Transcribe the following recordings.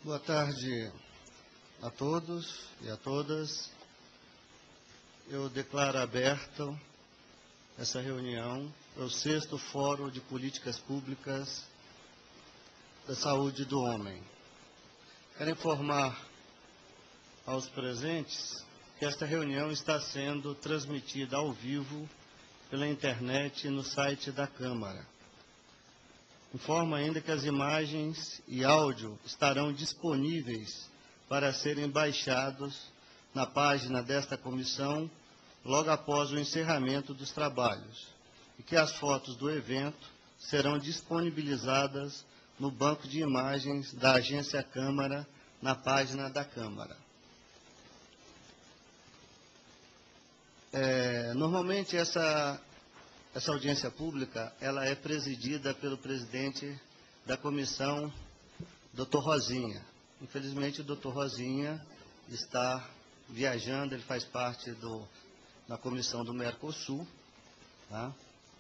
Boa tarde a todos e a todas. Eu declaro aberta essa reunião, é o 6º Fórum de Políticas Públicas da Saúde do Homem. Quero informar aos presentes que esta reunião está sendo transmitida ao vivo pela internet no site da Câmara. Informo ainda que as imagens e áudio estarão disponíveis para serem baixados na página desta comissão logo após o encerramento dos trabalhos e que as fotos do evento serão disponibilizadas no banco de imagens da Agência Câmara na página da Câmara. Normalmente essa audiência pública ela é presidida pelo presidente da comissão, Dr. Rosinha. Infelizmente, o Dr. Rosinha está viajando, ele faz parte da comissão do Mercosul. Tá?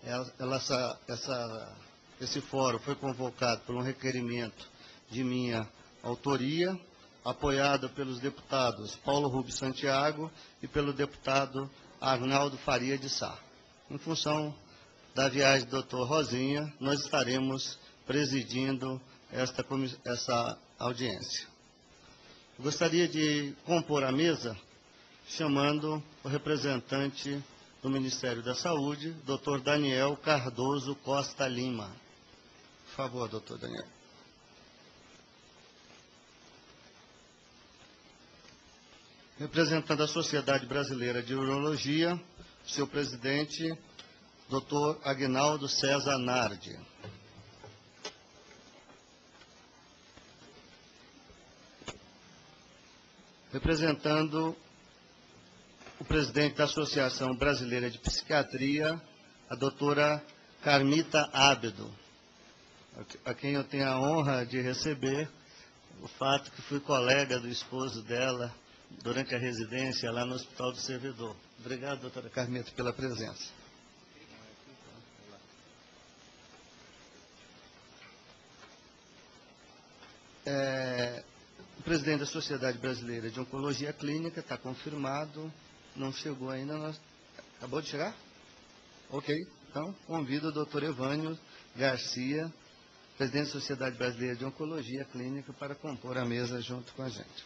Esse fórum foi convocado por um requerimento de minha autoria, apoiado pelos deputados Paulo Rubens Santiago e pelo deputado Arnaldo Faria de Sá. Em função da viagem do Dr. Rosinha, nós estaremos presidindo essa audiência. Eu gostaria de compor a mesa chamando o representante do Ministério da Saúde, Dr. Daniel Cardoso Costa Lima. Por favor, Dr. Daniel. Representando a Sociedade Brasileira de Urologia, seu presidente, Dr. Aguinaldo César Nardi. Representando o presidente da Associação Brasileira de Psiquiatria, a doutora Carmita Ábedo, a quem eu tenho a honra de receber, o fato que fui colega do esposo dela durante a residência lá no Hospital do Servidor. Obrigado, doutora Carmita, pela presença. O presidente da Sociedade Brasileira de Oncologia Clínica está confirmado, não chegou ainda. Acabou de chegar? Ok, então convido o doutor Evânio Garcia, presidente da Sociedade Brasileira de Oncologia Clínica, para compor a mesa junto com a gente.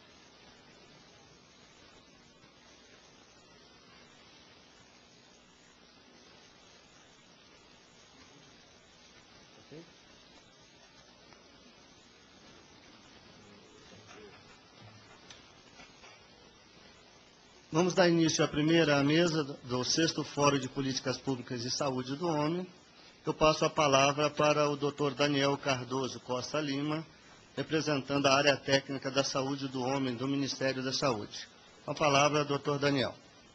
Vamos dar início à primeira mesa do 6º Fórum de Políticas Públicas de Saúde do Homem. Eu passo a palavra para o Dr. Daniel Cardoso Costa Lima, representando a área técnica da saúde do homem do Ministério da Saúde. Com a palavra, Dr. Daniel.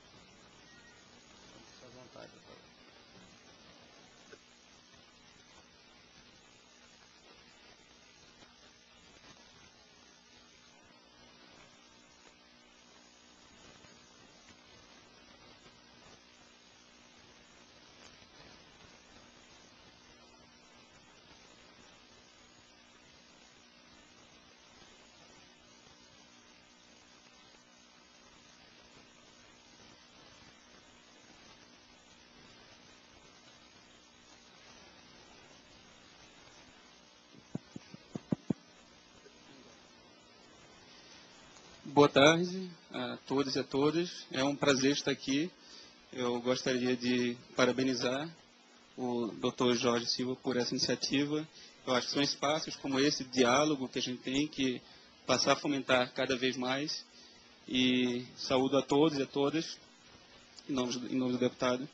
Boa tarde a todos e a todas. É um prazer estar aqui. Eu gostaria de parabenizar o Dr. Jorge Silva por essa iniciativa. Eu acho que são espaços como esse, diálogo que a gente tem que passar a fomentar cada vez mais. E saúdo a todos e a todas, em nome do deputado.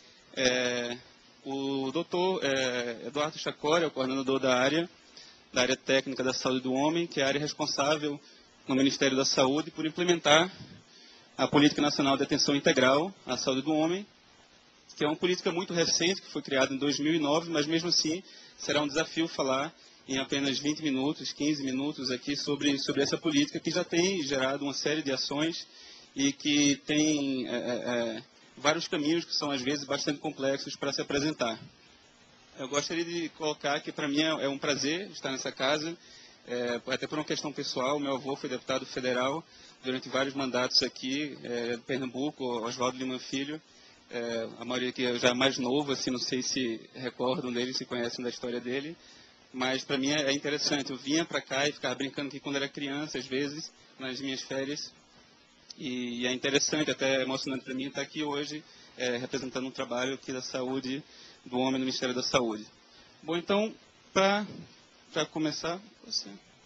O doutor Eduardo Chacori é o coordenador da área técnica da saúde do homem, que é a área responsável no Ministério da Saúde por implementar a Política Nacional de Atenção Integral à Saúde do Homem, que é uma política muito recente, que foi criada em 2009, mas mesmo assim será um desafio falar em apenas 20 minutos, 15 minutos aqui sobre essa política que já tem gerado uma série de ações e que tem vários caminhos que são às vezes bastante complexos para se apresentar. Eu gostaria de colocar que para mim é um prazer estar nessa casa até por uma questão pessoal. Meu avô foi deputado federal durante vários mandatos aqui, de Pernambuco, Oswaldo Lima Filho. A maioria que já é mais novo, assim, não sei se recordam dele, se conhecem da história dele. Mas para mim é interessante. Eu vinha para cá e ficava brincando aqui quando era criança, às vezes, nas minhas férias. E é interessante, até emocionante para mim estar aqui hoje, representando um trabalho aqui da saúde, do homem no Ministério da Saúde. Bom, então, para começar, você...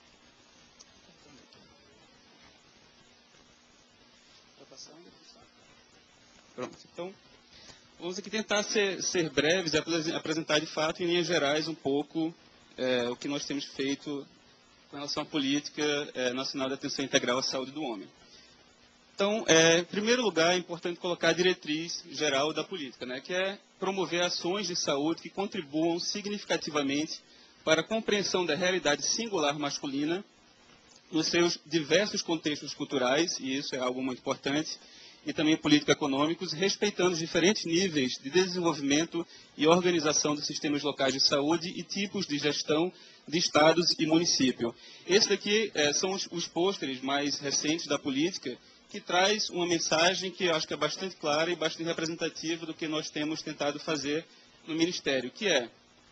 Pronto, então, vamos aqui tentar ser breves e apresentar de fato, em linhas gerais, um pouco o que nós temos feito com relação à política nacional de atenção integral à saúde do homem. Então, em primeiro lugar, é importante colocar a diretriz geral da política, né, que é promover ações de saúde que contribuam significativamente para a compreensão da realidade singular masculina nos seus diversos contextos culturais, e isso é algo muito importante, e também político-econômicos, respeitando os diferentes níveis de desenvolvimento e organização dos sistemas locais de saúde e tipos de gestão de estados e município. Esses daqui são os pôsteres mais recentes da política, que traz uma mensagem que eu acho que é bastante clara e bastante representativa do que nós temos tentado fazer no Ministério, que é: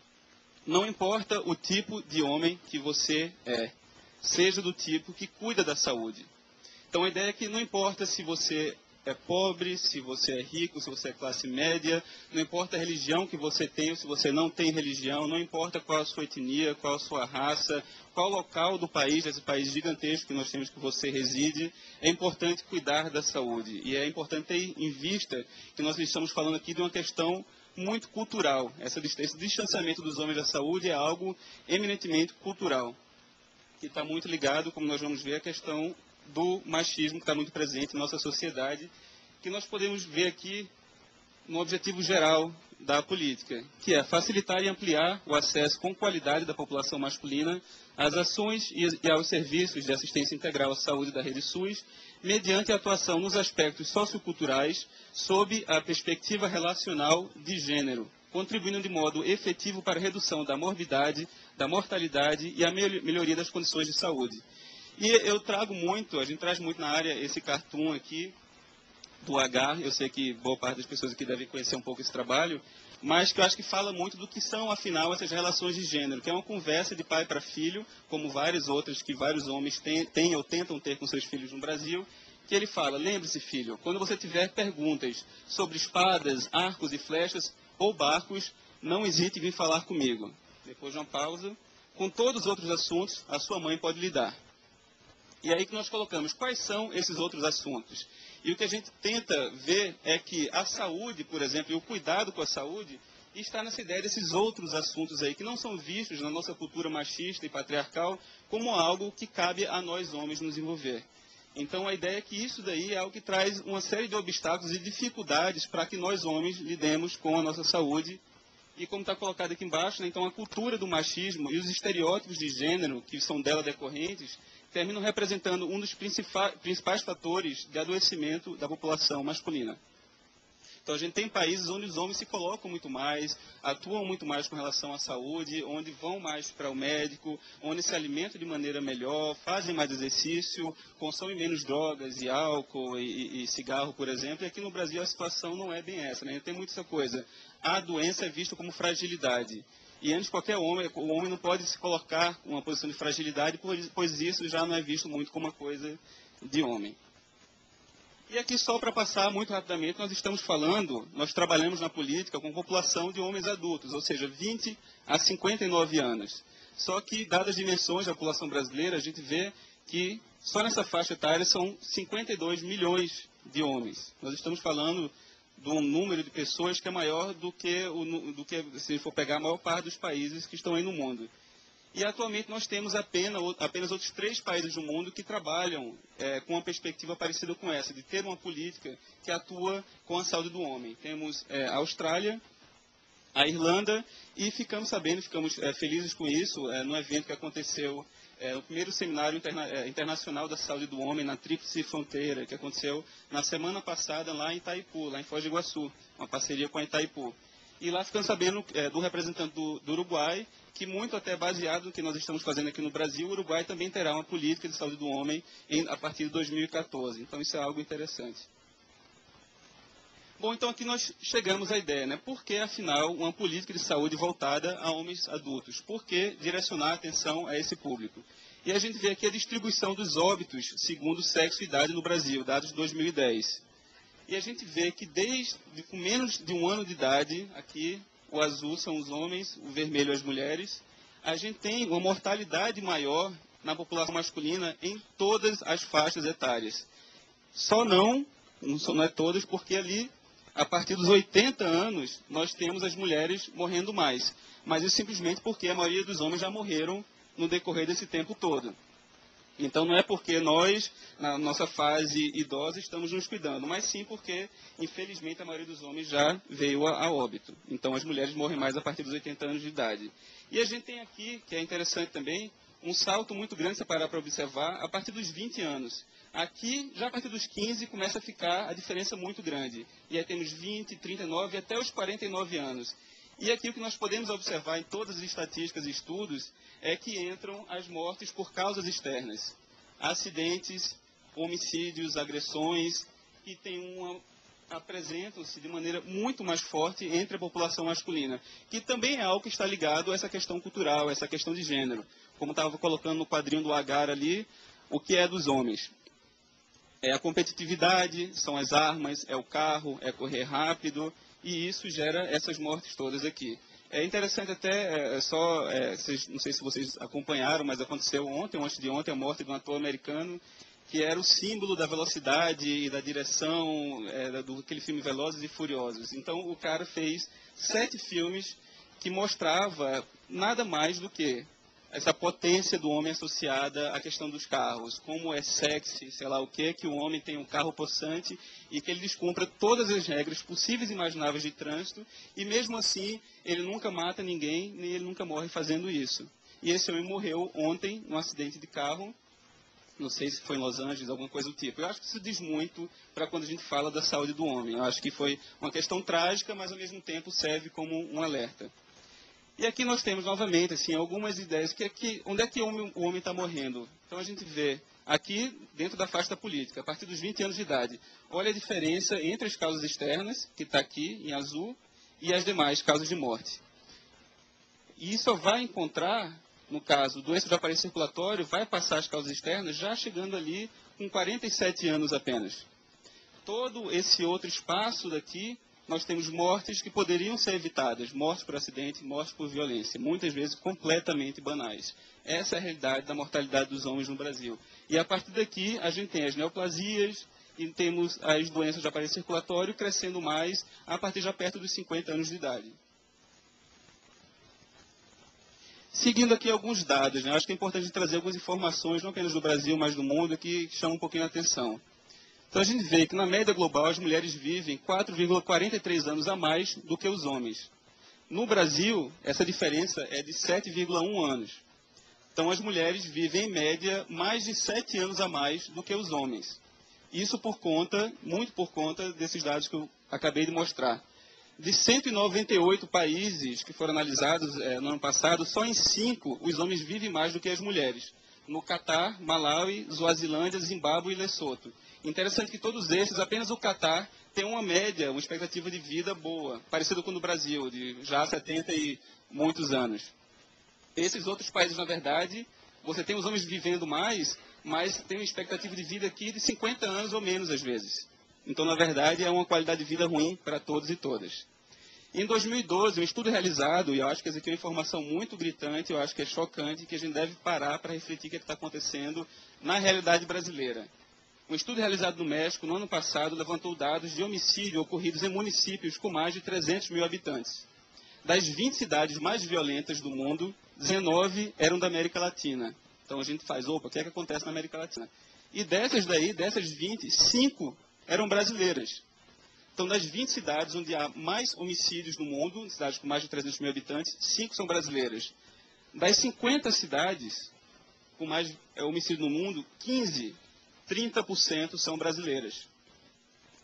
não importa o tipo de homem que você é, seja do tipo que cuida da saúde. Então a ideia é que não importa se você é pobre, se você é rico, se você é classe média, não importa a religião que você tem ou se você não tem religião, não importa qual a sua etnia, qual a sua raça, qual local do país, desse país gigantesco que nós temos que você reside, é importante cuidar da saúde. E é importante ter em vista que nós estamos falando aqui de uma questão muito cultural. Esse distanciamento dos homens da saúde é algo eminentemente cultural, que está muito ligado, como nós vamos ver, à questão do machismo que está muito presente em nossa sociedade, que nós podemos ver aqui no objetivo geral da política, que é facilitar e ampliar o acesso com qualidade da população masculina às ações e aos serviços de assistência integral à saúde da rede SUS, mediante a atuação nos aspectos socioculturais sob a perspectiva relacional de gênero, contribuindo de modo efetivo para a redução da morbidade, da mortalidade e a melhoria das condições de saúde. E eu trago muito, a gente traz muito na área esse cartoon aqui do H, eu sei que boa parte das pessoas aqui devem conhecer um pouco esse trabalho, mas que eu acho que fala muito do que são, afinal, essas relações de gênero, que é uma conversa de pai para filho, como várias outras que vários homens têm ou tentam ter com seus filhos no Brasil, que ele fala: lembre-se, filho, quando você tiver perguntas sobre espadas, arcos e flechas ou barcos, não hesite em vir falar comigo. Depois de uma pausa, com todos os outros assuntos, a sua mãe pode lidar. E aí que nós colocamos quais são esses outros assuntos. E o que a gente tenta ver é que a saúde, por exemplo, e o cuidado com a saúde, está nessa ideia desses outros assuntos aí, que não são vistos na nossa cultura machista e patriarcal como algo que cabe a nós homens nos envolver. Então a ideia é que isso daí é algo que traz uma série de obstáculos e dificuldades para que nós homens lidemos com a nossa saúde. E como está colocado aqui embaixo, né, então a cultura do machismo e os estereótipos de gênero que são dela decorrentes terminam representando um dos principais fatores de adoecimento da população masculina. Então a gente tem países onde os homens se colocam muito mais, atuam muito mais com relação à saúde, onde vão mais para o médico, onde se alimentam de maneira melhor, fazem mais exercício, consomem menos drogas e álcool e cigarro, por exemplo. E aqui no Brasil a situação não é bem essa, né? Tem muito essa coisa. A doença é vista como fragilidade. E antes de qualquer homem, o homem não pode se colocar em uma posição de fragilidade, pois isso já não é visto muito como uma coisa de homem. E aqui, só para passar muito rapidamente, nós trabalhamos na política com população de homens adultos, ou seja, 20 a 59 anos. Só que, dadas as dimensões da população brasileira, a gente vê que só nessa faixa etária são 52 milhões de homens. Nós estamos falando de um número de pessoas que é maior do que, se for pegar, a maior parte dos países que estão aí no mundo. E atualmente nós temos apenas outros 3 países do mundo que trabalham com uma perspectiva parecida com essa, de ter uma política que atua com a saúde do homem. Temos a Austrália, a Irlanda, e ficamos felizes com isso, no evento que aconteceu, o primeiro seminário internacional da saúde do homem na Tríplice Fronteira, que aconteceu na semana passada lá em Itaipu, lá em Foz do Iguaçu, uma parceria com a Itaipu. E lá ficamos sabendo do representante do Uruguai, que muito até baseado no que nós estamos fazendo aqui no Brasil, o Uruguai também terá uma política de saúde do homem a partir de 2014. Então, isso é algo interessante. Bom, então aqui nós chegamos à ideia, né? Por que, afinal, uma política de saúde voltada a homens adultos? Por que direcionar a atenção a esse público? E a gente vê aqui a distribuição dos óbitos segundo sexo e idade no Brasil, dados de 2010. E a gente vê que com menos de 1 ano de idade, aqui o azul são os homens, o vermelho as mulheres, a gente tem uma mortalidade maior na população masculina em todas as faixas etárias. Só não é todas, porque ali, a partir dos 80 anos, nós temos as mulheres morrendo mais. Mas isso simplesmente porque a maioria dos homens já morreram no decorrer desse tempo todo. Então, não é porque nós, na nossa fase idosa, estamos nos cuidando, mas sim porque, infelizmente, a maioria dos homens já veio a óbito. Então, as mulheres morrem mais a partir dos 80 anos de idade. E a gente tem aqui, que é interessante também, um salto muito grande, se parar para observar, a partir dos 20 anos. Aqui, já a partir dos 15, começa a ficar a diferença muito grande. E aí temos 20, 39 e até os 49 anos. E aqui o que nós podemos observar em todas as estatísticas e estudos é que entram as mortes por causas externas. Acidentes, homicídios, agressões, que apresentam-se de maneira muito mais forte entre a população masculina, que também é algo que está ligado a essa questão cultural, a essa questão de gênero. Como estava colocando no quadrinho do Agar ali, o que é dos homens? É a competitividade, são as armas, é o carro, é correr rápido, e isso gera essas mortes todas aqui. É interessante até, não sei se vocês acompanharam, mas aconteceu ontem ou antes de ontem, a morte de um ator americano, que era o símbolo da velocidade e da direção daquele filme Velozes e Furiosos. Então, o cara fez 7 filmes que mostrava nada mais do que essa potência do homem associada à questão dos carros, como é sexy, sei lá o que o homem tem um carro possante e que ele descumpra todas as regras possíveis e imagináveis de trânsito, e mesmo assim ele nunca mata ninguém, nem ele nunca morre fazendo isso. E esse homem morreu ontem num acidente de carro, não sei se foi em Los Angeles, alguma coisa do tipo. Eu acho que isso diz muito para quando a gente fala da saúde do homem. Eu acho que foi uma questão trágica, mas ao mesmo tempo serve como um alerta. E aqui nós temos, novamente, assim, algumas ideias. Onde é que o homem está morrendo? Então, a gente vê aqui, dentro da faixa da política, a partir dos 20 anos de idade. Olha a diferença entre as causas externas, que está aqui, em azul, e as demais causas de morte. E só vai encontrar, no caso, doença do aparelho circulatório, vai passar as causas externas, já chegando ali com 47 anos apenas. Todo esse outro espaço daqui, nós temos mortes que poderiam ser evitadas, mortes por acidente, mortes por violência, muitas vezes completamente banais. Essa é a realidade da mortalidade dos homens no Brasil. E a partir daqui, a gente tem as neoplasias e temos as doenças de aparelho circulatório crescendo mais a partir já perto dos 50 anos de idade. Seguindo aqui alguns dados, né? Acho que é importante trazer algumas informações, não apenas do Brasil, mas do mundo, que chamam um pouquinho a atenção. Então, a gente vê que, na média global, as mulheres vivem 4,43 anos a mais do que os homens. No Brasil, essa diferença é de 7,1 anos. Então, as mulheres vivem, em média, mais de 7 anos a mais do que os homens. Isso muito por conta desses dados que eu acabei de mostrar. De 198 países que foram analisados no ano passado, só em 5 os homens vivem mais do que as mulheres. No Catar, Malawi, Suazilândia, Zimbábue e Lesoto. Interessante que todos esses, apenas o Catar, tem uma média, uma expectativa de vida boa, parecido com o do Brasil, de já 70 e muitos anos. Esses outros países, na verdade, você tem os homens vivendo mais, mas tem uma expectativa de vida aqui de 50 anos ou menos, às vezes. Então, na verdade, é uma qualidade de vida ruim para todos e todas. Em 2012, um estudo realizado, e eu acho que essa aqui é uma informação muito gritante, eu acho que é chocante, que a gente deve parar para refletir o que está acontecendo na realidade brasileira. Um estudo realizado no México, no ano passado, levantou dados de homicídio ocorridos em municípios com mais de 300 mil habitantes. Das 20 cidades mais violentas do mundo, 19 eram da América Latina. Então a gente faz, opa, o que é que acontece na América Latina? E dessas 20, 5 eram brasileiras. Então, das 20 cidades onde há mais homicídios no mundo, cidades com mais de 300 mil habitantes, 5 são brasileiras. Das 50 cidades com mais homicídio no mundo, 30% são brasileiras.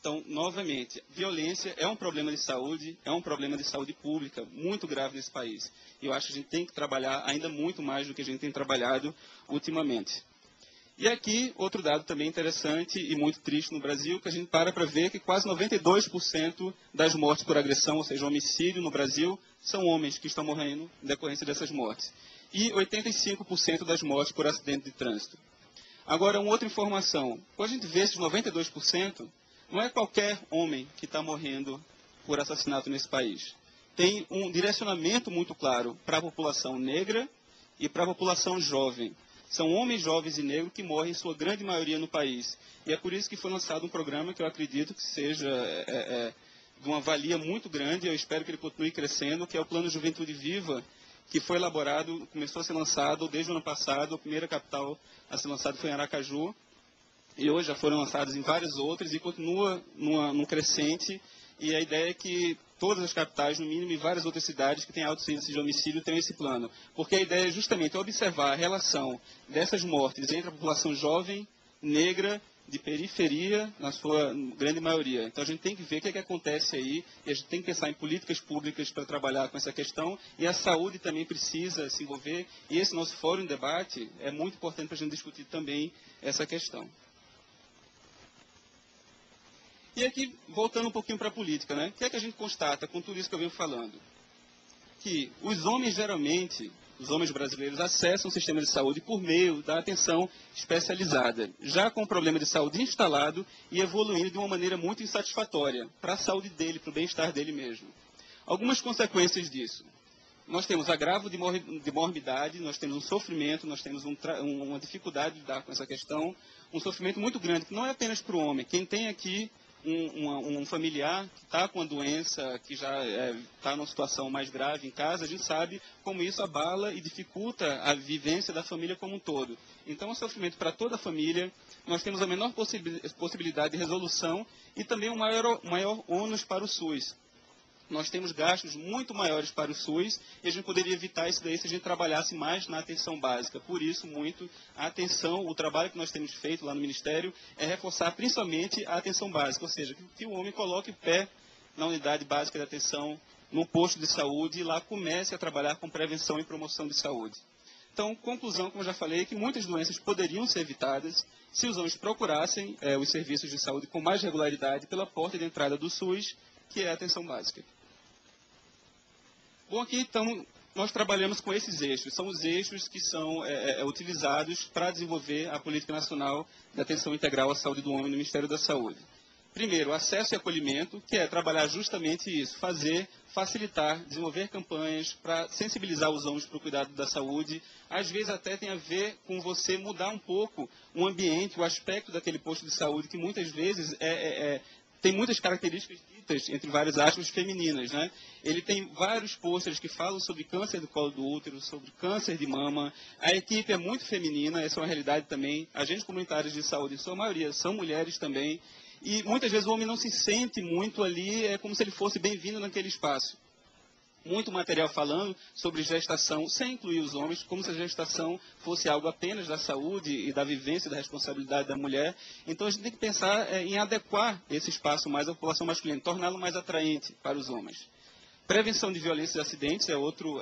Então, novamente, violência é um problema de saúde pública muito grave nesse país. E eu acho que a gente tem que trabalhar ainda muito mais do que a gente tem trabalhado ultimamente. E aqui, outro dado também interessante e muito triste no Brasil, que a gente para ver que quase 92% das mortes por agressão, ou seja, homicídio no Brasil, são homens que estão morrendo em decorrência dessas mortes. E 85% das mortes por acidente de trânsito. Agora, uma outra informação. Quando a gente vê esses 92%, não é qualquer homem que está morrendo por assassinato nesse país. Tem um direcionamento muito claro para a população negra e para a população jovem. São homens jovens e negros que morrem em sua grande maioria no país. E é por isso que foi lançado um programa que eu acredito que seja de uma valia muito grande, eu espero que ele continue crescendo, que é o Plano Juventude Viva, que foi elaborado, começou a ser lançado desde o ano passado, a primeira capital a ser lançada foi em Aracaju, e hoje já foram lançadas em várias outras e continua num crescente, e a ideia é que todas as capitais, no mínimo, e várias outras cidades que têm altos índices de homicídio tenham esse plano. Porque a ideia é justamente observar a relação dessas mortes entre a população jovem, negra, de periferia, na sua grande maioria. Então a gente tem que ver o que é que acontece aí, e a gente tem que pensar em políticas públicas para trabalhar com essa questão, e a saúde também precisa se envolver, e esse nosso fórum de debate é muito importante para a gente discutir também essa questão. E aqui, voltando um pouquinho para a política, né? O que é que a gente constata com tudo isso que eu venho falando? Que os homens, geralmente, os homens brasileiros, acessam o sistema de saúde por meio da atenção especializada, já com o problema de saúde instalado e evoluindo de uma maneira muito insatisfatória para a saúde dele, para o bem-estar dele mesmo. Algumas consequências disso. Nós temos agravo de morbidade, nós temos um sofrimento, nós temos uma dificuldade de lidar com essa questão, um sofrimento muito grande, que não é apenas para o homem. Quem tem aqui um familiar que está com a doença, que já está numa situação mais grave em casa, a gente sabe como isso abala e dificulta a vivência da família como um todo. Então, é um sofrimento para toda a família, nós temos a menor possibilidade de resolução e também um maior ônus para o SUS. Nós temos gastos muito maiores para o SUS e a gente poderia evitar isso daí se a gente trabalhasse mais na atenção básica. Por isso, muito, a atenção, o trabalho que nós temos feito lá no Ministério é reforçar principalmente a atenção básica, ou seja, que o homem coloque o pé na unidade básica de atenção, no posto de saúde e lá comece a trabalhar com prevenção e promoção de saúde. Então, conclusão, como eu já falei, é que muitas doenças poderiam ser evitadas se os homens procurassem os serviços de saúde com mais regularidade pela porta de entrada do SUS, que é a atenção básica. Bom, aqui então nós trabalhamos com esses eixos, são os eixos que são utilizados para desenvolver a Política Nacional de Atenção Integral à Saúde do Homem no Ministério da Saúde. Primeiro, acesso e acolhimento, que é trabalhar justamente isso, facilitar, desenvolver campanhas para sensibilizar os homens para o cuidado da saúde. Às vezes até tem a ver com você mudar um pouco o ambiente, o aspecto daquele posto de saúde, que muitas vezes tem muitas características ditas, entre várias aspas, femininas, né? Ele tem vários pôsteres que falam sobre câncer do colo do útero, sobre câncer de mama. A equipe é muito feminina, essa é uma realidade também. Agentes comunitários de saúde, em sua maioria, são mulheres também. E muitas vezes o homem não se sente muito ali, é como se ele fosse bem-vindo naquele espaço. Muito material falando sobre gestação, sem incluir os homens, como se a gestação fosse algo apenas da saúde e da vivência e da responsabilidade da mulher. Então a gente tem que pensar em adequar esse espaço mais à população masculina, torná-lo mais atraente para os homens. Prevenção de violências e acidentes é outro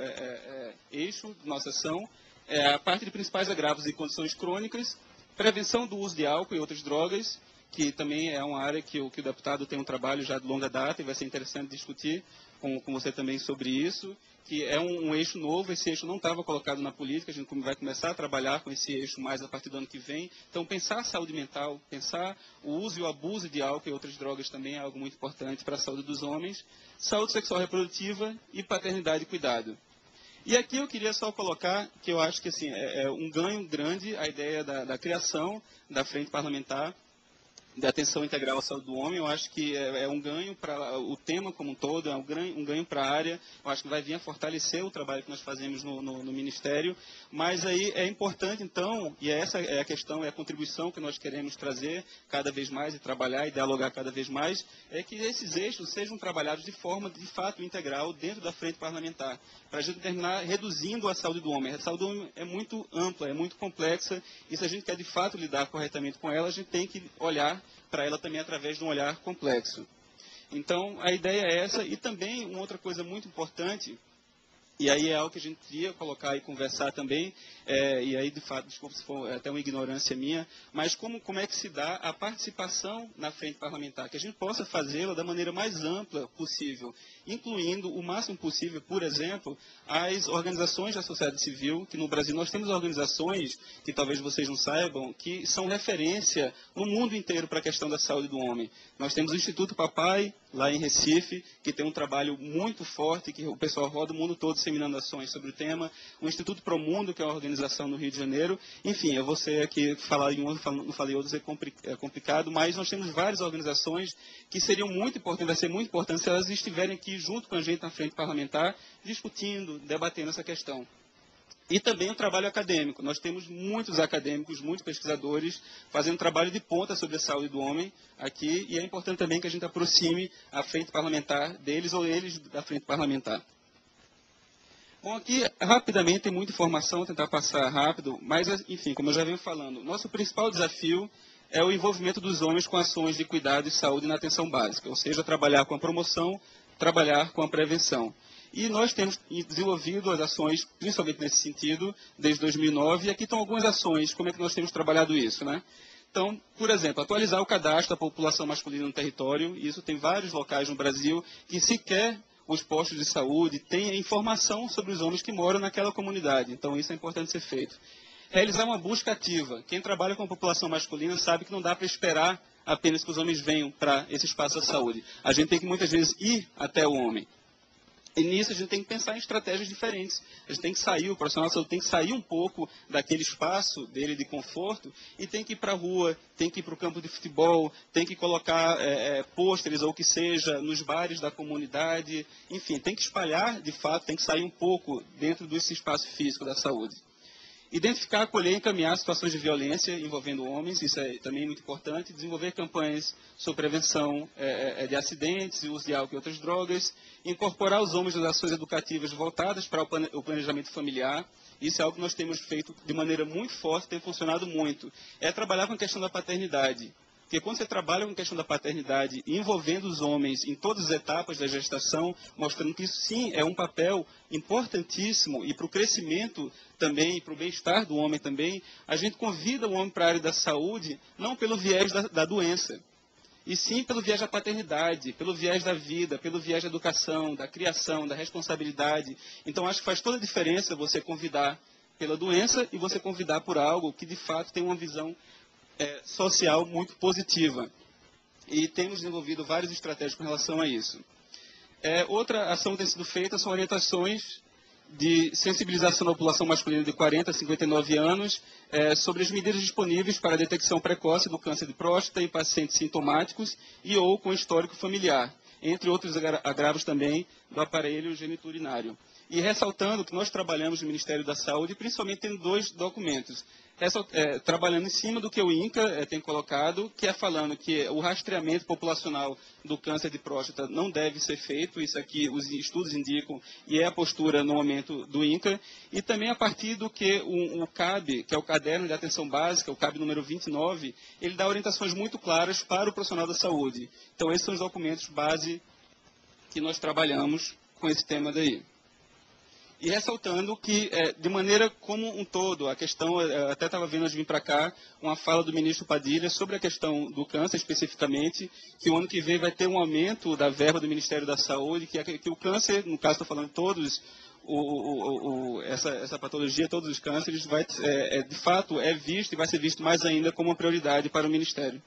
eixo de nossa ação. A parte de principais agravos e condições crônicas, prevenção do uso de álcool e outras drogas, que também é uma área que o deputado tem um trabalho já de longa data e vai ser interessante discutir com você também sobre isso, que é um eixo novo, esse eixo não estava colocado na política, a gente vai começar a trabalhar com esse eixo mais a partir do ano que vem. Então, pensar a saúde mental, pensar o uso e o abuso de álcool e outras drogas também é algo muito importante para a saúde dos homens, saúde sexual reprodutiva e paternidade e cuidado. E aqui eu queria só colocar que eu acho que assim, é um ganho grande a ideia da criação da Frente Parlamentar de Atenção Integral à Saúde do Homem. Eu acho que é um ganho para o tema como um todo, é um ganho para a área. Eu acho que vai vir a fortalecer o trabalho que nós fazemos no Ministério. Mas aí é importante, então, e essa é a questão, é a contribuição que nós queremos trazer cada vez mais e trabalhar e dialogar cada vez mais, é que esses eixos sejam trabalhados de forma, de fato, integral dentro da frente parlamentar, para a gente terminar reduzindo a saúde do homem. A saúde do homem é muito ampla, é muito complexa, e se a gente quer, de fato, lidar corretamente com ela, a gente tem que olhar para ela também através de um olhar complexo. Então, a ideia é essa, e também uma outra coisa muito importante, e aí é algo que a gente queria colocar e conversar também, e aí, de fato, desculpa se for até uma ignorância minha, mas como é que se dá a participação na frente parlamentar, que a gente possa fazê-la da maneira mais ampla possível, incluindo o máximo possível, por exemplo, as organizações da sociedade civil, que no Brasil nós temos organizações, que talvez vocês não saibam, que são referência no mundo inteiro para a questão da saúde do homem. Nós temos o Instituto Papai, lá em Recife, que tem um trabalho muito forte, que o pessoal roda o mundo todo disseminando ações sobre o tema, o Instituto Promundo, que é uma organização no Rio de Janeiro. Enfim, eu vou ser aqui, falar em um, não falei outros, é complicado, mas nós temos várias organizações que seriam muito importantes, vai ser muito importante se elas estiverem aqui junto com a gente na frente parlamentar, discutindo, debatendo essa questão. E também o trabalho acadêmico. Nós temos muitos acadêmicos, muitos pesquisadores fazendo trabalho de ponta sobre a saúde do homem aqui, e é importante também que a gente aproxime a frente parlamentar deles ou eles da frente parlamentar. Bom, aqui, rapidamente, tem muita informação, vou tentar passar rápido, mas, enfim, como eu já venho falando, nosso principal desafio é o envolvimento dos homens com ações de cuidado e saúde na atenção básica, ou seja, trabalhar com a promoção, trabalhar com a prevenção. E nós temos desenvolvido as ações, principalmente nesse sentido, desde 2009, e aqui estão algumas ações, como é que nós temos trabalhado isso, né? Então, por exemplo, atualizar o cadastro da população masculina no território, e isso tem vários locais no Brasil que sequer os postos de saúde têm informação sobre os homens que moram naquela comunidade, então isso é importante ser feito. Realizar uma busca ativa. Quem trabalha com a população masculina sabe que não dá para esperar apenas que os homens venham para esse espaço da saúde. A gente tem que muitas vezes ir até o homem. E nisso a gente tem que pensar em estratégias diferentes. A gente tem que sair, o profissional de saúde tem que sair um pouco daquele espaço dele de conforto e tem que ir para a rua, tem que ir para o campo de futebol, tem que colocar pôsteres ou o que seja nos bares da comunidade. Enfim, tem que espalhar, de fato, tem que sair um pouco dentro desse espaço físico da saúde. Identificar, acolher e encaminhar situações de violência envolvendo homens, isso é também muito importante. Desenvolver campanhas sobre prevenção de acidentes e uso de álcool e outras drogas. Incorporar os homens nas ações educativas voltadas para o planejamento familiar. Isso é algo que nós temos feito de maneira muito forte, tem funcionado muito. É trabalhar com a questão da paternidade. Porque quando você trabalha com a questão da paternidade, envolvendo os homens em todas as etapas da gestação, mostrando que isso sim é um papel importantíssimo e para o crescimento também, e para o bem-estar do homem também, a gente convida o homem para a área da saúde, não pelo viés da doença, e sim pelo viés da paternidade, pelo viés da vida, pelo viés da educação, da criação, da responsabilidade. Então acho que faz toda a diferença você convidar pela doença e você convidar por algo que de fato tem uma visão social muito positiva. E temos desenvolvido várias estratégias com relação a isso. Outra ação que tem sido feita são orientações de sensibilização da população masculina de 40 a 59 anos sobre as medidas disponíveis para a detecção precoce do câncer de próstata em pacientes sintomáticos e ou com histórico familiar, entre outros agravos também do aparelho geniturinário. E ressaltando que nós trabalhamos no Ministério da Saúde, principalmente tendo dois documentos. Trabalhando em cima do que o INCA tem colocado, que é falando que o rastreamento populacional do câncer de próstata não deve ser feito, isso aqui os estudos indicam, e é a postura no momento do INCA, e também a partir do que o CAB, que é o Caderno de Atenção Básica, o CAB número 29, ele dá orientações muito claras para o profissional da saúde. Então esses são os documentos base que nós trabalhamos com esse tema daí. E ressaltando que, de maneira como um todo, a questão, até estava vendo antes de vir para cá, uma fala do ministro Padilha sobre a questão do câncer especificamente, que o ano que vem vai ter um aumento da verba do Ministério da Saúde, que o câncer, no caso estou falando todos, essa patologia, todos os cânceres, de fato é visto e vai ser visto mais ainda como uma prioridade para o Ministério.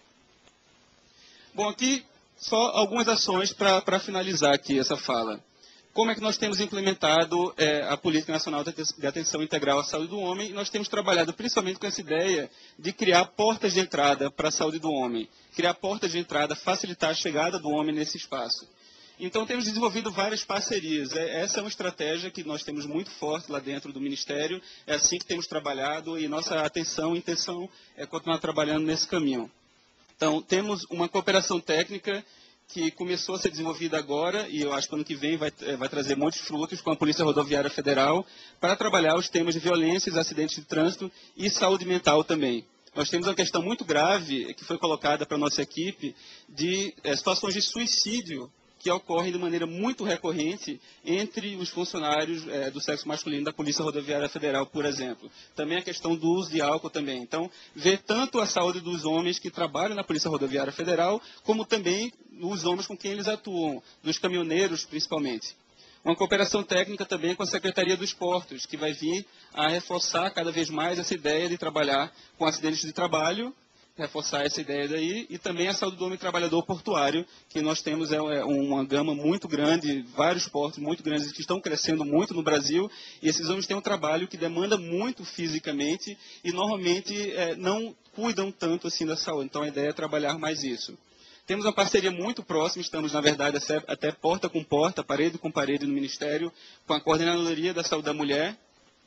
Bom, aqui só algumas ações para finalizar aqui essa fala. Como é que nós temos implementado a Política Nacional de Atenção Integral à Saúde do Homem? E nós temos trabalhado principalmente com essa ideia de criar portas de entrada para a saúde do homem. Criar portas de entrada, facilitar a chegada do homem nesse espaço. Então, temos desenvolvido várias parcerias. Essa é uma estratégia que nós temos muito forte lá dentro do Ministério. É assim que temos trabalhado e nossa atenção e intenção é continuar trabalhando nesse caminho. Então, temos uma cooperação técnica que começou a ser desenvolvida agora, e eu acho que ano que vem vai trazer muitos frutos com a Polícia Rodoviária Federal, para trabalhar os temas de violências, acidentes de trânsito e saúde mental também. nós temos uma questão muito grave que foi colocada para a nossa equipe de situações de suicídio que ocorrem de maneira muito recorrente entre os funcionários do sexo masculino da Polícia Rodoviária Federal, por exemplo. Também a questão do uso de álcool também. Então, ver tanto a saúde dos homens que trabalham na Polícia Rodoviária Federal, como também os homens com quem eles atuam, dos caminhoneiros principalmente. Uma cooperação técnica também com a Secretaria dos Portos, que vai vir a reforçar cada vez mais essa ideia de trabalhar com acidentes de trabalho, reforçar essa ideia daí, e também a saúde do homem trabalhador portuário, que nós temos uma gama muito grande, vários portos muito grandes que estão crescendo muito no Brasil, e esses homens têm um trabalho que demanda muito fisicamente e normalmente não cuidam tanto assim da saúde. Então a ideia é trabalhar mais isso. Temos uma parceria muito próxima, estamos, na verdade, até porta com porta, parede com parede no Ministério, com a Coordenadoria da Saúde da Mulher.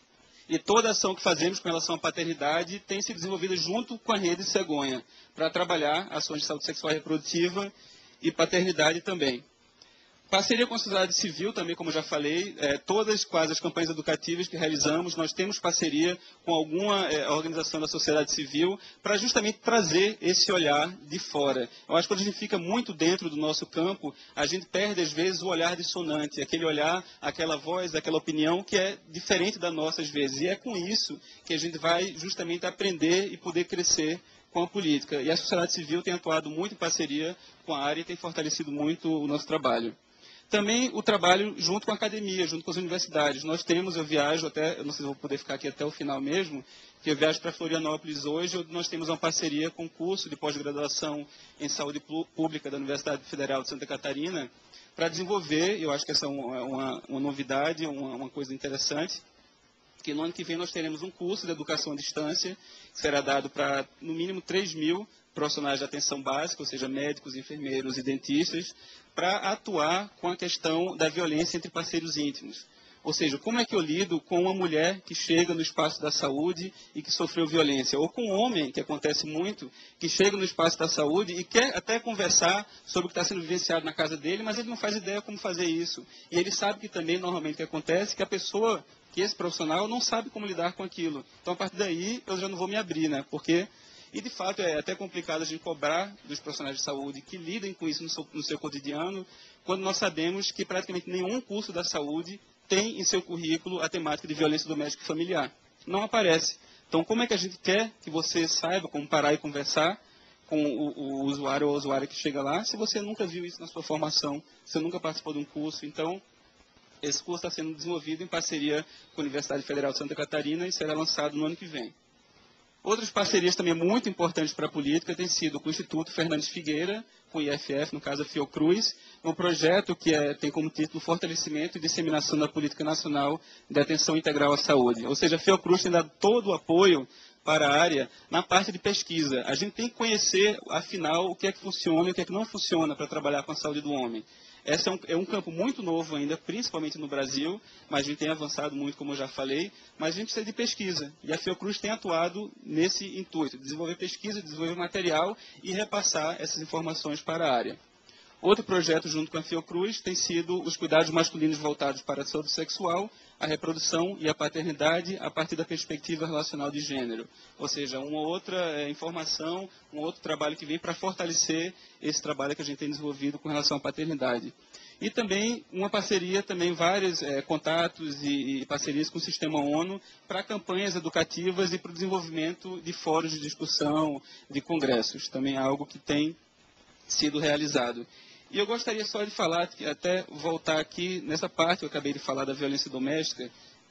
E toda a ação que fazemos com relação à paternidade tem se desenvolvida junto com a Rede Cegonha, para trabalhar ações de saúde sexual e reprodutiva e paternidade também. Parceria com a sociedade civil também, como já falei, todas quase as campanhas educativas que realizamos, nós temos parceria com alguma organização da sociedade civil para justamente trazer esse olhar de fora. Eu acho que quando a gente fica muito dentro do nosso campo, a gente perde às vezes o olhar dissonante, aquele olhar, aquela voz, aquela opinião que é diferente da nossa às vezes. E é com isso que a gente vai justamente aprender e poder crescer com a política. E a sociedade civil tem atuado muito em parceria com a área e tem fortalecido muito o nosso trabalho. Também o trabalho junto com a academia, junto com as universidades. Nós temos, eu viajo até, eu não sei se vou poder ficar aqui até o final mesmo, que eu viajo para Florianópolis hoje, onde nós temos uma parceria com o curso de pós-graduação em saúde pública da Universidade Federal de Santa Catarina, para desenvolver, eu acho que essa é uma novidade, uma coisa interessante, que no ano que vem nós teremos um curso de educação à distância, que será dado para, no mínimo, 3.000 profissionais de atenção básica, ou seja, médicos, enfermeiros e dentistas, para atuar com a questão da violência entre parceiros íntimos. Ou seja, como é que eu lido com uma mulher que chega no espaço da saúde e que sofreu violência? Ou com um homem, que acontece muito, que chega no espaço da saúde e quer até conversar sobre o que está sendo vivenciado na casa dele, mas ele não faz ideia como fazer isso. E ele sabe que também, normalmente, o que acontece é que a pessoa, que esse profissional, não sabe como lidar com aquilo. Então, a partir daí, eu já não vou me abrir, né? Porque... E, de fato, é até complicado a gente cobrar dos profissionais de saúde que lidem com isso no seu cotidiano, quando nós sabemos que praticamente nenhum curso da saúde tem em seu currículo a temática de violência doméstica e familiar. Não aparece. Então, como é que a gente quer que você saiba como parar e conversar com o usuário ou a usuária que chega lá, se você nunca viu isso na sua formação, se você nunca participou de um curso? Então, esse curso está sendo desenvolvido em parceria com a Universidade Federal de Santa Catarina e será lançado no ano que vem. Outras parcerias também muito importantes para a política têm sido com o Instituto Fernandes Figueira, com o IFF, no caso a Fiocruz, um projeto que tem como título Fortalecimento e Disseminação da Política Nacional de Atenção Integral à Saúde. Ou seja, a Fiocruz tem dado todo o apoio para a área na parte de pesquisa. A gente tem que conhecer, afinal, o que é que funciona e o que é que não funciona para trabalhar com a saúde do homem. Esse é um campo muito novo ainda, principalmente no Brasil, mas a gente tem avançado muito, como eu já falei, mas a gente precisa de pesquisa. E a Fiocruz tem atuado nesse intuito, desenvolver pesquisa, desenvolver material e repassar essas informações para a área. Outro projeto junto com a Fiocruz tem sido os cuidados masculinos voltados para a saúde sexual, a reprodução e a paternidade a partir da perspectiva relacional de gênero. Ou seja, uma outra informação, um outro trabalho que vem para fortalecer esse trabalho que a gente tem desenvolvido com relação à paternidade. E também uma parceria, também vários contatos e parcerias com o Sistema ONU para campanhas educativas e para o desenvolvimento de fóruns de discussão, de congressos. Também é algo que tem sido realizado. E eu gostaria só de falar, até voltar aqui nessa parte que eu acabei de falar da violência doméstica,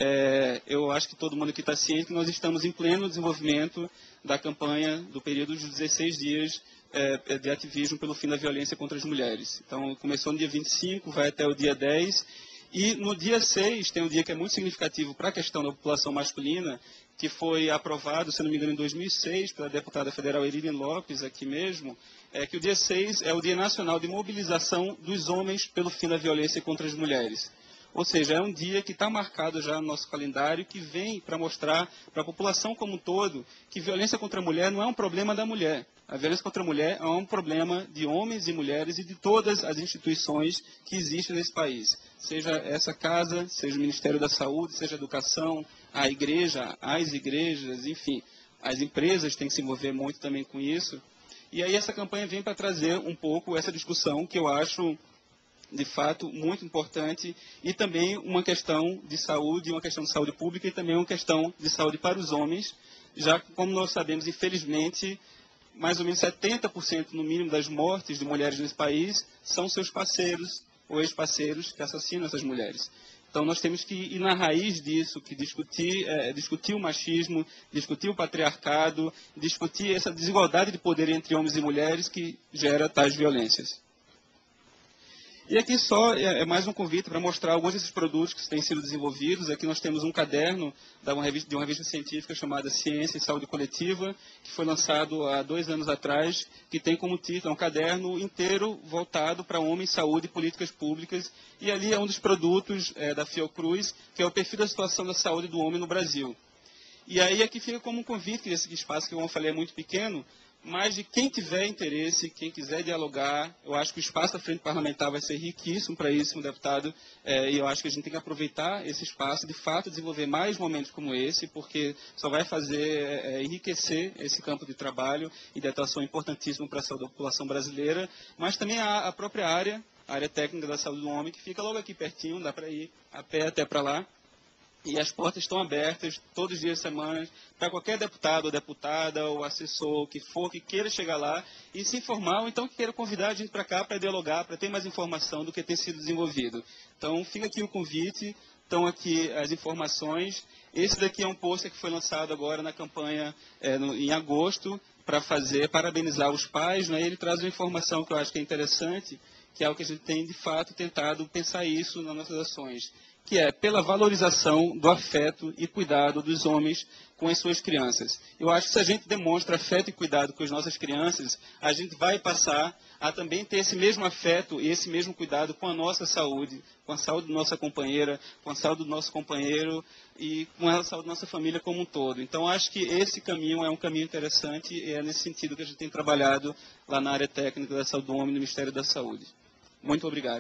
eu acho que todo mundo aqui está ciente que nós estamos em pleno desenvolvimento da campanha do período de 16 dias de ativismo pelo fim da violência contra as mulheres. Então, começou no dia 25, vai até o dia 10, e no dia 6 tem um dia que é muito significativo para a questão da população masculina, que foi aprovado, se não me engano, em 2006, pela deputada federal Erilene Lopes, aqui mesmo, que o dia 6 é o Dia Nacional de Mobilização dos Homens pelo Fim da Violência contra as Mulheres. Ou seja, é um dia que está marcado já no nosso calendário, que vem para mostrar para a população como um todo que violência contra a mulher não é um problema da mulher. A violência contra a mulher é um problema de homens e mulheres e de todas as instituições que existem nesse país. Seja essa casa, seja o Ministério da Saúde, seja a educação, a igreja, as igrejas, enfim. as empresas têm que se envolver muito também com isso. E aí essa campanha vem para trazer um pouco essa discussão que eu acho, de fato, muito importante, e também uma questão de saúde, uma questão de saúde pública e também uma questão de saúde para os homens, já que, como nós sabemos, infelizmente, mais ou menos 70% no mínimo das mortes de mulheres nesse país são seus parceiros ou ex-parceiros que assassinam essas mulheres. Então nós temos que ir na raiz disso, que discutir o machismo, discutir o patriarcado, discutir essa desigualdade de poder entre homens e mulheres que gera tais violências. E aqui só é mais um convite para mostrar alguns desses produtos que têm sido desenvolvidos. Aqui nós temos um caderno de uma revista científica chamada Ciência e Saúde Coletiva, que foi lançado há 2 anos atrás, que tem como título, um caderno inteiro voltado para homem, saúde e políticas públicas. E ali é um dos produtos da Fiocruz, que é o perfil da situação da saúde do homem no Brasil. E aí aqui fica como um convite, que esse espaço que eu falei é muito pequeno, mas de quem tiver interesse, quem quiser dialogar, eu acho que o espaço da frente parlamentar vai ser riquíssimo para isso, deputado, e eu acho que a gente tem que aproveitar esse espaço, de fato, desenvolver mais momentos como esse, porque só vai fazer enriquecer esse campo de trabalho e de atuação importantíssimo para a saúde da população brasileira, mas também a própria área, a área técnica da saúde do homem, que fica logo aqui pertinho, dá para ir a pé até para lá. E as portas estão abertas todos os dias da semana para qualquer deputado ou deputada ou assessor, o que for, que queira chegar lá e se informar, ou então que queira convidar a gente para cá para dialogar, para ter mais informação do que tem sido desenvolvido. Então, fica aqui o convite, estão aqui as informações. Esse daqui é um pôster que foi lançado agora na campanha em agosto, para parabenizar os pais, né? Ele traz uma informação que eu acho que é interessante, que é o que a gente tem, de fato, tentado pensar isso nas nossas ações, que é pela valorização do afeto e cuidado dos homens com as suas crianças. Eu acho que se a gente demonstra afeto e cuidado com as nossas crianças, a gente vai passar a também ter esse mesmo afeto e esse mesmo cuidado com a nossa saúde, com a saúde da nossa companheira, com a saúde do nosso companheiro e com a saúde da nossa família como um todo. Então, acho que esse caminho é um caminho interessante e é nesse sentido que a gente tem trabalhado lá na área técnica da saúde do homem no Ministério da Saúde. Muito obrigado.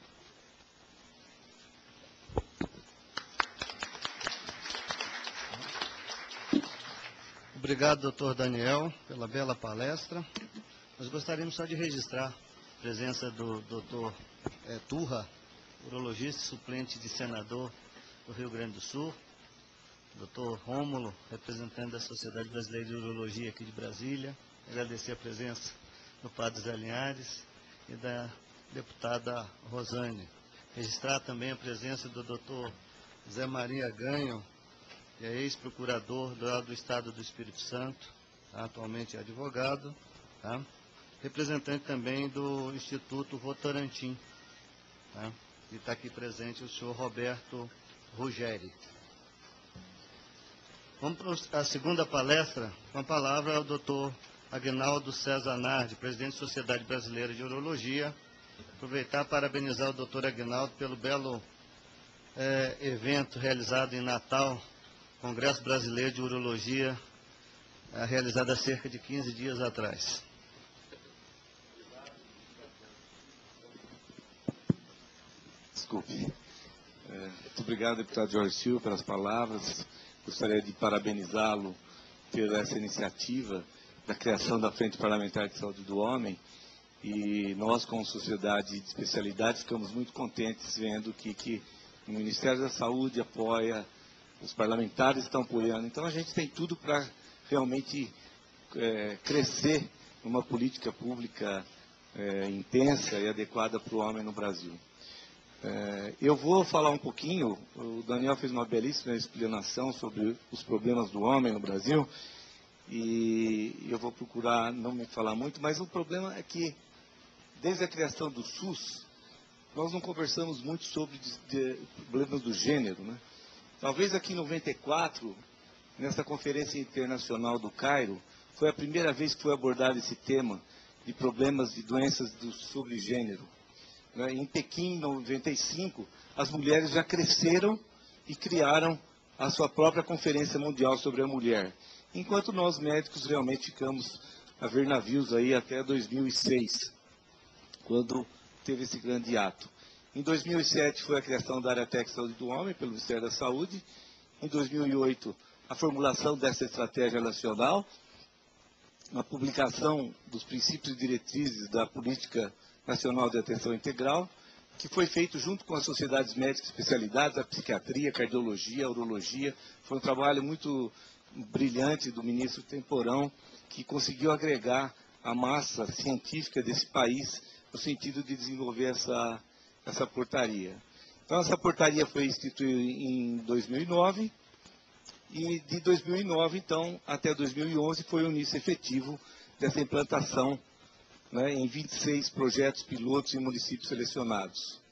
Obrigado, doutor Daniel, pela bela palestra. Nós gostaríamos só de registrar a presença do doutor Turra, urologista suplente de senador do Rio Grande do Sul, doutor Rômulo, representante da Sociedade Brasileira de Urologia aqui de Brasília, agradecer a presença do padre Zé Linhares e da deputada Rosane. Registrar também a presença do doutor Zé Maria Ganho, que é ex-procurador do Estado do Espírito Santo, tá? Atualmente é advogado, tá? Representante também do Instituto Votorantim, tá? E está aqui presente o senhor Roberto Ruggeri. Vamos para a segunda palestra, com a palavra ao doutor Aguinaldo César Nardi, presidente da Sociedade Brasileira de Urologia. Aproveitar para parabenizar o doutor Aguinaldo pelo belo evento realizado em Natal, Congresso Brasileiro de Urologia, realizado há cerca de 15 dias atrás. Desculpe. Muito obrigado, deputado Jorge Silva, pelas palavras. Gostaria de parabenizá-lo pela essa iniciativa da criação da Frente Parlamentar de Saúde do Homem. E nós, como sociedade de especialidade, ficamos muito contentes vendo que o Ministério da Saúde apoia, os parlamentares estão apoiando. Então, a gente tem tudo para realmente crescer numa política pública intensa e adequada para o homem no Brasil. Eu vou falar um pouquinho, o Daniel fez uma belíssima explanação sobre os problemas do homem no Brasil, e eu vou procurar não me falar muito, mas o problema é que, desde a criação do SUS, nós não conversamos muito sobre problemas do gênero, né? Talvez aqui em 94, nessa Conferência Internacional do Cairo, foi a primeira vez que foi abordado esse tema de problemas de doenças sobre gênero. Em Pequim, em 95, as mulheres já cresceram e criaram a sua própria Conferência Mundial sobre a Mulher, enquanto nós médicos realmente ficamos a ver navios aí até 2006, quando teve esse grande ato. Em 2007 foi a criação da área técnica de saúde do homem pelo Ministério da Saúde. Em 2008 a formulação dessa estratégia nacional, a publicação dos princípios e diretrizes da Política Nacional de Atenção Integral, que foi feito junto com as sociedades médicas especializadas, a psiquiatria, a cardiologia, a urologia. Foi um trabalho muito brilhante do ministro Temporão, que conseguiu agregar a massa científica desse país no sentido de desenvolver essa portaria. Então, essa portaria foi instituída em 2009, e de 2009, então, até 2011, foi o início efetivo dessa implantação, né, em 26 projetos pilotos em municípios selecionados.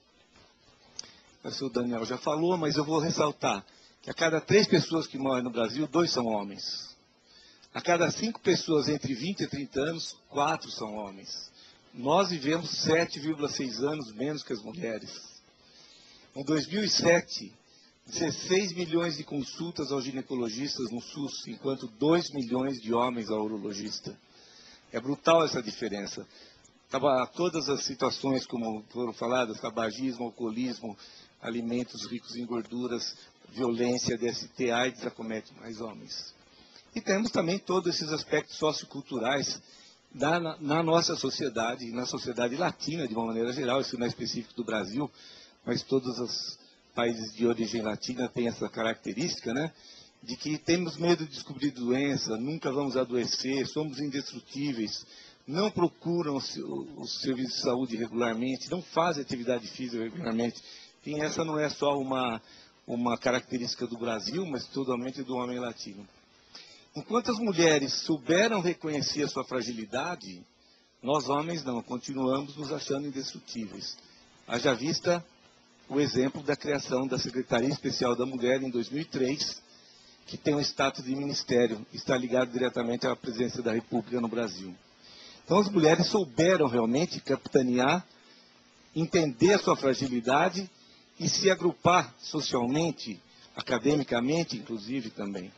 O senhor Daniel já falou, mas eu vou ressaltar que a cada 3 pessoas que morrem no Brasil, 2 são homens. A cada 5 pessoas entre 20 e 30 anos, 4 são homens. Nós vivemos 7,6 anos menos que as mulheres. Em 2007, 16 milhões de consultas aos ginecologistas no SUS, enquanto 2 milhões de homens ao urologista. É brutal essa diferença. Todas as situações, como foram faladas, tabagismo, alcoolismo, alimentos ricos em gorduras, violência, DST, AIDS, acometem mais homens. E temos também todos esses aspectos socioculturais na nossa sociedade, na sociedade latina, de uma maneira geral, isso não é específico do Brasil, mas todos os países de origem latina têm essa característica, né? De que temos medo de descobrir doença, nunca vamos adoecer, somos indestrutíveis, não procuram os serviços de saúde regularmente, não fazem atividade física regularmente. E essa não é só uma característica do Brasil, mas totalmente do homem latino. Enquanto as mulheres souberam reconhecer a sua fragilidade, nós homens não, continuamos nos achando indestrutíveis. Haja vista o exemplo da criação da Secretaria Especial da Mulher em 2003, que tem um status de ministério, está ligado diretamente à presidência da República no Brasil. Então as mulheres souberam realmente capitanear, entender a sua fragilidade e se agrupar socialmente, academicamente, inclusive também.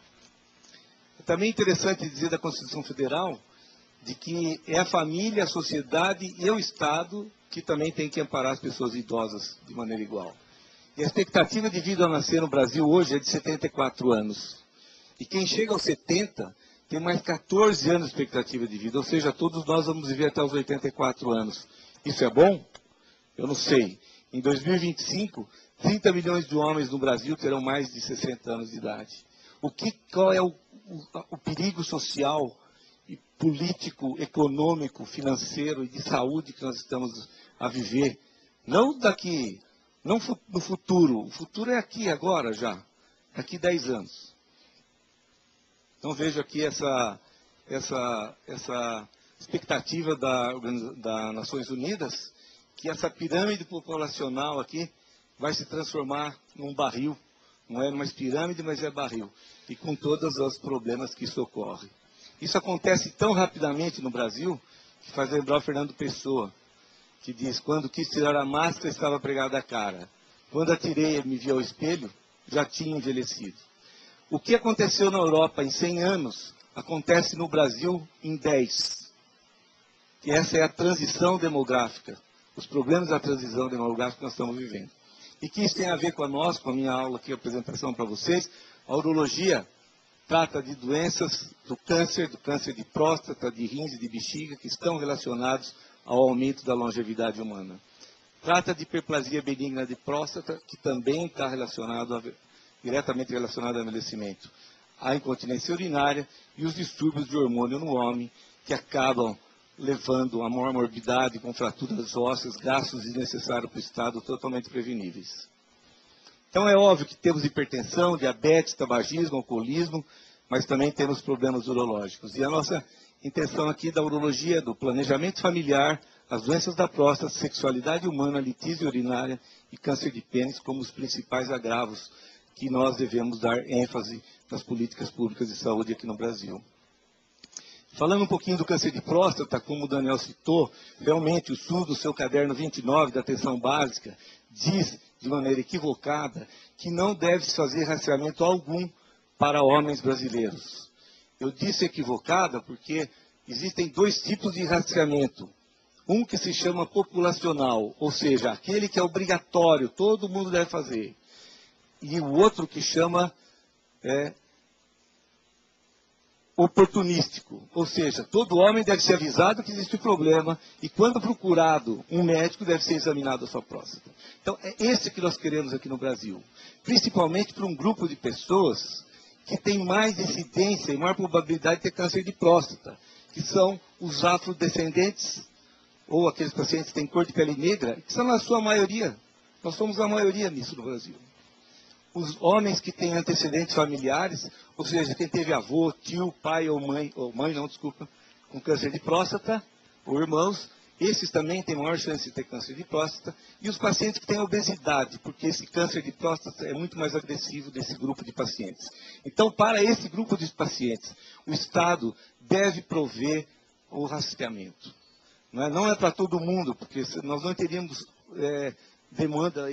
É também interessante dizer da Constituição Federal de que é a família, a sociedade e o Estado que também tem que amparar as pessoas idosas de maneira igual. E a expectativa de vida ao nascer no Brasil hoje é de 74 anos. E quem chega aos 70 tem mais 14 anos de expectativa de vida, ou seja, todos nós vamos viver até os 84 anos. Isso é bom? Eu não sei. Em 2025, 30 milhões de homens no Brasil terão mais de 60 anos de idade. Qual é o perigo social e político, econômico, financeiro e de saúde que nós estamos a viver? Não daqui, não no futuro. O futuro é aqui, agora já. Daqui 10 anos. Então vejo aqui essa expectativa das Nações Unidas, que essa pirâmide populacional aqui vai se transformar num barril. Não é mais pirâmide, mas é barril. E com todos os problemas que isso ocorre. Isso acontece tão rapidamente no Brasil, que faz lembrar o Fernando Pessoa, que diz, quando quis tirar a máscara, estava pregada a cara. Quando a tirei e me vi ao espelho, já tinha envelhecido. O que aconteceu na Europa em 100 anos, acontece no Brasil em 10. E essa é a transição demográfica. Os problemas da transição demográfica que nós estamos vivendo. E que isso tem a ver com a minha aula aqui, a apresentação para vocês. A urologia trata de doenças do câncer de próstata, de rins e de bexiga, que estão relacionados ao aumento da longevidade humana. Trata de hiperplasia benigna de próstata, que também está diretamente relacionado ao envelhecimento. A incontinência urinária e os distúrbios de hormônio no homem, que acabam levando a maior morbidade com fraturas ósseas, gastos desnecessários para o Estado, totalmente preveníveis. Então é óbvio que temos hipertensão, diabetes, tabagismo, alcoolismo, mas também temos problemas urológicos. E a nossa intenção aqui da urologia, do planejamento familiar, as doenças da próstata, sexualidade humana, litíase urinária e câncer de pênis como os principais agravos que nós devemos dar ênfase nas políticas públicas de saúde aqui no Brasil. Falando um pouquinho do câncer de próstata, como o Daniel citou, realmente o SUS, no seu caderno 29 da atenção básica, diz de maneira equivocada que não deve-se fazer rastreamento algum para homens brasileiros. Eu disse equivocada porque existem 2 tipos de rastreamento. Um que se chama populacional, ou seja, aquele que é obrigatório, todo mundo deve fazer. E o outro que chama oportunístico, ou seja, todo homem deve ser avisado que existe um problema e quando procurado um médico deve ser examinado a sua próstata. Então é esse que nós queremos aqui no Brasil, principalmente para um grupo de pessoas que tem mais incidência e maior probabilidade de ter câncer de próstata, que são os afrodescendentes ou aqueles pacientes que têm cor de pele negra, que são a sua maioria. Nós somos a maioria nisso no Brasil. Os homens que têm antecedentes familiares, ou seja, quem teve avô, tio, pai ou mãe não, desculpa, com câncer de próstata, ou irmãos, esses também têm maior chance de ter câncer de próstata, e os pacientes que têm obesidade, porque esse câncer de próstata é muito mais agressivo desse grupo de pacientes. Então, para esse grupo de pacientes, o Estado deve prover o rastreamento. Não é para todo mundo, porque nós não teríamos demanda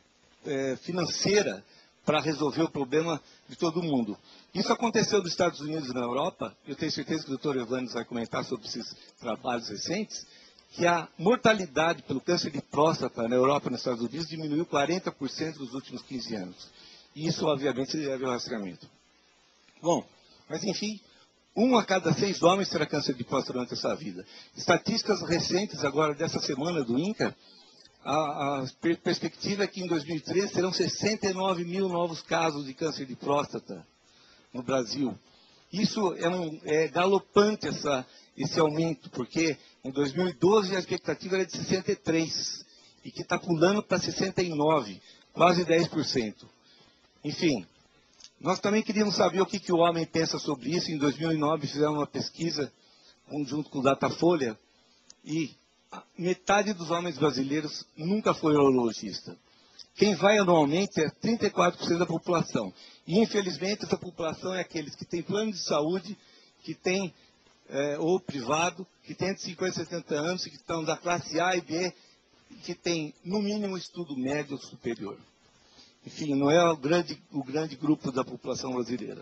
financeira para resolver o problema de todo mundo. Isso aconteceu nos Estados Unidos e na Europa, eu tenho certeza que o Dr. Evandro vai comentar sobre esses trabalhos recentes, que a mortalidade pelo câncer de próstata na Europa e nos Estados Unidos diminuiu 40% nos últimos 15 anos. E isso, obviamente, se deve ao rastreamento. Bom, mas enfim, 1 a cada 6 homens terá câncer de próstata durante a sua vida. Estatísticas recentes agora dessa semana do INCA, a perspectiva é que em 2013 serão 69 mil novos casos de câncer de próstata no Brasil. Isso é galopante esse aumento, porque em 2012 a expectativa era de 63, e que está pulando para 69, quase 10%. Enfim, nós também queríamos saber o que o homem pensa sobre isso. Em 2009 fizemos uma pesquisa junto com o Datafolha, e metade dos homens brasileiros nunca foi urologista. Quem vai anualmente é 34% da população. E, infelizmente, essa população é aqueles que têm plano de saúde, que têm, ou privado, que têm de 50 a 70 anos, que estão da classe A e B, que têm, no mínimo, estudo médio ou superior. Enfim, não é o grande grupo da população brasileira.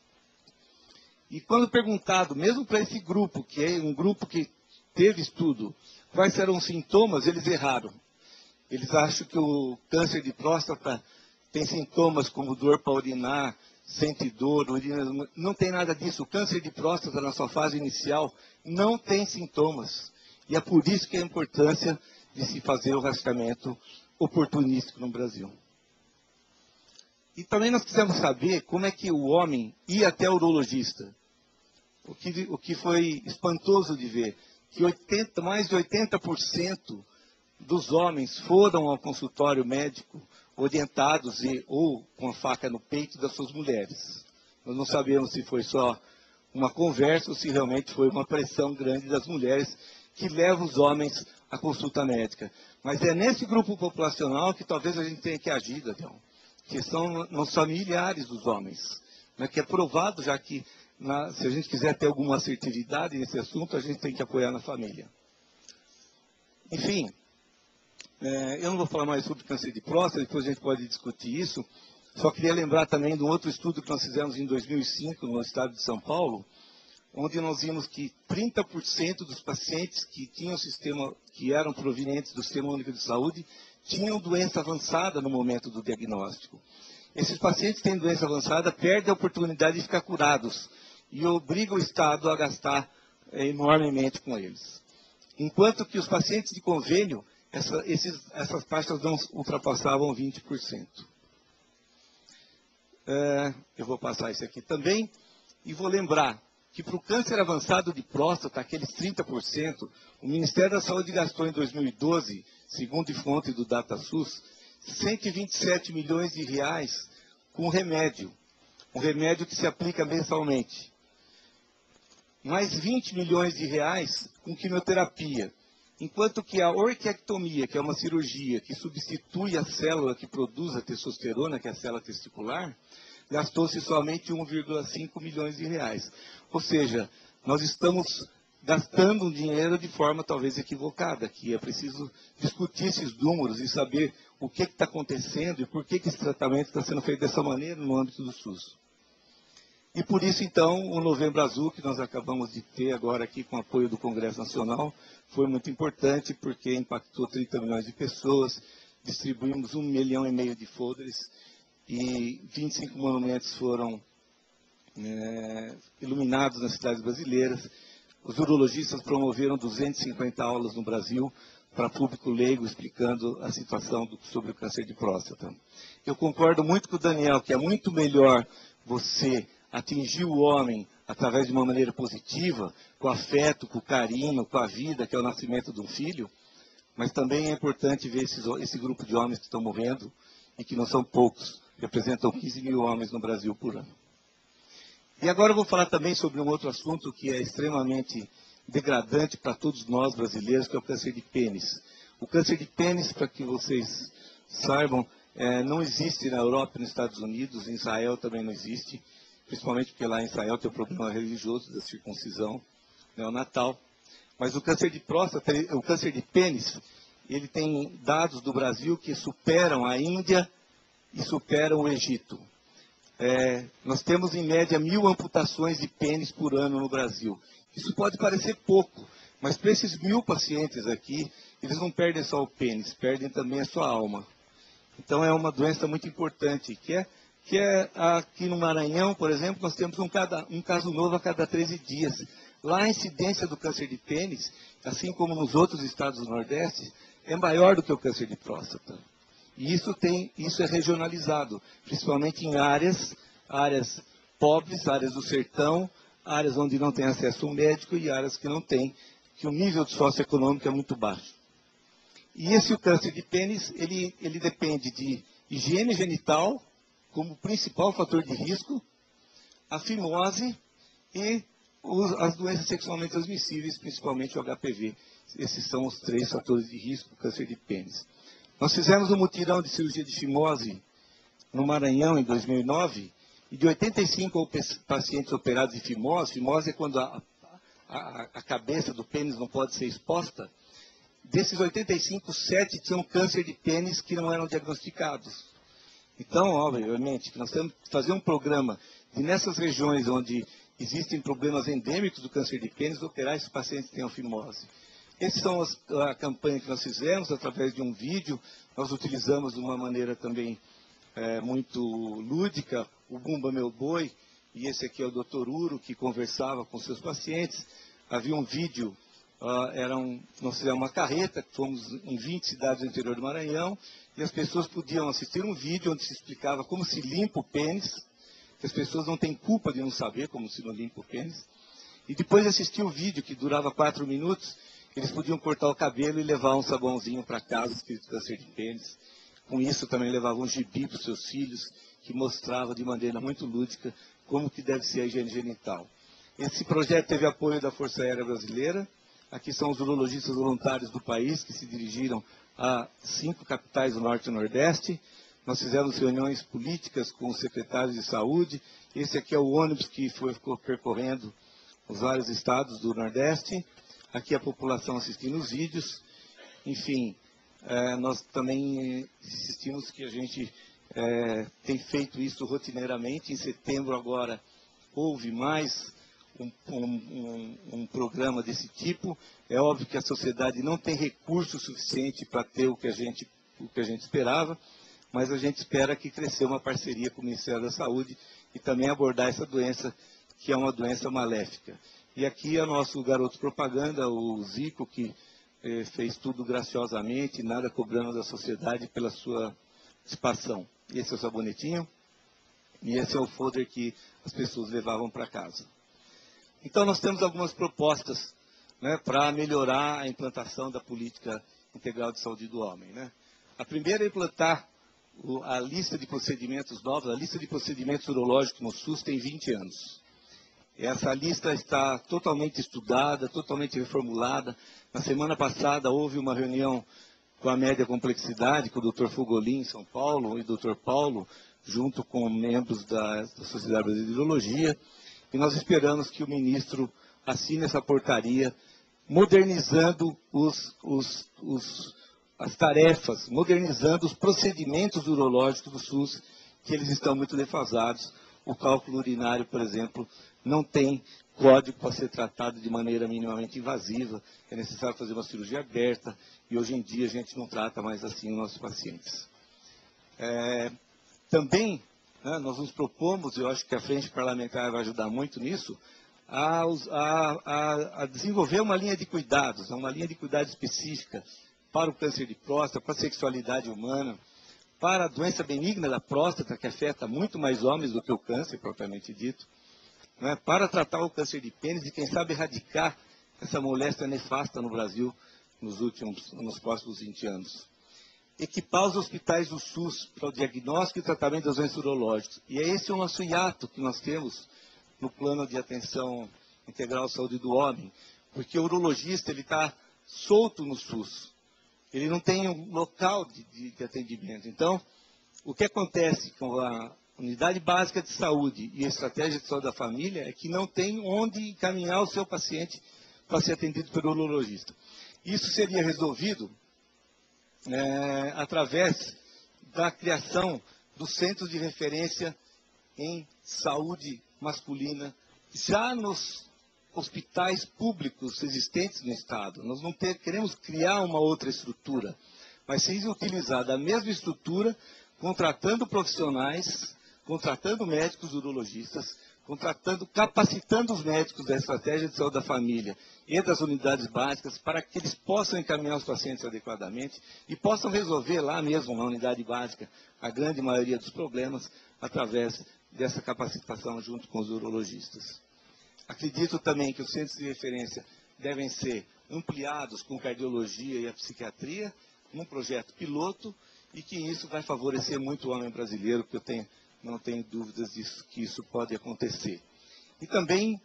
E quando perguntado, mesmo para esse grupo, que é um grupo que teve estudo, quais eram os sintomas, eles erraram. Eles acham que o câncer de próstata tem sintomas como dor para urinar, sente dor, urina. Não tem nada disso. O câncer de próstata, na sua fase inicial, não tem sintomas. E é por isso que a importância de se fazer o rastreamento oportunístico no Brasil. E também nós quisemos saber como é que o homem ia até o urologista. O que foi espantoso de ver, que mais de 80% dos homens foram ao consultório médico orientados ou com a faca no peito das suas mulheres. Nós não sabemos se foi só uma conversa ou se realmente foi uma pressão grande das mulheres que leva os homens à consulta médica. Mas é nesse grupo populacional que talvez a gente tenha que agir, Daniel, que são os familiares dos homens, né, que é provado já que se a gente quiser ter alguma assertividade nesse assunto, a gente tem que apoiar na família. Enfim, eu não vou falar mais sobre câncer de próstata, depois a gente pode discutir isso. Só queria lembrar também de um outro estudo que nós fizemos em 2005 no estado de São Paulo, onde nós vimos que 30% dos pacientes que eram provenientes do Sistema Único de Saúde tinham doença avançada no momento do diagnóstico. Esses pacientes que têm doença avançada perdem a oportunidade de ficar curados e obrigam o Estado a gastar enormemente com eles. Enquanto que os pacientes de convênio, essas taxas não ultrapassavam 20%. Eu vou passar isso aqui também e vou lembrar que para o câncer avançado de próstata, aqueles 30%, o Ministério da Saúde gastou em 2012, segundo fonte do DataSUS, 127 milhões de reais com remédio. Um remédio que se aplica mensalmente. Mais 20 milhões de reais com quimioterapia. Enquanto que a orquiectomia, que é uma cirurgia que substitui a célula que produz a testosterona, que é a célula testicular, gastou-se somente 1,5 milhões de reais. Ou seja, nós estamos gastando um dinheiro de forma talvez equivocada, que é preciso discutir esses números e saber o que está acontecendo e por que esse tratamento está sendo feito dessa maneira no âmbito do SUS. E por isso, então, o Novembro Azul, que nós acabamos de ter agora aqui com o apoio do Congresso Nacional, foi muito importante porque impactou 30 milhões de pessoas, distribuímos 1,5 milhão de folders e 25 monumentos foram iluminados nas cidades brasileiras. Os urologistas promoveram 250 aulas no Brasil para público leigo, explicando a situação sobre o câncer de próstata. Eu concordo muito com o Daniel, que é muito melhor você atingir o homem através de uma maneira positiva, com afeto, com carinho, com a vida, que é o nascimento de um filho, mas também é importante ver esse grupo de homens que estão morrendo, e que não são poucos, representam 15 mil homens no Brasil por ano. E agora eu vou falar também sobre um outro assunto que é extremamente degradante para todos nós brasileiros, que é o câncer de pênis. O câncer de pênis, para que vocês saibam, não existe na Europa e nos Estados Unidos, em Israel também não existe, principalmente porque lá em Israel tem o problema religioso da circuncisão neonatal. Mas o câncer de próstata, o câncer de pênis, ele tem dados do Brasil que superam a Índia e superam o Egito. Nós temos em média 1.000 amputações de pênis por ano no Brasil. Isso pode parecer pouco, mas para esses 1.000 pacientes aqui, eles não perdem só o pênis, perdem também a sua alma. Então é uma doença muito importante, que é aqui no Maranhão, por exemplo, nós temos um caso novo a cada 13 dias. Lá a incidência do câncer de pênis, assim como nos outros estados do Nordeste, é maior do que o câncer de próstata. E isso é regionalizado, principalmente em áreas pobres, áreas do sertão, áreas onde não tem acesso ao médico e áreas que não tem, que o nível socioeconômico é muito baixo. E o câncer de pênis, ele depende de higiene genital, como principal fator de risco, a fimose e as doenças sexualmente transmissíveis, principalmente o HPV. Esses são os 3 fatores de risco do câncer de pênis. Nós fizemos um mutirão de cirurgia de fimose no Maranhão em 2009, e de 85 pacientes operados de fimose, fimose é quando a cabeça do pênis não pode ser exposta, desses 85, 7 tinham câncer de pênis que não eram diagnosticados. Então, obviamente, que nós temos que fazer um programa de nessas regiões onde existem problemas endêmicos do câncer de pênis, operar esses pacientes que tenham fimose. Essas são a campanha que nós fizemos através de um vídeo. Nós utilizamos de uma maneira também muito lúdica o Bumba Meu Boi, e esse aqui é o Dr. Uro, que conversava com seus pacientes. Havia um vídeo, nós fizemos uma carreta, fomos em 20 cidades do interior do Maranhão, e as pessoas podiam assistir um vídeo onde se explicava como se limpa o pênis, que as pessoas não têm culpa de não saber como se não limpa o pênis. E depois de assistir o vídeo, que durava 4 minutos, eles podiam cortar o cabelo e levar um sabãozinho para casa, escrito câncer de pênis. Com isso também levavam um gibi para os seus filhos, que mostrava de maneira muito lúdica como que deve ser a higiene genital. Esse projeto teve apoio da Força Aérea Brasileira. Aqui são os urologistas voluntários do país, que se dirigiram a 5 capitais do Norte e Nordeste. Nós fizemos reuniões políticas com os secretários de saúde. Esse aqui é o ônibus que ficou percorrendo os vários estados do Nordeste. Aqui a população assistindo os vídeos. Enfim, nós também insistimos que a gente tem feito isso rotineiramente. Em setembro agora houve mais um programa desse tipo. É óbvio que a sociedade não tem recurso suficiente para ter o que a gente esperava, mas a gente espera que crescer uma parceria com o Ministério da Saúde e também abordar essa doença, que é uma doença maléfica. E aqui é o nosso garoto propaganda, o Zico, que fez tudo graciosamente, nada cobrando da sociedade pela sua participação. Esse é o sabonetinho e esse é o folder que as pessoas levavam para casa. Então nós temos algumas propostas, né, para melhorar a implantação da política integral de saúde do homem, né? A primeira é implantar a lista de procedimentos novos. A lista de procedimentos urológicos no SUS tem 20 anos. Essa lista está totalmente estudada, totalmente reformulada. Na semana passada houve uma reunião com a média complexidade, com o Dr. Fugolin, em São Paulo, e o Dr. Paulo, junto com membros da Sociedade Brasileira de Urologia, e nós esperamos que o ministro assine essa portaria, modernizando as tarefas, modernizando os procedimentos urológicos do SUS, que eles estão muito defasados. O cálculo urinário, por exemplo, não tem código para ser tratado de maneira minimamente invasiva. É necessário fazer uma cirurgia aberta, e hoje em dia a gente não trata mais assim os nossos pacientes. Também né, nós nos propomos, eu acho que a Frente Parlamentar vai ajudar muito nisso, a desenvolver uma linha de cuidados, uma linha de cuidados específica para o câncer de próstata, para a sexualidade humana, para a doença benigna da próstata, que afeta muito mais homens do que o câncer propriamente dito, né, para tratar o câncer de pênis e, quem sabe, erradicar essa moléstia nefasta no Brasil nos próximos 20 anos. Equipar os hospitais do SUS para o diagnóstico e tratamento das doenças urológicas. E é esse o nosso hiato que nós temos no plano de atenção integral à saúde do homem, porque o urologista está solto no SUS. Ele não tem um local de atendimento. Então, o que acontece com a unidade básica de saúde e a estratégia de saúde da família é que não tem onde encaminhar o seu paciente para ser atendido pelo urologista. Isso seria resolvido através da criação dos centros de referência em saúde masculina, já nos hospitais públicos existentes no Estado. Nós não queremos criar uma outra estrutura, mas sim utilizar da mesma estrutura, contratando profissionais, contratando médicos urologistas, capacitando os médicos da estratégia de saúde da família e das unidades básicas para que eles possam encaminhar os pacientes adequadamente e possam resolver lá mesmo na unidade básica a grande maioria dos problemas através dessa capacitação junto com os urologistas. Acredito também que os centros de referência devem ser ampliados com cardiologia e a psiquiatria num projeto piloto e que isso vai favorecer muito o homem brasileiro, porque não tenho dúvidas que isso pode acontecer. E também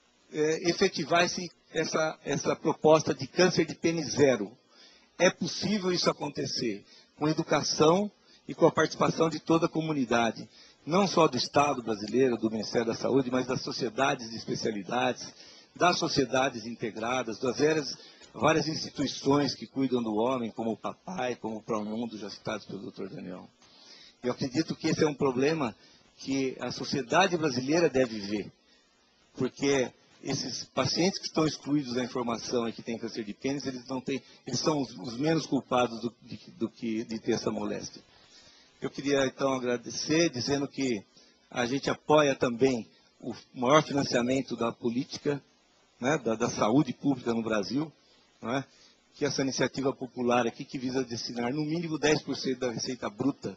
efetivar essa proposta de câncer de pênis zero. É possível isso acontecer com educação e com a participação de toda a comunidade, não só do Estado brasileiro, do Ministério da Saúde, mas das sociedades de especialidades, das sociedades integradas, das várias instituições que cuidam do homem, como o Papai, como o Promundo, já citados pelo Dr. Daniel. Eu acredito que esse é um problema que a sociedade brasileira deve ver, porque esses pacientes que estão excluídos da informação e que têm câncer de pênis, eles são os menos culpados de ter essa moléstia. Eu queria, então, agradecer, dizendo que a gente apoia também o maior financiamento da política, né, da saúde pública no Brasil, né, que essa iniciativa popular aqui, que visa destinar no mínimo 10% da receita bruta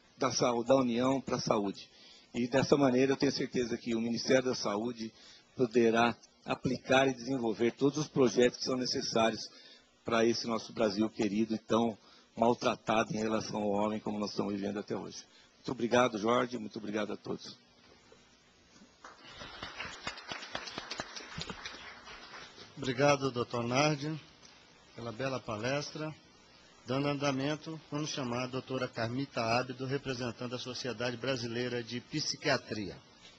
da União para a saúde. E dessa maneira eu tenho certeza que o Ministério da Saúde poderá aplicar e desenvolver todos os projetos que são necessários para esse nosso Brasil querido e tão maltratado em relação ao homem como nós estamos vivendo até hoje. Muito obrigado, Jorge, muito obrigado a todos. Obrigado, doutor Nardi, pela bela palestra. Dando andamento, vamos chamar a doutora Carmita Ábido, representante da Sociedade Brasileira de Psiquiatria.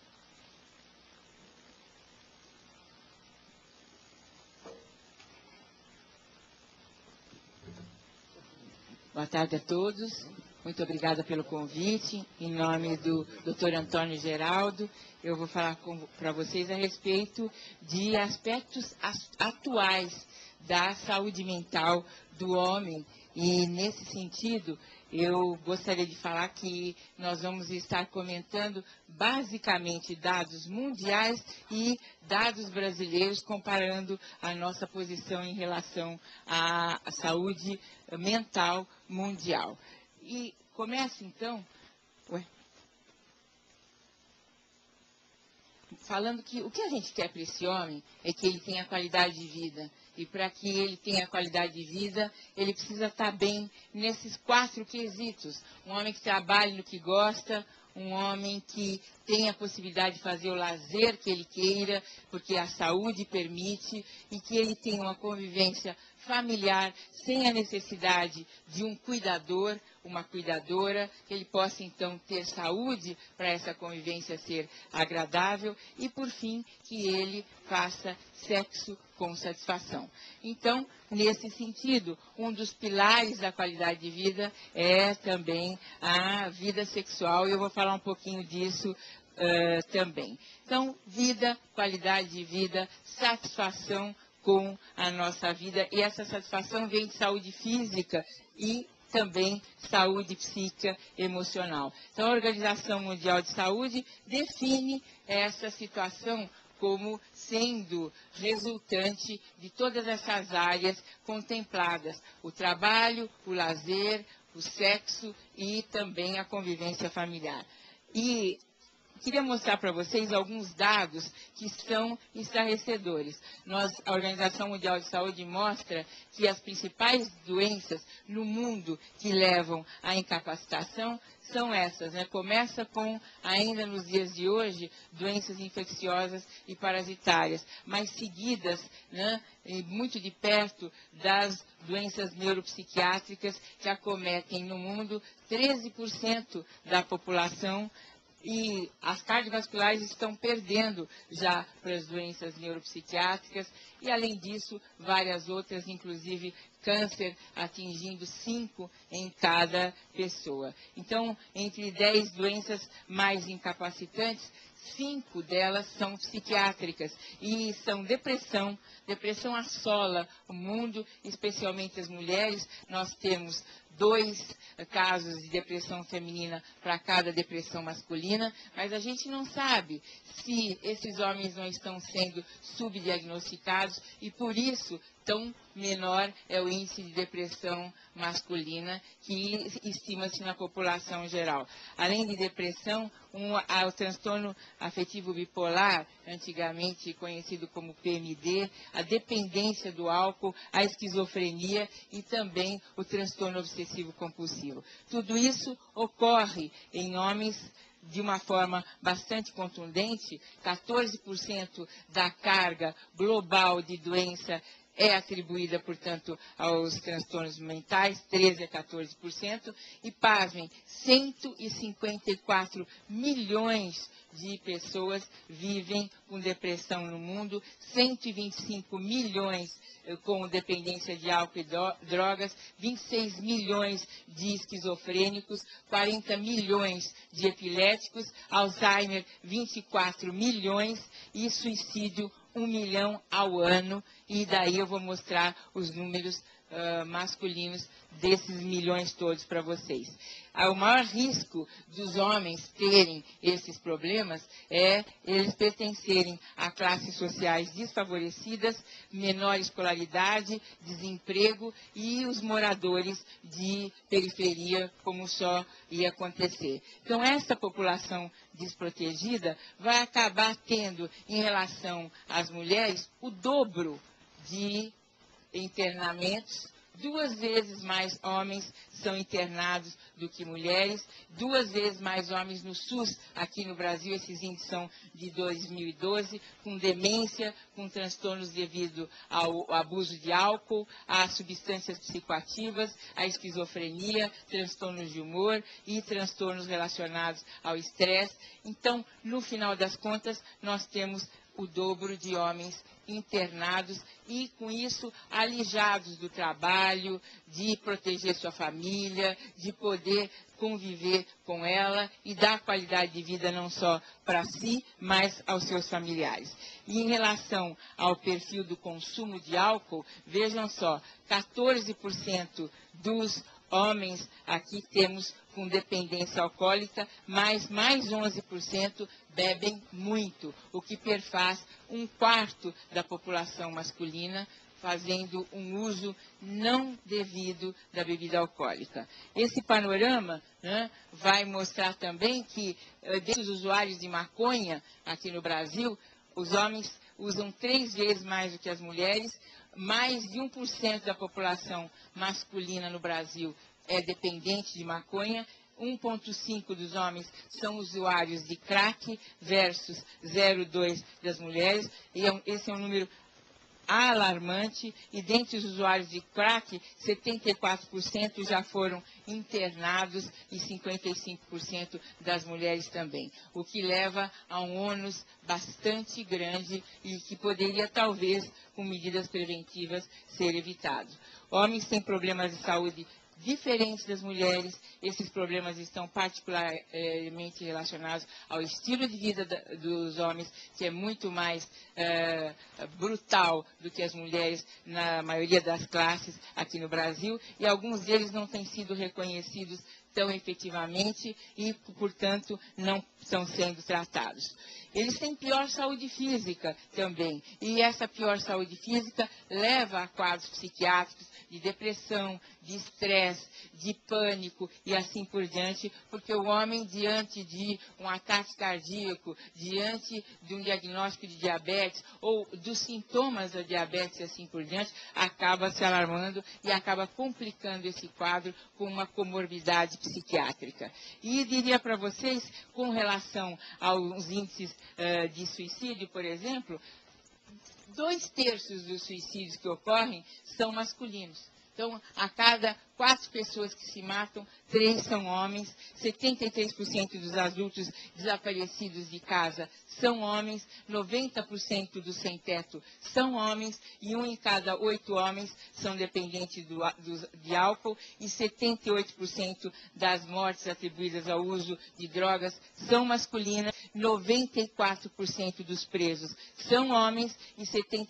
Boa tarde a todos. Muito obrigada pelo convite. Em nome do Dr. Antônio Geraldo, eu vou falar para vocês a respeito de aspectos atuais da saúde mental do homem. E, nesse sentido, eu gostaria de falar que nós vamos estar comentando basicamente dados mundiais e dados brasileiros, comparando a nossa posição em relação à saúde mental mundial. E começo, então, falando que o que a gente quer para esse homem é que ele tenha qualidade de vida. E para que ele tenha qualidade de vida, ele precisa estar bem nesses 4 quesitos. Um homem que trabalhe no que gosta, um homem que tenha a possibilidade de fazer o lazer que ele queira, porque a saúde permite, e que ele tenha uma convivência familiar sem a necessidade de um cuidador, uma cuidadora, que ele possa então ter saúde para essa convivência ser agradável e, por fim, que ele faça sexo com satisfação. Então, nesse sentido, um dos pilares da qualidade de vida é também a vida sexual, e eu vou falar um pouquinho disso também. Então, vida, qualidade de vida, satisfação com a nossa vida, e essa satisfação vem de saúde física e também saúde psíquica e emocional. Então, a Organização Mundial de Saúde define essa situação como sendo resultante de todas essas áreas contempladas: o trabalho, o lazer, o sexo e também a convivência familiar. E queria mostrar para vocês alguns dados que são estarrecedores. A Organização Mundial de Saúde mostra que as principais doenças no mundo que levam à incapacitação são essas, né? Começa com, ainda nos dias de hoje, doenças infecciosas e parasitárias, mas seguidas, né, muito de perto das doenças neuropsiquiátricas que acometem no mundo 13% da população. E as cardiovasculares estão perdendo já para as doenças neuropsiquiátricas e, além disso, várias outras, inclusive câncer, atingindo 5 em cada pessoa. Então, entre 10 doenças mais incapacitantes, 5 delas são psiquiátricas e são depressão. Depressão assola o mundo, especialmente as mulheres. Nós temos 2 casos de depressão feminina para cada depressão masculina, mas a gente não sabe se esses homens não estão sendo subdiagnosticados e, por isso, tão menor é o índice de depressão masculina que estima-se na população geral. Além de depressão, o transtorno afetivo bipolar, antigamente conhecido como PMD, a dependência do álcool, a esquizofrenia e também o transtorno obsessivo-compulsivo. Tudo isso ocorre em homens de uma forma bastante contundente. 14% da carga global de doença é atribuída, portanto, aos transtornos mentais, 13% a 14%, e, pasmem, 154 milhões de pessoas vivem com depressão no mundo, 125 milhões com dependência de álcool e drogas, 26 milhões de esquizofrênicos, 40 milhões de epiléticos, Alzheimer, 24 milhões e suicídio, 1 milhão ao ano, e daí eu vou mostrar os números masculinos desses milhões todos para vocês. O maior risco dos homens terem esses problemas é eles pertencerem a classes sociais desfavorecidas, menor escolaridade, desemprego e os moradores de periferia, como só ia acontecer. Então, essa população desprotegida vai acabar tendo, em relação às mulheres, o dobro de internamentos. 2 vezes mais homens são internados do que mulheres, 2 vezes mais homens no SUS, aqui no Brasil, esses índices são de 2012, com demência, com transtornos devido ao abuso de álcool, a substâncias psicoativas, a esquizofrenia, transtornos de humor e transtornos relacionados ao estresse. Então, no final das contas, nós temos o dobro de homens internados e, com isso, alijados do trabalho, de proteger sua família, de poder conviver com ela e dar qualidade de vida não só para si, mas aos seus familiares. E em relação ao perfil do consumo de álcool, vejam só, 14% dos homens aqui temos com dependência alcoólica, mas mais 11% bebem muito, o que perfaz 1/4 da população masculina fazendo um uso não devido da bebida alcoólica. Esse panorama, né, vai mostrar também que, dentre os usuários de maconha aqui no Brasil, os homens usam 3 vezes mais do que as mulheres, mais de 1% da população masculina no Brasil é dependente de maconha, 1,5% dos homens são usuários de crack versus 0,2% das mulheres, e esse é um número alarmante, e dentre os usuários de crack, 74% já foram internados e 55% das mulheres também, o que leva a um ônus bastante grande e que poderia, talvez, com medidas preventivas, ser evitado. Homens têm problemas de saúde diferentes das mulheres. Esses problemas estão particularmente relacionados ao estilo de vida dos homens, que é muito mais brutal do que as mulheres na maioria das classes aqui no Brasil, e alguns deles não têm sido reconhecidos tão efetivamente e, portanto, não estão sendo tratados. Eles têm pior saúde física também, e essa pior saúde física leva a quadros psiquiátricos de depressão, de estresse, de pânico e assim por diante, porque o homem, diante de um ataque cardíaco, diante de um diagnóstico de diabetes ou dos sintomas da diabetes e assim por diante, acaba se alarmando e acaba complicando esse quadro com uma comorbidade psiquiátrica. E diria para vocês, com relação aos índices de suicídio, por exemplo, 2/3 dos suicídios que ocorrem são masculinos. Então, a cada 4 pessoas que se matam, 3 são homens, 73% dos adultos desaparecidos de casa são homens, 90% dos sem-teto são homens, e 1 em cada 8 homens são dependentes de álcool, e 78% das mortes atribuídas ao uso de drogas são masculinas, 94% dos presos são homens, e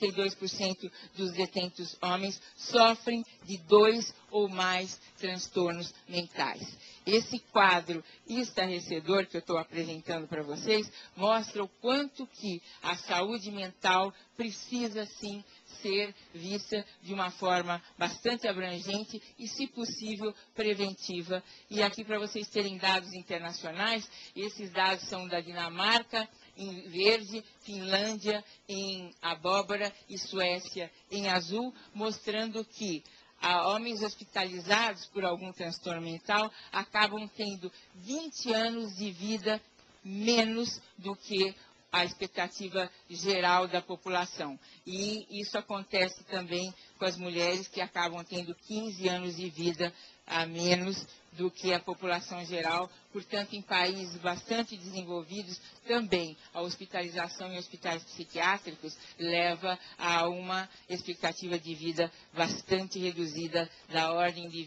72% dos detentos homens sofrem de 2 ou mais transtornos mentais. Esse quadro estarrecedor que eu estou apresentando para vocês mostra o quanto que a saúde mental precisa, sim, ser vista de uma forma bastante abrangente e, se possível, preventiva. E aqui, para vocês terem dados internacionais, esses dados são da Dinamarca, em verde, Finlândia em abóbora e Suécia em azul, mostrando que homens hospitalizados por algum transtorno mental acabam tendo 20 anos de vida menos do que a expectativa geral da população. E isso acontece também com as mulheres, que acabam tendo 15 anos de vida a menos do que a população geral. Portanto, em países bastante desenvolvidos, também a hospitalização em hospitais psiquiátricos leva a uma expectativa de vida bastante reduzida, da ordem de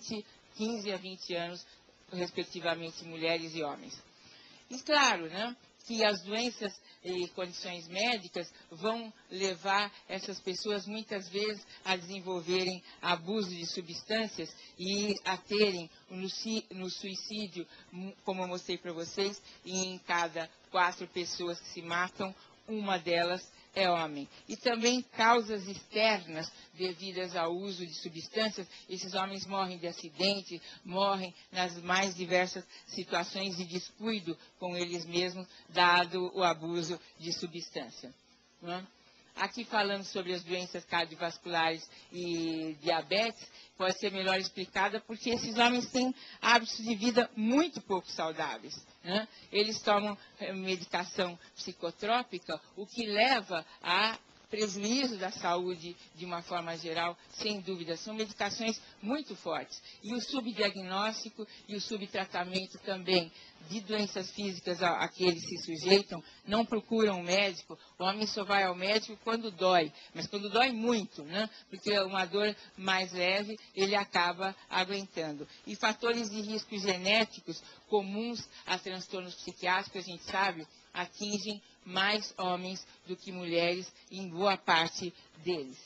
15 a 20 anos, respectivamente, mulheres e homens. E claro, né, que as doenças e condições médicas vão levar essas pessoas muitas vezes a desenvolverem abuso de substâncias e a terem no suicídio, como eu mostrei para vocês, em cada 4 pessoas que se matam, uma delas é homem. E também causas externas devidas ao uso de substâncias. Esses homens morrem de acidente, morrem nas mais diversas situações de descuido com eles mesmos, dado o abuso de substância. Não é? Aqui, falando sobre as doenças cardiovasculares e diabetes, pode ser melhor explicada porque esses homens têm hábitos de vida muito pouco saudáveis, né? Eles tomam medicação psicotrópica, o que leva a prejuízo da saúde de uma forma geral, sem dúvida. São medicações muito fortes. E o subdiagnóstico e o subtratamento também de doenças físicas a que eles se sujeitam, não procuram um médico. O homem só vai ao médico quando dói, mas quando dói muito, né? Porque uma dor mais leve ele acaba aguentando. E fatores de risco genéticos comuns a transtornos psiquiátricos, a gente sabe, atingem mais homens do que mulheres em boa parte deles.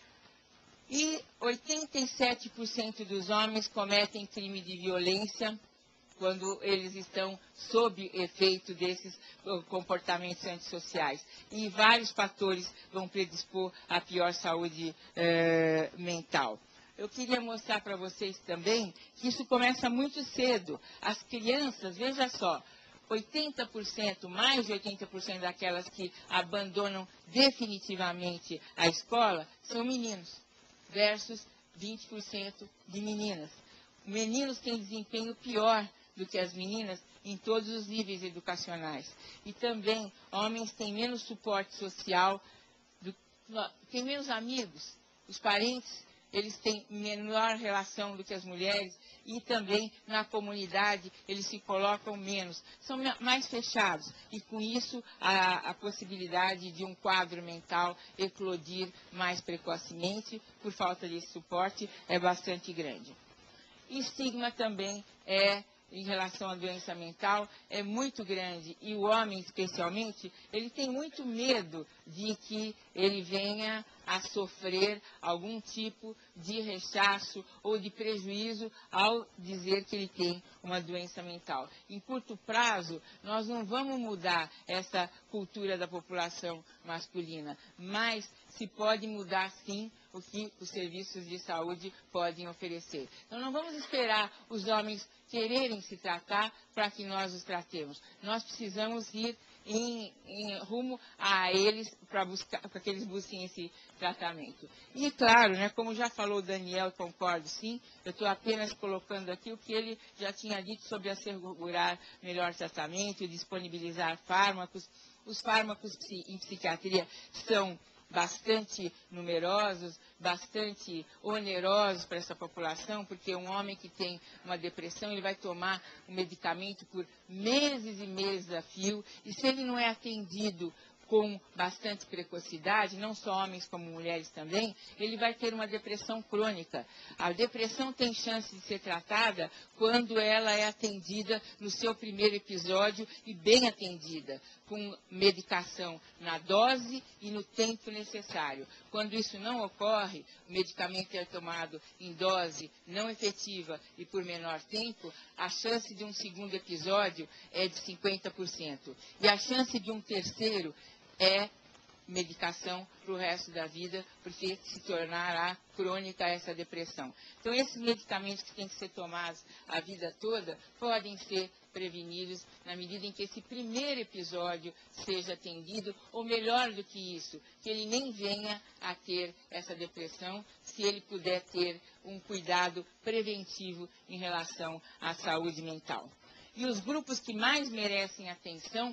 E 87% dos homens cometem crime de violência quando eles estão sob efeito desses comportamentos antissociais. E vários fatores vão predispor à pior saúde mental. Eu queria mostrar para vocês também que isso começa muito cedo. As crianças, veja só, 80%, mais de 80% daquelas que abandonam definitivamente a escola são meninos, versus 20% de meninas. Meninos têm desempenho pior do que as meninas em todos os níveis educacionais. E também, homens têm menos suporte social, têm menos amigos. Os parentes, eles têm menor relação do que as mulheres, e também na comunidade eles se colocam menos, são mais fechados, e com isso a possibilidade de um quadro mental eclodir mais precocemente por falta de suporte é bastante grande. E estigma também em relação à doença mental, é muito grande. E o homem, especialmente, ele tem muito medo de que ele venha a sofrer algum tipo de rechaço ou de prejuízo ao dizer que ele tem uma doença mental. Em curto prazo, nós não vamos mudar essa cultura da população masculina, mas se pode mudar, sim, o que os serviços de saúde podem oferecer. Então, não vamos esperar os homens quererem se tratar para que nós os tratemos. Nós precisamos ir em rumo a eles para que eles busquem esse tratamento. E, claro, né, como já falou o Daniel, concordo sim, eu estou apenas colocando aqui o que ele já tinha dito sobre assegurar melhor tratamento, disponibilizar fármacos. Os fármacos em psiquiatria são bastante numerosos, bastante onerosos para essa população, porque um homem que tem uma depressão, ele vai tomar um medicamento por meses e meses a fio, e se ele não é atendido com bastante precocidade, não só homens como mulheres também, ele vai ter uma depressão crônica. A depressão tem chance de ser tratada quando ela é atendida no seu primeiro episódio e bem atendida, com medicação na dose e no tempo necessário. Quando isso não ocorre, o medicamento é tomado em dose não efetiva e por menor tempo, a chance de um segundo episódio é de 50%. E a chance de um terceiro é medicação para o resto da vida, porque se tornará crônica essa depressão. Então, esses medicamentos que têm que ser tomados a vida toda podem ser prevenidos na medida em que esse primeiro episódio seja atendido, ou melhor do que isso, que ele nem venha a ter essa depressão, se ele puder ter um cuidado preventivo em relação à saúde mental. E os grupos que mais merecem atenção,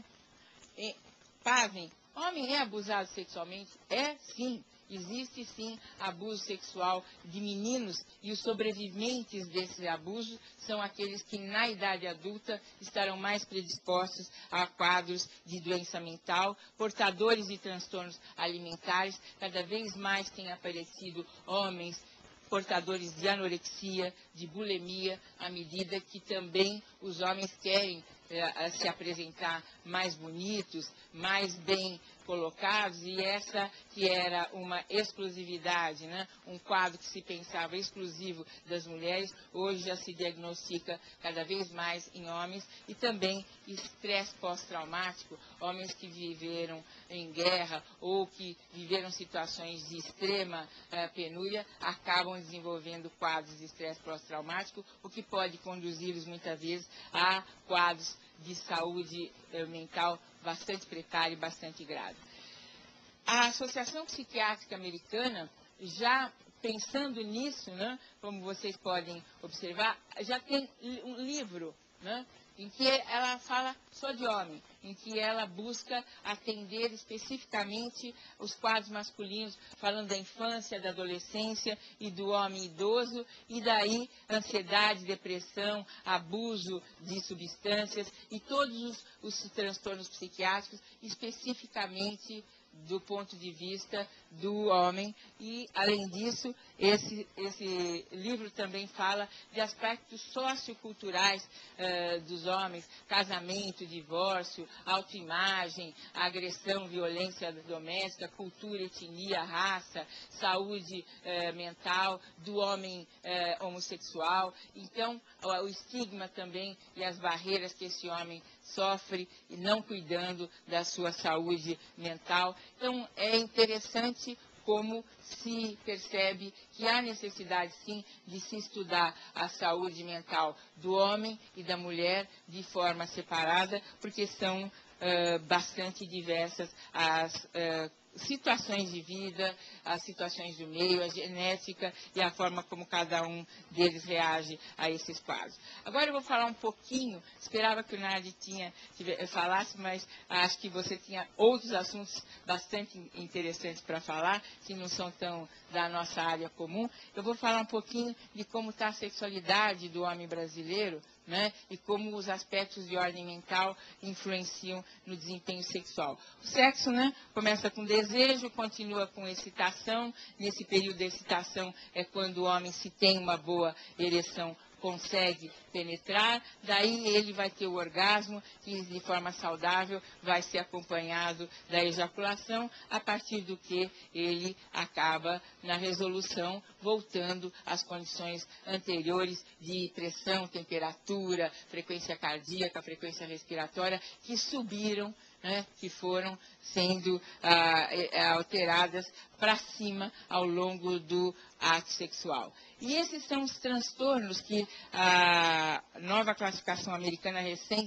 pasmem, homem é abusado sexualmente? É, sim. Existe, sim, abuso sexual de meninos e os sobreviventes desse abuso são aqueles que, na idade adulta, estarão mais predispostos a quadros de doença mental, portadores de transtornos alimentares. Cada vez mais têm aparecido homens portadores de anorexia, de bulimia, à medida que também os homens querem se apresentar mais bonitos, mais bem colocados, e essa que era uma exclusividade, né? Um quadro que se pensava exclusivo das mulheres, hoje já se diagnostica cada vez mais em homens, e também estresse pós-traumático, homens que viveram em guerra ou que viveram situações de extrema penúria, acabam desenvolvendo quadros de estresse pós-traumático, o que pode conduzi-los muitas vezes a quadros de saúde mental bastante precário e bastante grave. A Associação Psiquiátrica Americana, já pensando nisso, né, como vocês podem observar, já tem um livro, né, em que ela fala só de homem, em que ela busca atender especificamente os quadros masculinos, falando da infância, da adolescência e do homem idoso, e daí ansiedade, depressão, abuso de substâncias e todos os transtornos psiquiátricos, especificamente do ponto de vista do homem. E, além disso, esse livro também fala de aspectos socioculturais dos homens, casamento, divórcio, autoimagem, agressão, violência doméstica, cultura, etnia, raça, saúde mental do homem homossexual. Então, o estigma também e as barreiras que esse homem sofre e não cuidando da sua saúde mental. Então, é interessante como se percebe que há necessidade, sim, de se estudar a saúde mental do homem e da mulher de forma separada, porque são bastante diversas as situações de vida, as situações do meio, a genética e a forma como cada um deles reage a esses quadros. Agora eu vou falar um pouquinho, esperava que o Nardi falasse, mas acho que você tinha outros assuntos bastante interessantes para falar, que não são tão da nossa área comum. Eu vou falar um pouquinho de como está a sexualidade do homem brasileiro, né, e como os aspectos de ordem mental influenciam no desempenho sexual. O sexo, né, começa com desejo, continua com excitação. Nesse período de excitação é quando o homem se tem uma boa ereção consegue penetrar, daí ele vai ter o orgasmo, que de forma saudável vai ser acompanhado da ejaculação, a partir do que ele acaba na resolução, voltando às condições anteriores de pressão, temperatura, frequência cardíaca, frequência respiratória, que subiram, né, que foram sendo alteradas para cima ao longo do ato sexual. E esses são os transtornos que a nova classificação americana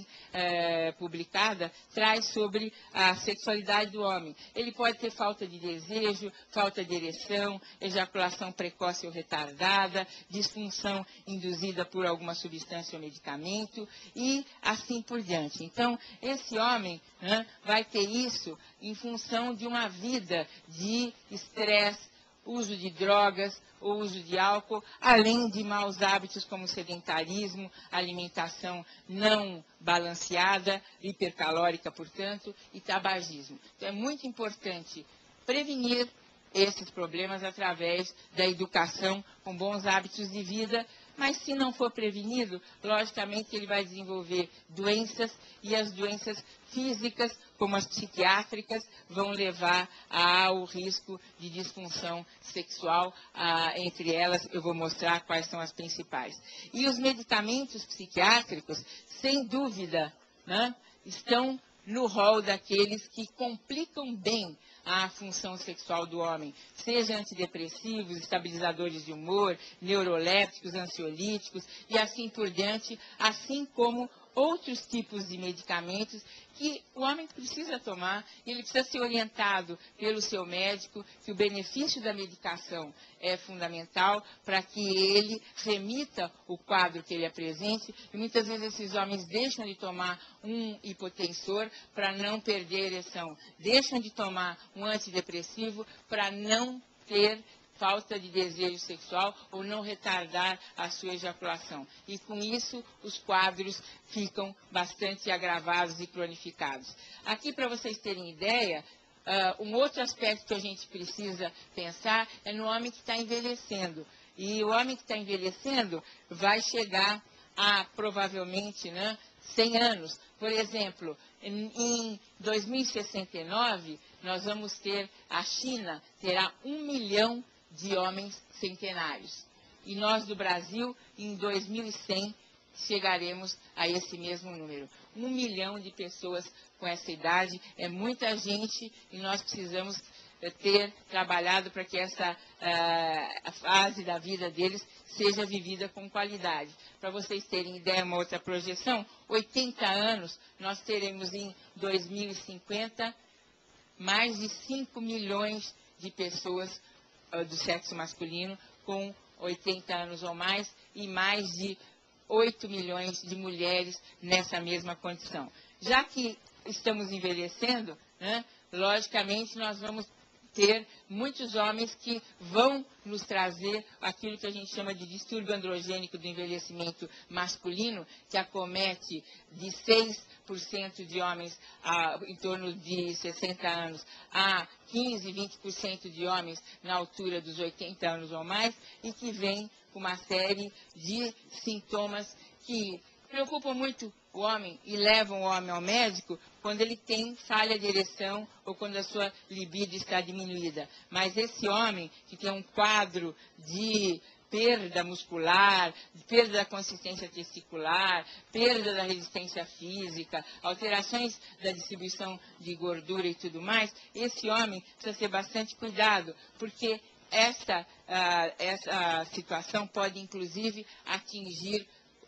recém-publicada traz sobre a sexualidade do homem. Ele pode ter falta de desejo, falta de ereção, ejaculação precoce ou retardada, disfunção induzida por alguma substância ou medicamento e assim por diante. Então, esse homem, né, vai ter isso em função de uma vida de estresse, uso de drogas, o uso de álcool, além de maus hábitos como sedentarismo, alimentação não balanceada, hipercalórica, portanto, e tabagismo. Então, é muito importante prevenir esses problemas através da educação com bons hábitos de vida, mas se não for prevenido, logicamente ele vai desenvolver doenças e as doenças físicas, como as psiquiátricas, vão levar ao risco de disfunção sexual. Entre elas, eu vou mostrar quais são as principais. E os medicamentos psiquiátricos, sem dúvida, né, estão no rol daqueles que complicam bem a função sexual do homem, seja antidepressivos, estabilizadores de humor, neurolépticos, ansiolíticos e assim por diante, assim como outros tipos de medicamentos que o homem precisa tomar, e ele precisa ser orientado pelo seu médico, que o benefício da medicação é fundamental para que ele remita o quadro que ele apresente, e muitas vezes esses homens deixam de tomar um hipotensor para não perder a ereção, deixam de tomar um antidepressivo para não ter falta de desejo sexual ou não retardar a sua ejaculação. E com isso, os quadros ficam bastante agravados e cronificados. Aqui, para vocês terem ideia, um outro aspecto que a gente precisa pensar é no homem que está envelhecendo. E o homem que está envelhecendo vai chegar a, provavelmente, 100 anos. Por exemplo, em 2069, nós vamos ter, a China terá 1 milhão de homens centenários. E nós do Brasil, em 2100, chegaremos a esse mesmo número. 1 milhão de pessoas com essa idade, é muita gente e nós precisamos ter trabalhado para que essa fase da vida deles seja vivida com qualidade. Para vocês terem ideia, uma outra projeção, 80 anos, nós teremos em 2050 mais de 5 milhões de pessoas do sexo masculino com 80 anos ou mais e mais de 8 milhões de mulheres nessa mesma condição. Já que estamos envelhecendo, logicamente nós vamos ter muitos homens que vão nos trazer aquilo que a gente chama de distúrbio androgênico do envelhecimento masculino, que acomete de 6% de homens em torno de 60 anos a 15, 20% de homens na altura dos 80 anos ou mais, e que vem com uma série de sintomas que preocupam muito o homem e levam o homem ao médico quando ele tem falha de ereção ou quando a sua libido está diminuída. Mas esse homem que tem um quadro de perda muscular, perda da consistência testicular, perda da resistência física, alterações da distribuição de gordura e tudo mais, esse homem precisa ter bastante cuidado, porque essa situação pode, inclusive, atingir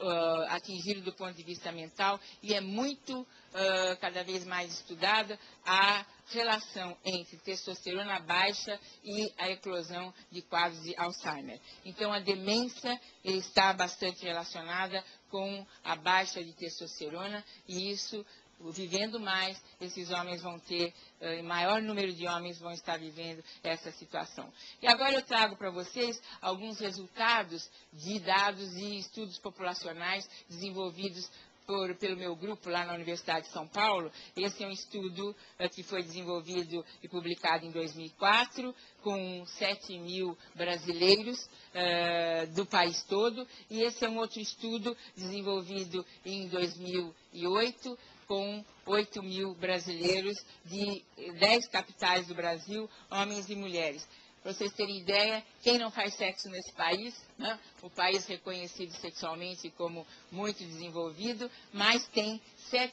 do ponto de vista mental, e é muito, cada vez mais estudada, a relação entre testosterona baixa e a eclosão de quadros de Alzheimer. Então, a demência está bastante relacionada com a baixa de testosterona, e isso, vivendo mais, esses homens vão ter, maior número de homens vão estar vivendo essa situação. E agora eu trago para vocês alguns resultados de dados e estudos populacionais desenvolvidos pelo meu grupo lá na Universidade de São Paulo. Esse é um estudo que foi desenvolvido e publicado em 2004, com 7.000 brasileiros do país todo. E esse é um outro estudo desenvolvido em 2008, com 8.000 brasileiros de 10 capitais do Brasil, homens e mulheres. Para vocês terem ideia, quem não faz sexo nesse país, né? O país reconhecido sexualmente como muito desenvolvido, mas tem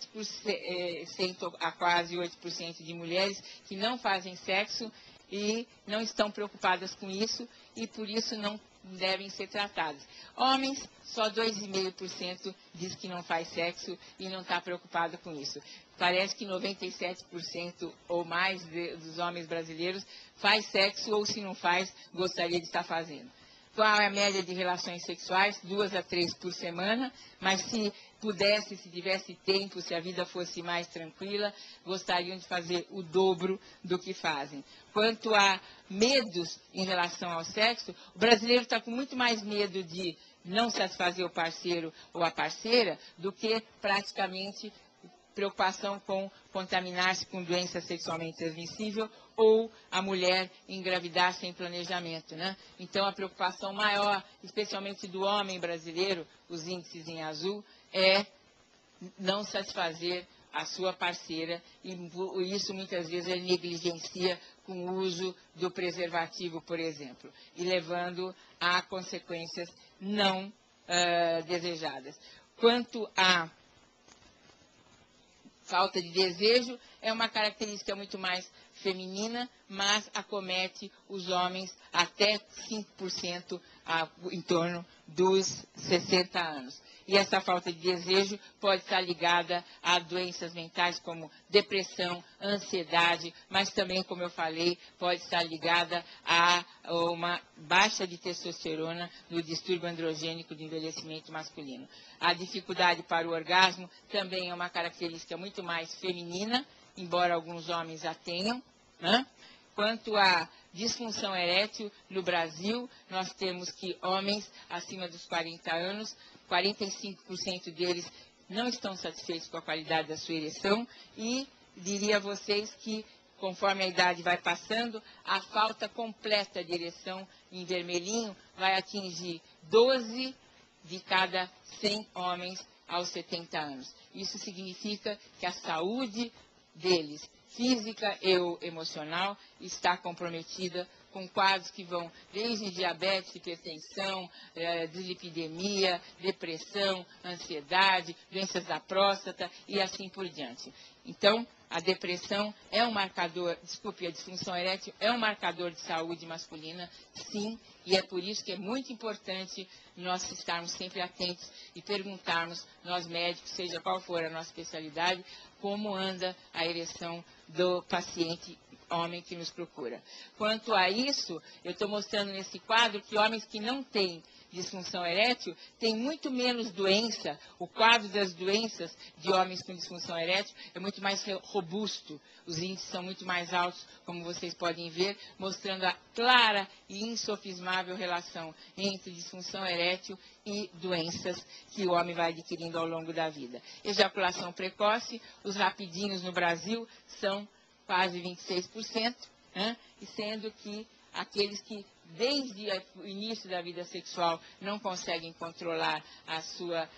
7% a quase 8% de mulheres que não fazem sexo e não estão preocupadas com isso e por isso não devem ser tratadas. Homens, só 2,5% diz que não faz sexo e não está preocupado com isso. Parece que 97% ou mais dos homens brasileiros faz sexo ou, se não faz, gostaria de estar fazendo. Qual é a média de relações sexuais? 2 a 3 por semana, mas se pudesse, se tivesse tempo, se a vida fosse mais tranquila, gostariam de fazer o dobro do que fazem. Quanto a medos em relação ao sexo, o brasileiro está com muito mais medo de não satisfazer o parceiro ou a parceira do que praticamente preocupação com contaminar-se com doença sexualmente transmissível ou a mulher engravidar sem planejamento, né? Então, a preocupação maior, especialmente do homem brasileiro, os índices em azul, é não satisfazer a sua parceira e isso muitas vezes ele negligencia com o uso do preservativo, por exemplo, e levando a consequências não desejadas. Quanto à falta de desejo, é uma característica muito mais feminina, mas acomete os homens até 5% em torno dos 60 anos. E essa falta de desejo pode estar ligada a doenças mentais como depressão, ansiedade, mas também, como eu falei, pode estar ligada a uma baixa de testosterona no distúrbio androgênico de envelhecimento masculino. A dificuldade para o orgasmo também é uma característica muito mais feminina, embora alguns homens a tenham, né? Quanto à disfunção erétil, no Brasil, nós temos que homens acima dos 40 anos, 45% deles não estão satisfeitos com a qualidade da sua ereção e diria a vocês que, conforme a idade vai passando, a falta completa de ereção em vermelhinho vai atingir 12 de cada 100 homens aos 70 anos. Isso significa que a saúde deles, física e emocional, está comprometida com quadros que vão desde diabetes, hipertensão, dislipidemia, depressão, ansiedade, doenças da próstata e assim por diante. Então, a depressão é um marcador, a disfunção erétil é um marcador de saúde masculina, sim, e é por isso que é muito importante nós estarmos sempre atentos e perguntarmos, nós médicos, seja qual for a nossa especialidade, como anda a ereção do paciente homem que nos procura. Quanto a isso, eu estou mostrando nesse quadro que homens que não têm disfunção erétil têm muito menos doença. O quadro das doenças de homens com disfunção erétil é muito mais robusto. Os índices são muito mais altos, como vocês podem ver, mostrando a clara e insofismável relação entre disfunção erétil e doenças que o homem vai adquirindo ao longo da vida. Ejaculação precoce, os rapidinhos no Brasil são quase 26%, né? E sendo que aqueles que desde o início da vida sexual não conseguem controlar a sua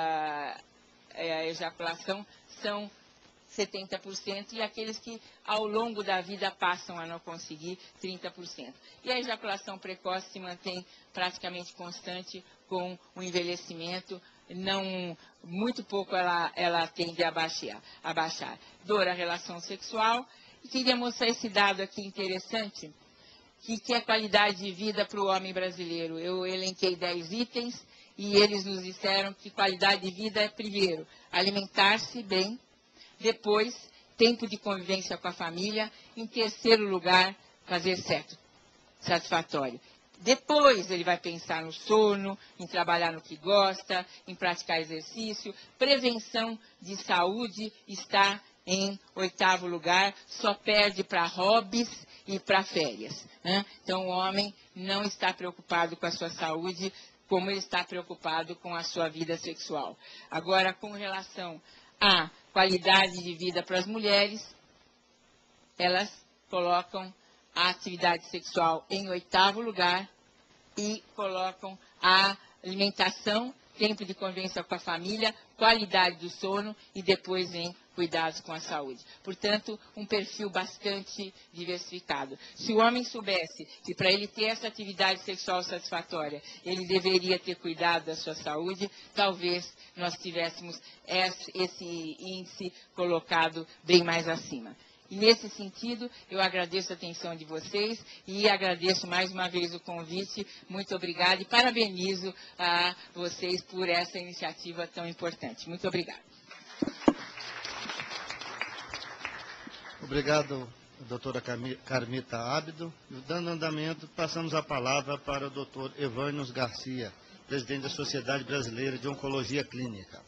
ejaculação são 70%, e aqueles que ao longo da vida passam a não conseguir, 30%. E a ejaculação precoce se mantém praticamente constante com o envelhecimento, muito pouco ela tende a baixar. Dor à relação sexual. E queria mostrar esse dado aqui interessante, que é qualidade de vida para o homem brasileiro. Eu elenquei 10 itens e eles nos disseram que qualidade de vida é, primeiro, alimentar-se bem, depois, tempo de convivência com a família, em terceiro lugar, fazer sexo satisfatório. Depois ele vai pensar no sono, em trabalhar no que gosta, em praticar exercício. Prevenção de saúde está em 8º lugar, só perde para hobbies e para férias, né? Então o homem não está preocupado com a sua saúde como ele está preocupado com a sua vida sexual. Agora, com relação à qualidade de vida para as mulheres, elas colocam a atividade sexual em 8º lugar e colocam a alimentação, tempo de convivência com a família, qualidade do sono e depois vem cuidados com a saúde. Portanto, um perfil bastante diversificado. Se o homem soubesse que para ele ter essa atividade sexual satisfatória, ele deveria ter cuidado da sua saúde, talvez nós tivéssemos esse índice colocado bem mais acima. E, nesse sentido, eu agradeço a atenção de vocês e agradeço mais uma vez o convite. Muito obrigada e parabenizo a vocês por essa iniciativa tão importante. Muito obrigada. Obrigado, doutora Carmita Ábido. Dando andamento, passamos a palavra para o doutor Evânios Garcia, presidente da Sociedade Brasileira de Oncologia Clínica.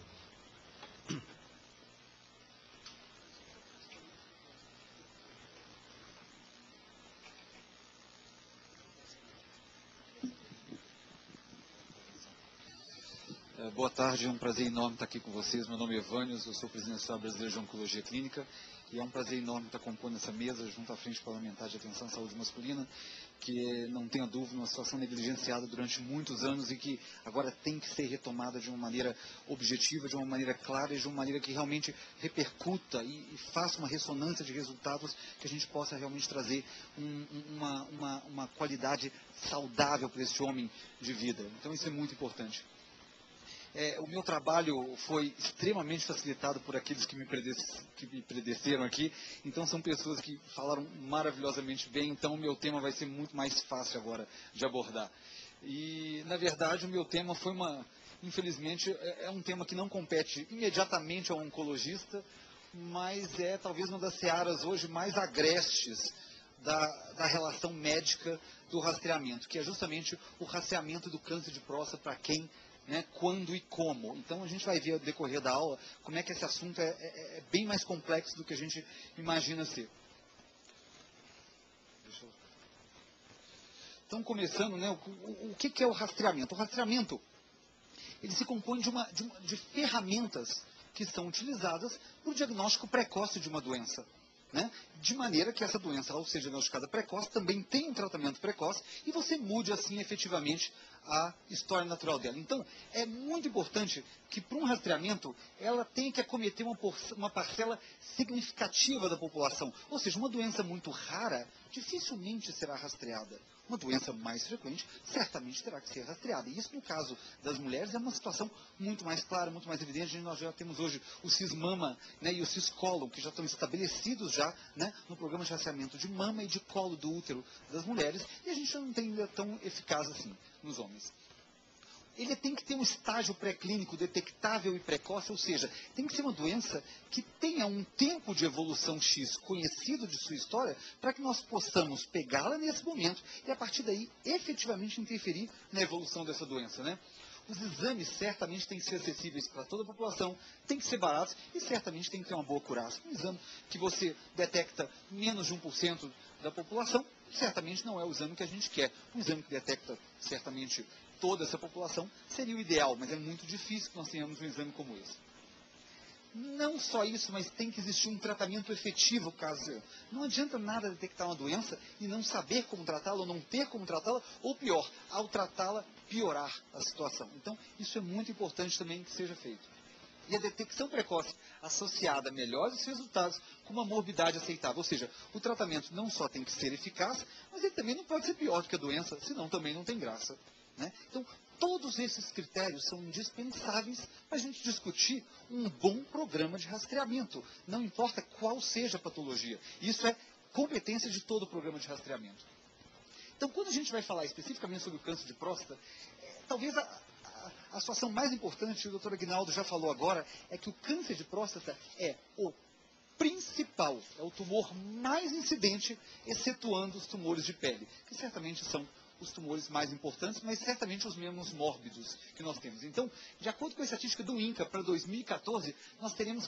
Boa tarde, é um prazer enorme estar aqui com vocês. Meu nome é Evânios, eu sou presidente da Sociedade Brasileira de Oncologia Clínica e é um prazer enorme estar compondo essa mesa junto à Frente Parlamentar de Atenção à Saúde Masculina, que não tenha dúvida, uma situação negligenciada durante muitos anos e que agora tem que ser retomada de uma maneira objetiva, de uma maneira clara e de uma maneira que realmente repercuta e faça uma ressonância de resultados que a gente possa realmente trazer uma qualidade saudável para esse homem de vida. Então isso é muito importante. O meu trabalho foi extremamente facilitado por aqueles que me predeceram aqui, então são pessoas que falaram maravilhosamente bem, então o meu tema vai ser muito mais fácil agora de abordar. E, na verdade, o meu tema foi infelizmente, é um tema que não compete imediatamente ao oncologista, mas é talvez uma das searas hoje mais agrestes da relação médica do rastreamento, que é justamente o rastreamento do câncer de próstata para quem, quando e como. Então a gente vai ver ao decorrer da aula como é que esse assunto é bem mais complexo do que a gente imagina ser. Então, começando, o que é o rastreamento? O rastreamento, ele se compõe de ferramentas que são utilizadas para o diagnóstico precoce de uma doença. De maneira que essa doença, ao ser diagnosticada precoce, também tem um tratamento precoce e você mude, assim, efetivamente, a história natural dela. Então, é muito importante que, para um rastreamento, ela tenha que acometer uma parcela significativa da população. Ou seja, uma doença muito rara dificilmente será rastreada. Uma doença mais frequente certamente terá que ser rastreada. E isso, no caso das mulheres, é uma situação muito mais clara, muito mais evidente. Nós já temos hoje o cismama e o ciscolo, que já estão estabelecidos já no programa de rastreamento de mama e de colo do útero das mulheres, e a gente não tem ainda tão eficaz assim nos homens. Ele tem que ter um estágio pré-clínico detectável e precoce, ou seja, tem que ser uma doença que tenha um tempo de evolução X conhecido de sua história, para que nós possamos pegá-la nesse momento e, a partir daí, efetivamente interferir na evolução dessa doença. Os exames certamente têm que ser acessíveis para toda a população, têm que ser baratos e certamente tem que ter uma boa acurácia. Um exame que você detecta menos de 1% da população, certamente não é o exame que a gente quer. Um exame que detecta certamente toda essa população seria o ideal, mas é muito difícil que nós tenhamos um exame como esse. Não só isso, mas tem que existir um tratamento efetivo caso. Não adianta nada detectar uma doença e não saber como tratá-la, ou não ter como tratá-la, ou pior, ao tratá-la, piorar a situação. Então, isso é muito importante também que seja feito. E a detecção precoce associada a melhores resultados com uma morbidade aceitável. Ou seja, o tratamento não só tem que ser eficaz, mas ele também não pode ser pior do que a doença, senão também não tem graça. Então, todos esses critérios são indispensáveis para a gente discutir um bom programa de rastreamento. Não importa qual seja a patologia. Isso é competência de todo o programa de rastreamento. Então, quando a gente vai falar especificamente sobre o câncer de próstata, talvez a situação mais importante, o doutor Aguinaldo já falou agora, é que o câncer de próstata é o principal, é o tumor mais incidente, excetuando os tumores de pele, que certamente são os tumores mais importantes, mas certamente os menos mórbidos que nós temos. Então, de acordo com a estatística do INCA, para 2014, nós teremos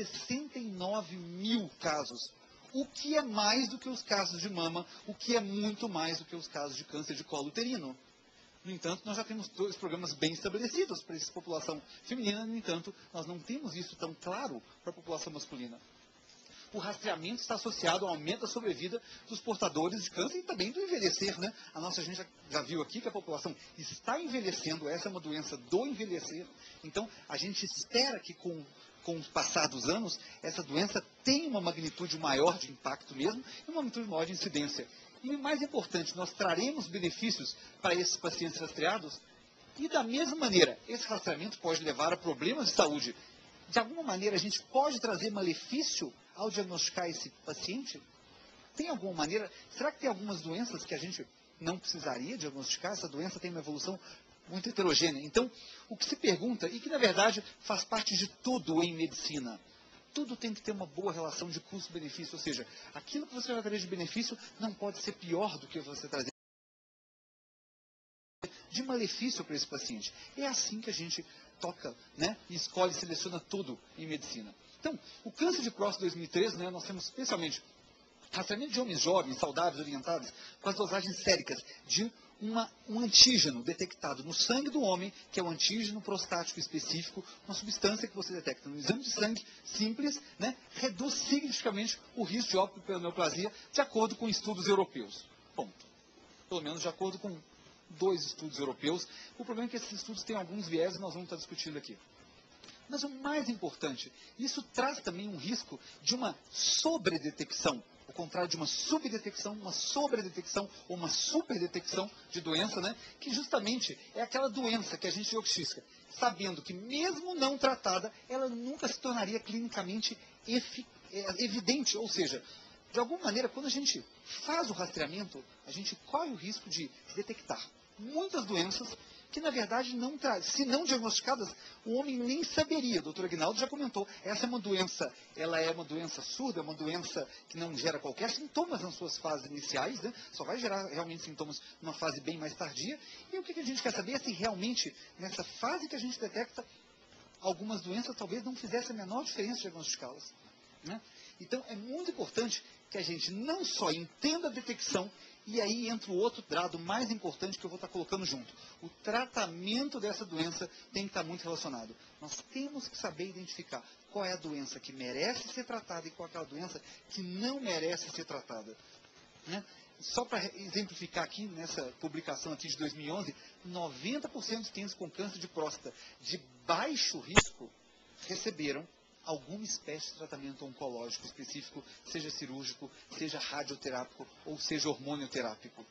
69 mil casos, o que é mais do que os casos de mama, o que é muito mais do que os casos de câncer de colo uterino. No entanto, nós já temos 2 programas bem estabelecidos para essa população feminina, no entanto, nós não temos isso tão claro para a população masculina. O rastreamento está associado ao aumento da sobrevida dos portadores de câncer e também do envelhecer, né? A nossa gente já viu aqui que a população está envelhecendo, essa é uma doença do envelhecer. Então, a gente espera que com o passar dos anos, essa doença tenha uma magnitude maior de impacto mesmo e uma magnitude maior de incidência. E o mais importante, nós traremos benefícios para esses pacientes rastreados e, da mesma maneira, esse rastreamento pode levar a problemas de saúde. De alguma maneira, a gente pode trazer malefício ao diagnosticar esse paciente? Tem alguma maneira? Será que tem algumas doenças que a gente não precisaria diagnosticar? Essa doença tem uma evolução muito heterogênea. Então, o que se pergunta, e que na verdade faz parte de tudo em medicina, tudo tem que ter uma boa relação de custo-benefício, ou seja, aquilo que você vai trazer de benefício não pode ser pior do que você trazer de malefício para esse paciente. É assim que a gente toca, né, e escolhe e seleciona tudo em medicina. Então, o câncer de próstata 2013, né, nós temos especialmente rastreamento de homens jovens, saudáveis, orientados, com as dosagens séricas de um antígeno detectado no sangue do homem, que é o antígeno prostático específico, uma substância que você detecta no exame de sangue simples, né, reduz significativamente o risco de óbito pela neoplasia, de acordo com estudos europeus. Ponto. Pelo menos de acordo com 2 estudos europeus. O problema é que esses estudos têm alguns viés e nós vamos estar discutindo aqui. Mas o mais importante, isso traz também um risco de uma sobredetecção, ao contrário de uma subdetecção, uma sobredetecção ou uma superdetecção de doença, né? Que justamente é aquela doença que a gente diagnostica, sabendo que mesmo não tratada, ela nunca se tornaria clinicamente evidente, ou seja, de alguma maneira, quando a gente faz o rastreamento, a gente corre o risco de detectar muitas doenças que, na verdade, se não diagnosticadas, o homem nem saberia. O doutor Aguinaldo já comentou, essa é uma doença, ela é uma doença surda, é uma doença que não gera qualquer sintomas nas suas fases iniciais, né? Só vai gerar realmente sintomas numa fase bem mais tardia. E o que a gente quer saber é se realmente, nessa fase que a gente detecta, algumas doenças talvez não fizessem a menor diferença diagnosticá-las, né? Então, é muito importante que a gente não só entenda a detecção, e aí entra o outro dado mais importante que eu vou estar colocando junto. O tratamento dessa doença tem que estar muito relacionado. Nós temos que saber identificar qual é a doença que merece ser tratada e qual é aquela doença que não merece ser tratada, né? Só para exemplificar aqui, nessa publicação aqui de 2011, 90% dos pacientes com câncer de próstata de baixo risco receberam alguma espécie de tratamento oncológico específico, seja cirúrgico, seja radioterápico ou seja hormonioterápico.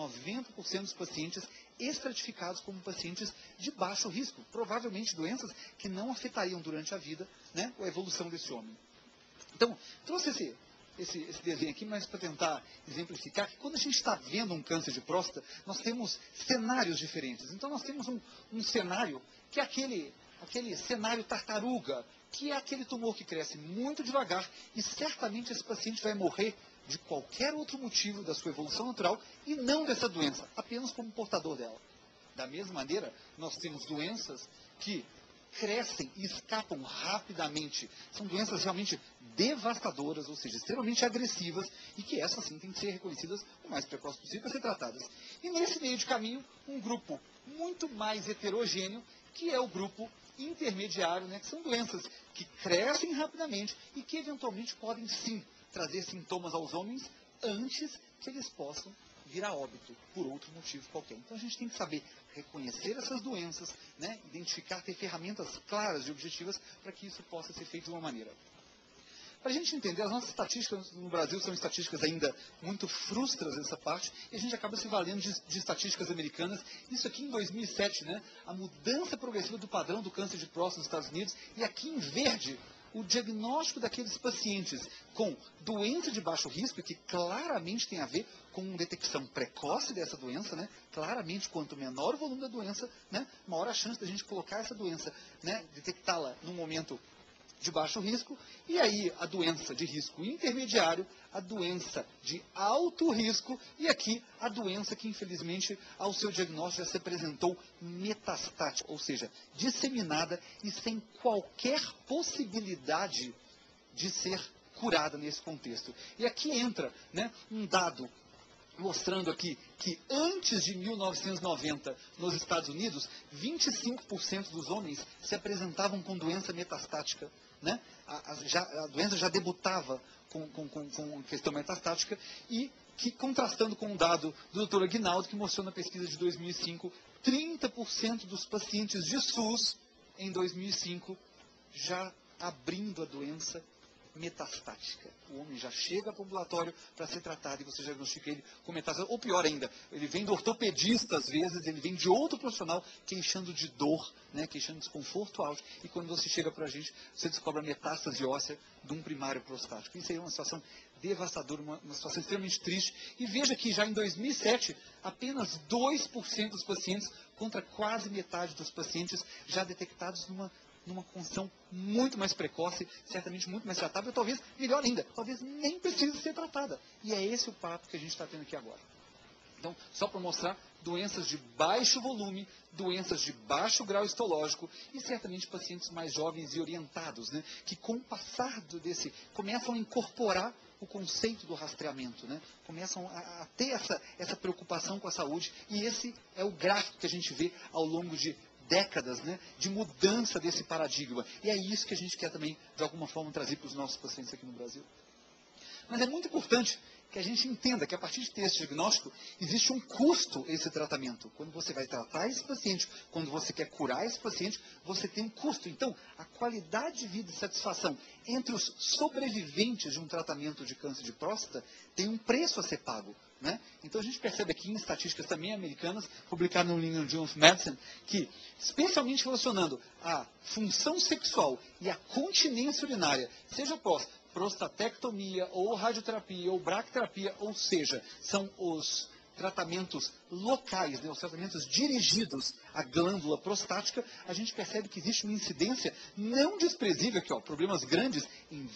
90% dos pacientes estratificados como pacientes de baixo risco, provavelmente doenças que não afetariam durante a vida, né, a evolução desse homem. Então, trouxe esse desenho aqui, mas para tentar exemplificar que quando a gente está vendo um câncer de próstata, nós temos cenários diferentes. Então, nós temos um cenário que é aquele cenário tartaruga, que é aquele tumor que cresce muito devagar e certamente esse paciente vai morrer de qualquer outro motivo da sua evolução natural e não dessa doença, apenas como portador dela. Da mesma maneira, nós temos doenças que crescem e escapam rapidamente. São doenças realmente devastadoras, ou seja, extremamente agressivas, e que essas sim têm que ser reconhecidas o mais precoce possível para ser tratadas. E nesse meio de caminho, um grupo muito mais heterogêneo, que é o grupo intermediário, né, que são doenças que crescem rapidamente e que eventualmente podem sim trazer sintomas aos homens antes que eles possam vir a óbito por outro motivo qualquer. Então a gente tem que saber reconhecer essas doenças, né, identificar, ter ferramentas claras e objetivas para que isso possa ser feito de uma maneira. Para a gente entender, as nossas estatísticas no Brasil são estatísticas ainda muito frustras nessa parte, e a gente acaba se valendo de estatísticas americanas. Isso aqui em 2007, né, a mudança progressiva do padrão do câncer de próstata nos Estados Unidos, e aqui em verde, o diagnóstico daqueles pacientes com doença de baixo risco, que claramente tem a ver com detecção precoce dessa doença, né? Claramente, quanto menor o volume da doença, né, maior a chance da gente colocar essa doença, né, detectá-la num momento de baixo risco, e aí a doença de risco intermediário, a doença de alto risco, e aqui a doença que infelizmente ao seu diagnóstico já se apresentou metastática, ou seja, disseminada e sem qualquer possibilidade de ser curada nesse contexto. E aqui entra, né, um dado mostrando aqui que antes de 1990, nos Estados Unidos, 25% dos homens se apresentavam com doença metastática. Né? A doença já debutava com questão metastática, e que, contrastando com um dado do Dr. Aguinaldo, que mostrou na pesquisa de 2005, 30% dos pacientes de SUS, em 2005, já abrindo a doença metastática. O homem já chega para o ambulatório para ser tratado e você diagnostica ele com metastática. Ou pior ainda, ele vem do ortopedista às vezes, ele vem de outro profissional queixando de dor, né, queixando de desconforto alto. E quando você chega para a gente, você descobre a metástase óssea de um primário prostático. Isso aí é uma situação devastadora, uma situação extremamente triste. E veja que já em 2007, apenas 2% dos pacientes, contra quase metade dos pacientes, já detectados numa condição muito mais precoce, certamente muito mais tratável, talvez melhor ainda, talvez nem precise ser tratada. E é esse o papo que a gente está tendo aqui agora. Então, só para mostrar, doenças de baixo volume, doenças de baixo grau histológico e certamente pacientes mais jovens e orientados, né, que com o passar começam a incorporar o conceito do rastreamento, né, começam a ter essa preocupação com a saúde, e esse é o gráfico que a gente vê ao longo de décadas, né, de mudança desse paradigma. E é isso que a gente quer também, de alguma forma, trazer para os nossos pacientes aqui no Brasil. Mas é muito importante que a gente entenda que, a partir de ter esse diagnóstico, existe um custo a esse tratamento. Quando você vai tratar esse paciente, quando você quer curar esse paciente, você tem um custo. Então, a qualidade de vida e satisfação entre os sobreviventes de um tratamento de câncer de próstata tem um preço a ser pago. Né? Então a gente percebe aqui em estatísticas também americanas, publicadas no New England Journal of Medicine, que, especialmente relacionando a função sexual e a continência urinária, seja após prostatectomia, ou radioterapia, ou bracterapia, ou seja, são os tratamentos locais, né, os tratamentos dirigidos à glândula prostática, a gente percebe que existe uma incidência não desprezível aqui, ó, problemas grandes em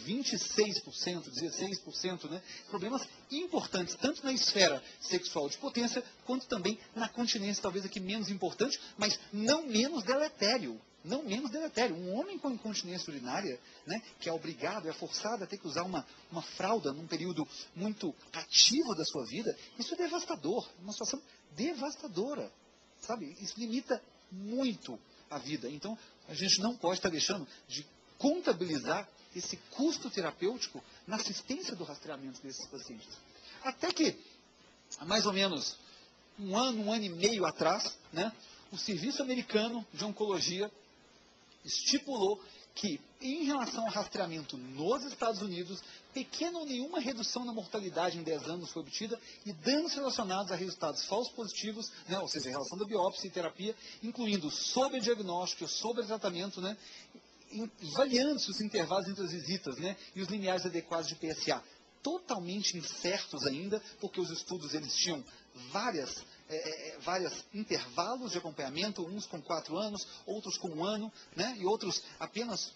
26%, 16%, né, problemas importantes, tanto na esfera sexual de potência, quanto também na continência, talvez aqui menos importante, mas não menos deletério. Não menos deletério. Um homem com incontinência urinária, né, que é obrigado, é forçado a ter que usar uma fralda num período muito ativo da sua vida, isso é devastador, uma situação devastadora, sabe? Isso limita muito a vida. Então, a gente não pode estar deixando de contabilizar esse custo terapêutico na assistência do rastreamento desses pacientes. Até que, há mais ou menos um ano e meio atrás, né, o Serviço Americano de Oncologia estipulou que, em relação ao rastreamento nos Estados Unidos, pequena ou nenhuma redução na mortalidade em 10 anos foi obtida, e danos relacionados a resultados falsos positivos, né, ou seja, em relação da biópsia e terapia, incluindo sobrediagnóstico, sobretratamento, né, avaliando-se os intervalos entre as visitas, né, e os limiares adequados de PSA. Totalmente incertos ainda, porque os estudos eles tinham vários intervalos de acompanhamento, uns com 4 anos, outros com 1 ano, né, e outros apenas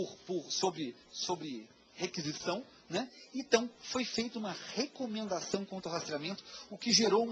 sobre requisição. Né? Então, foi feita uma recomendação quanto ao rastreamento, o que gerou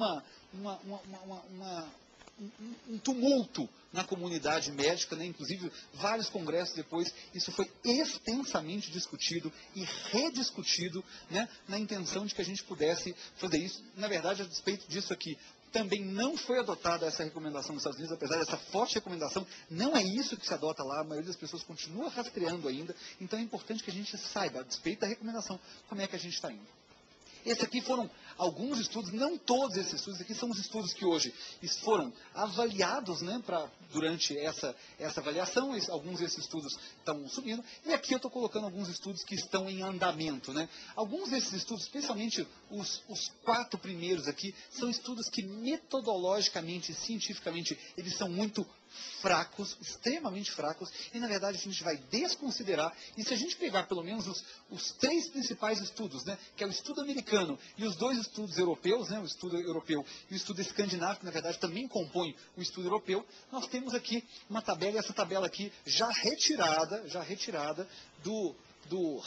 um tumulto na comunidade médica, né? Inclusive vários congressos depois, isso foi extensamente discutido e rediscutido, né? Na intenção de que a gente pudesse fazer isso. Na verdade, a despeito disso aqui, também não foi adotada essa recomendação nos Estados Unidos, apesar dessa forte recomendação, não é isso que se adota lá, a maioria das pessoas continua rastreando ainda, então é importante que a gente saiba, a despeito da recomendação, como é que a gente está indo. Esses aqui foram alguns estudos, não todos esses estudos, aqui são os estudos que hoje foram avaliados, né, durante essa avaliação, alguns desses estudos estão subindo, e aqui eu estou colocando alguns estudos que estão em andamento. Né. Alguns desses estudos, especialmente os 4 primeiros aqui, são estudos que metodologicamente, cientificamente, eles são muito fracos, extremamente fracos, e na verdade a gente vai desconsiderar, e se a gente pegar pelo menos os 3 principais estudos, né, que é o estudo americano e os 2 estudos europeus, né, o estudo europeu e o estudo escandinavo, que na verdade também compõem o estudo europeu, nós temos aqui uma tabela, e essa tabela aqui já retirada do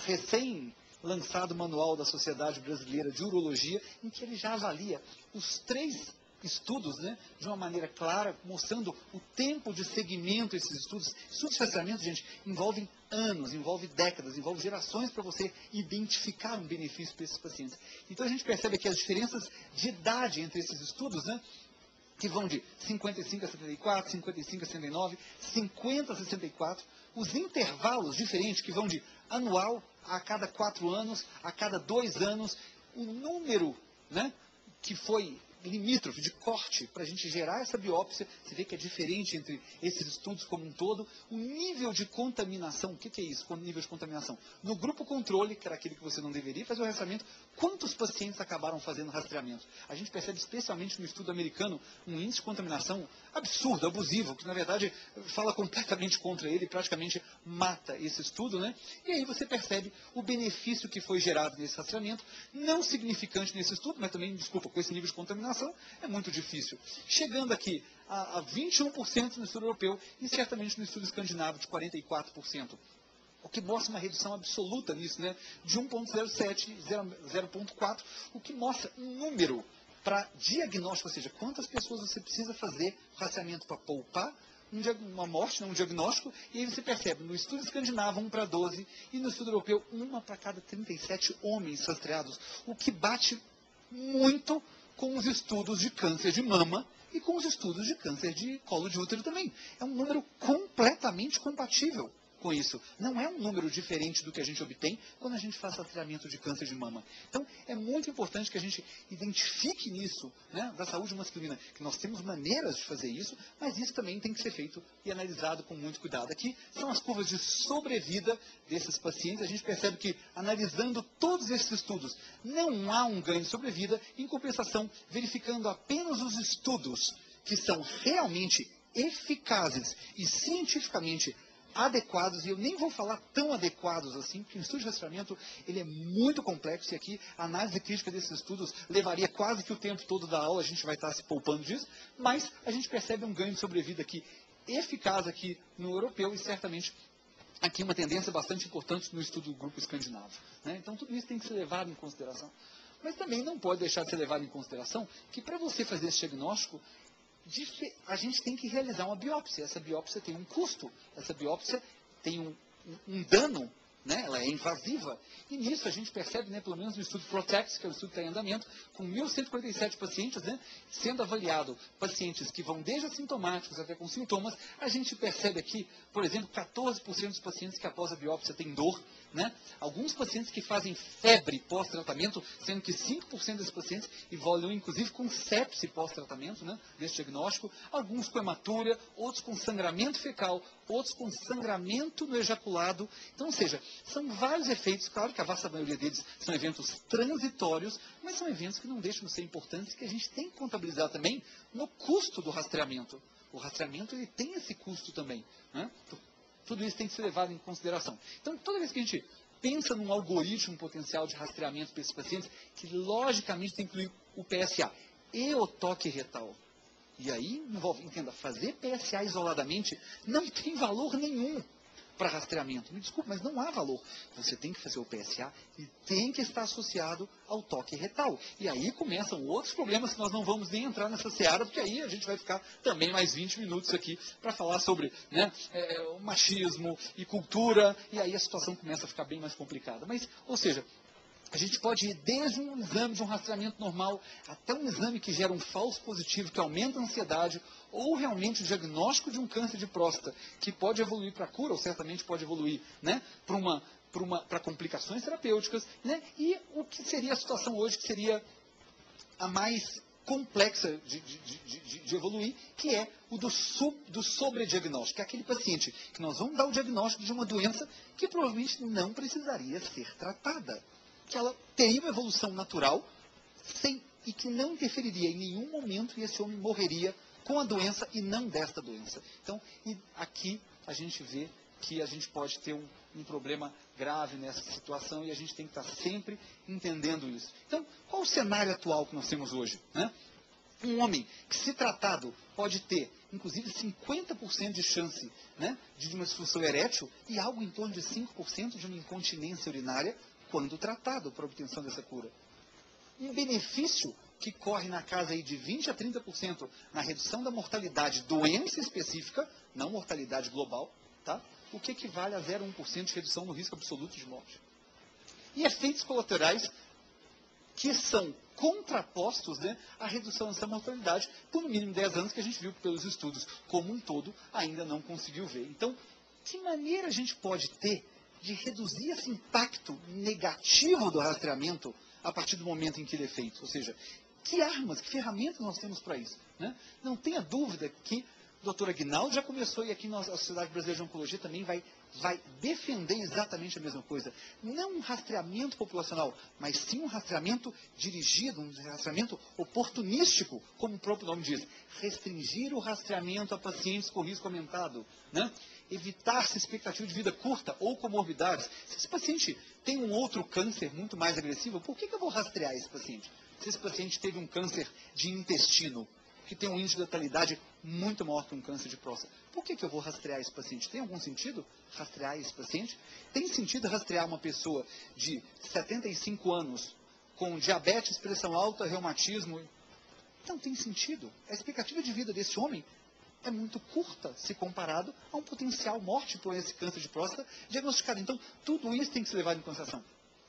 recém-lançado Manual da Sociedade Brasileira de Urologia, em que ele já avalia os 3 estudos, né, de uma maneira clara, mostrando o tempo de segmento desses estudos. Estudos de rastreamento, gente, envolvem anos, envolve décadas, envolve gerações para você identificar um benefício para esses pacientes. Então a gente percebe aqui as diferenças de idade entre esses estudos, né, que vão de 55 a 74, 55 a 69, 50 a 64, os intervalos diferentes que vão de anual a cada 4 anos, a cada 2 anos, o número, né, que foi limítrofe de corte para a gente gerar essa biópsia. Você vê que é diferente entre esses estudos como um todo. O nível de contaminação, o que é isso, o nível de contaminação? No grupo controle, que era aquele que você não deveria fazer o rastreamento, quantos pacientes acabaram fazendo rastreamento? A gente percebe especialmente no estudo americano um índice de contaminação absurdo, abusivo, que na verdade fala completamente contra ele, praticamente mata esse estudo, né? E aí você percebe o benefício que foi gerado nesse rastreamento, não significante nesse estudo, mas também, desculpa, com esse nível de contaminação é muito difícil. Chegando aqui a 21% no estudo europeu e certamente no estudo escandinavo de 44%. O que mostra uma redução absoluta nisso, né? De 1,07, 0,4, o que mostra um número para diagnóstico, ou seja, quantas pessoas você precisa fazer rastreamento para poupar uma morte, um diagnóstico, e aí você percebe, no estudo escandinavo, 1 para 12, e no estudo europeu, 1 para cada 37 homens rastreados, o que bate muito com os estudos de câncer de mama e com os estudos de câncer de colo de útero também. É um número completamente compatível com isso. Não é um número diferente do que a gente obtém quando a gente faz rastreamento de câncer de mama. Então, é muito importante que a gente identifique nisso, né, da saúde masculina, que nós temos maneiras de fazer isso, mas isso também tem que ser feito e analisado com muito cuidado. Aqui são as curvas de sobrevida desses pacientes. A gente percebe que, analisando todos esses estudos, não há um ganho de sobrevida, em compensação, verificando apenas os estudos que são realmente eficazes e cientificamente adequados, e eu nem vou falar tão adequados assim, porque o estudo de rastreamento ele é muito complexo, e aqui a análise crítica desses estudos levaria quase que o tempo todo da aula, a gente vai estar se poupando disso, mas a gente percebe um ganho de sobrevida aqui eficaz aqui no europeu, e certamente aqui uma tendência bastante importante no estudo do grupo escandinavo, né? Então tudo isso tem que ser levado em consideração. Mas também não pode deixar de ser levado em consideração que para você fazer esse diagnóstico, a gente tem que realizar uma biópsia. Essa biópsia tem um custo, essa biópsia tem um dano, né? Ela é invasiva. E nisso a gente percebe, né, pelo menos no estudo PROTECT, que é o estudo que está em andamento, com 1.147 pacientes, né, sendo avaliado pacientes que vão desde assintomáticos até com sintomas, a gente percebe aqui, por exemplo, 14% dos pacientes que após a biópsia têm dor, né? Alguns pacientes que fazem febre pós-tratamento, sendo que 5% desses pacientes evoluem inclusive com sepse pós-tratamento, né, nesse diagnóstico, alguns com hematúria, outros com sangramento fecal, outros com sangramento no ejaculado. Então, ou seja, são vários efeitos, claro que a vasta maioria deles são eventos transitórios, mas são eventos que não deixam de ser importantes, que a gente tem que contabilizar também no custo do rastreamento. O rastreamento ele tem esse custo também, né? Tudo isso tem que ser levado em consideração. Então, toda vez que a gente pensa num algoritmo potencial de rastreamento para esses pacientes, que logicamente tem que incluir o PSA e o toque retal. E aí envolve, entenda, fazer PSA isoladamente não tem valor nenhum para rastreamento. Me desculpe, mas não há valor. Você tem que fazer o PSA e tem que estar associado ao toque retal. E aí começam outros problemas que nós não vamos nem entrar nessa seara, porque aí a gente vai ficar também mais 20 minutos aqui para falar sobre, né, o machismo e cultura, e aí a situação começa a ficar bem mais complicada. Mas, ou seja, a gente pode ir desde um exame de um rastreamento normal até um exame que gera um falso positivo, que aumenta a ansiedade, ou realmente o diagnóstico de um câncer de próstata, que pode evoluir para cura, ou certamente pode evoluir, né, para complicações terapêuticas, né, e o que seria a situação hoje, que seria a mais complexa de evoluir, que é o do sobrediagnóstico, que é aquele paciente que nós vamos dar o diagnóstico de uma doença que provavelmente não precisaria ser tratada, que ela teria uma evolução natural e que não interferiria em nenhum momento, e esse homem morreria com a doença e não desta doença. Então, aqui a gente vê que a gente pode ter um problema grave nessa situação, e a gente tem que estar sempre entendendo isso. Então, qual o cenário atual que nós temos hoje, né? Um homem que, se tratado, pode ter, inclusive, 50% de chance, né, de uma disfunção erétil e algo em torno de 5% de uma incontinência urinária, quando tratado para obtenção dessa cura. Um benefício que corre na casa aí de 20% a 30% na redução da mortalidade, doença específica, não mortalidade global, tá? O que equivale a 0,1% de redução no risco absoluto de morte. E efeitos colaterais que são contrapostos, né, à redução dessa mortalidade por no mínimo 10 anos, que a gente viu pelos estudos como um todo ainda não conseguiu ver. Então, que maneira a gente pode ter de reduzir esse impacto negativo do rastreamento a partir do momento em que ele é feito? Ou seja, que armas, que ferramentas nós temos para isso? Né? Não tenha dúvida que o doutor Aguinaldo já começou, e aqui a Sociedade Brasileira de Oncologia também vai defender exatamente a mesma coisa. Não um rastreamento populacional, mas sim um rastreamento dirigido, um rastreamento oportunístico, como o próprio nome diz. Restringir o rastreamento a pacientes com risco aumentado, né? Evitar-se expectativa de vida curta ou comorbidades. Se esse paciente tem um outro câncer muito mais agressivo, por que eu vou rastrear esse paciente? Se esse paciente teve um câncer de intestino, que tem um índice de letalidade muito maior que um câncer de próstata, por que eu vou rastrear esse paciente? Tem algum sentido rastrear esse paciente? Tem sentido rastrear uma pessoa de 75 anos com diabetes, pressão alta, reumatismo? Não tem sentido. A expectativa de vida desse homem é muito curta se comparado a um potencial morte por esse câncer de próstata diagnosticado. Então, tudo isso tem que ser levado em consideração.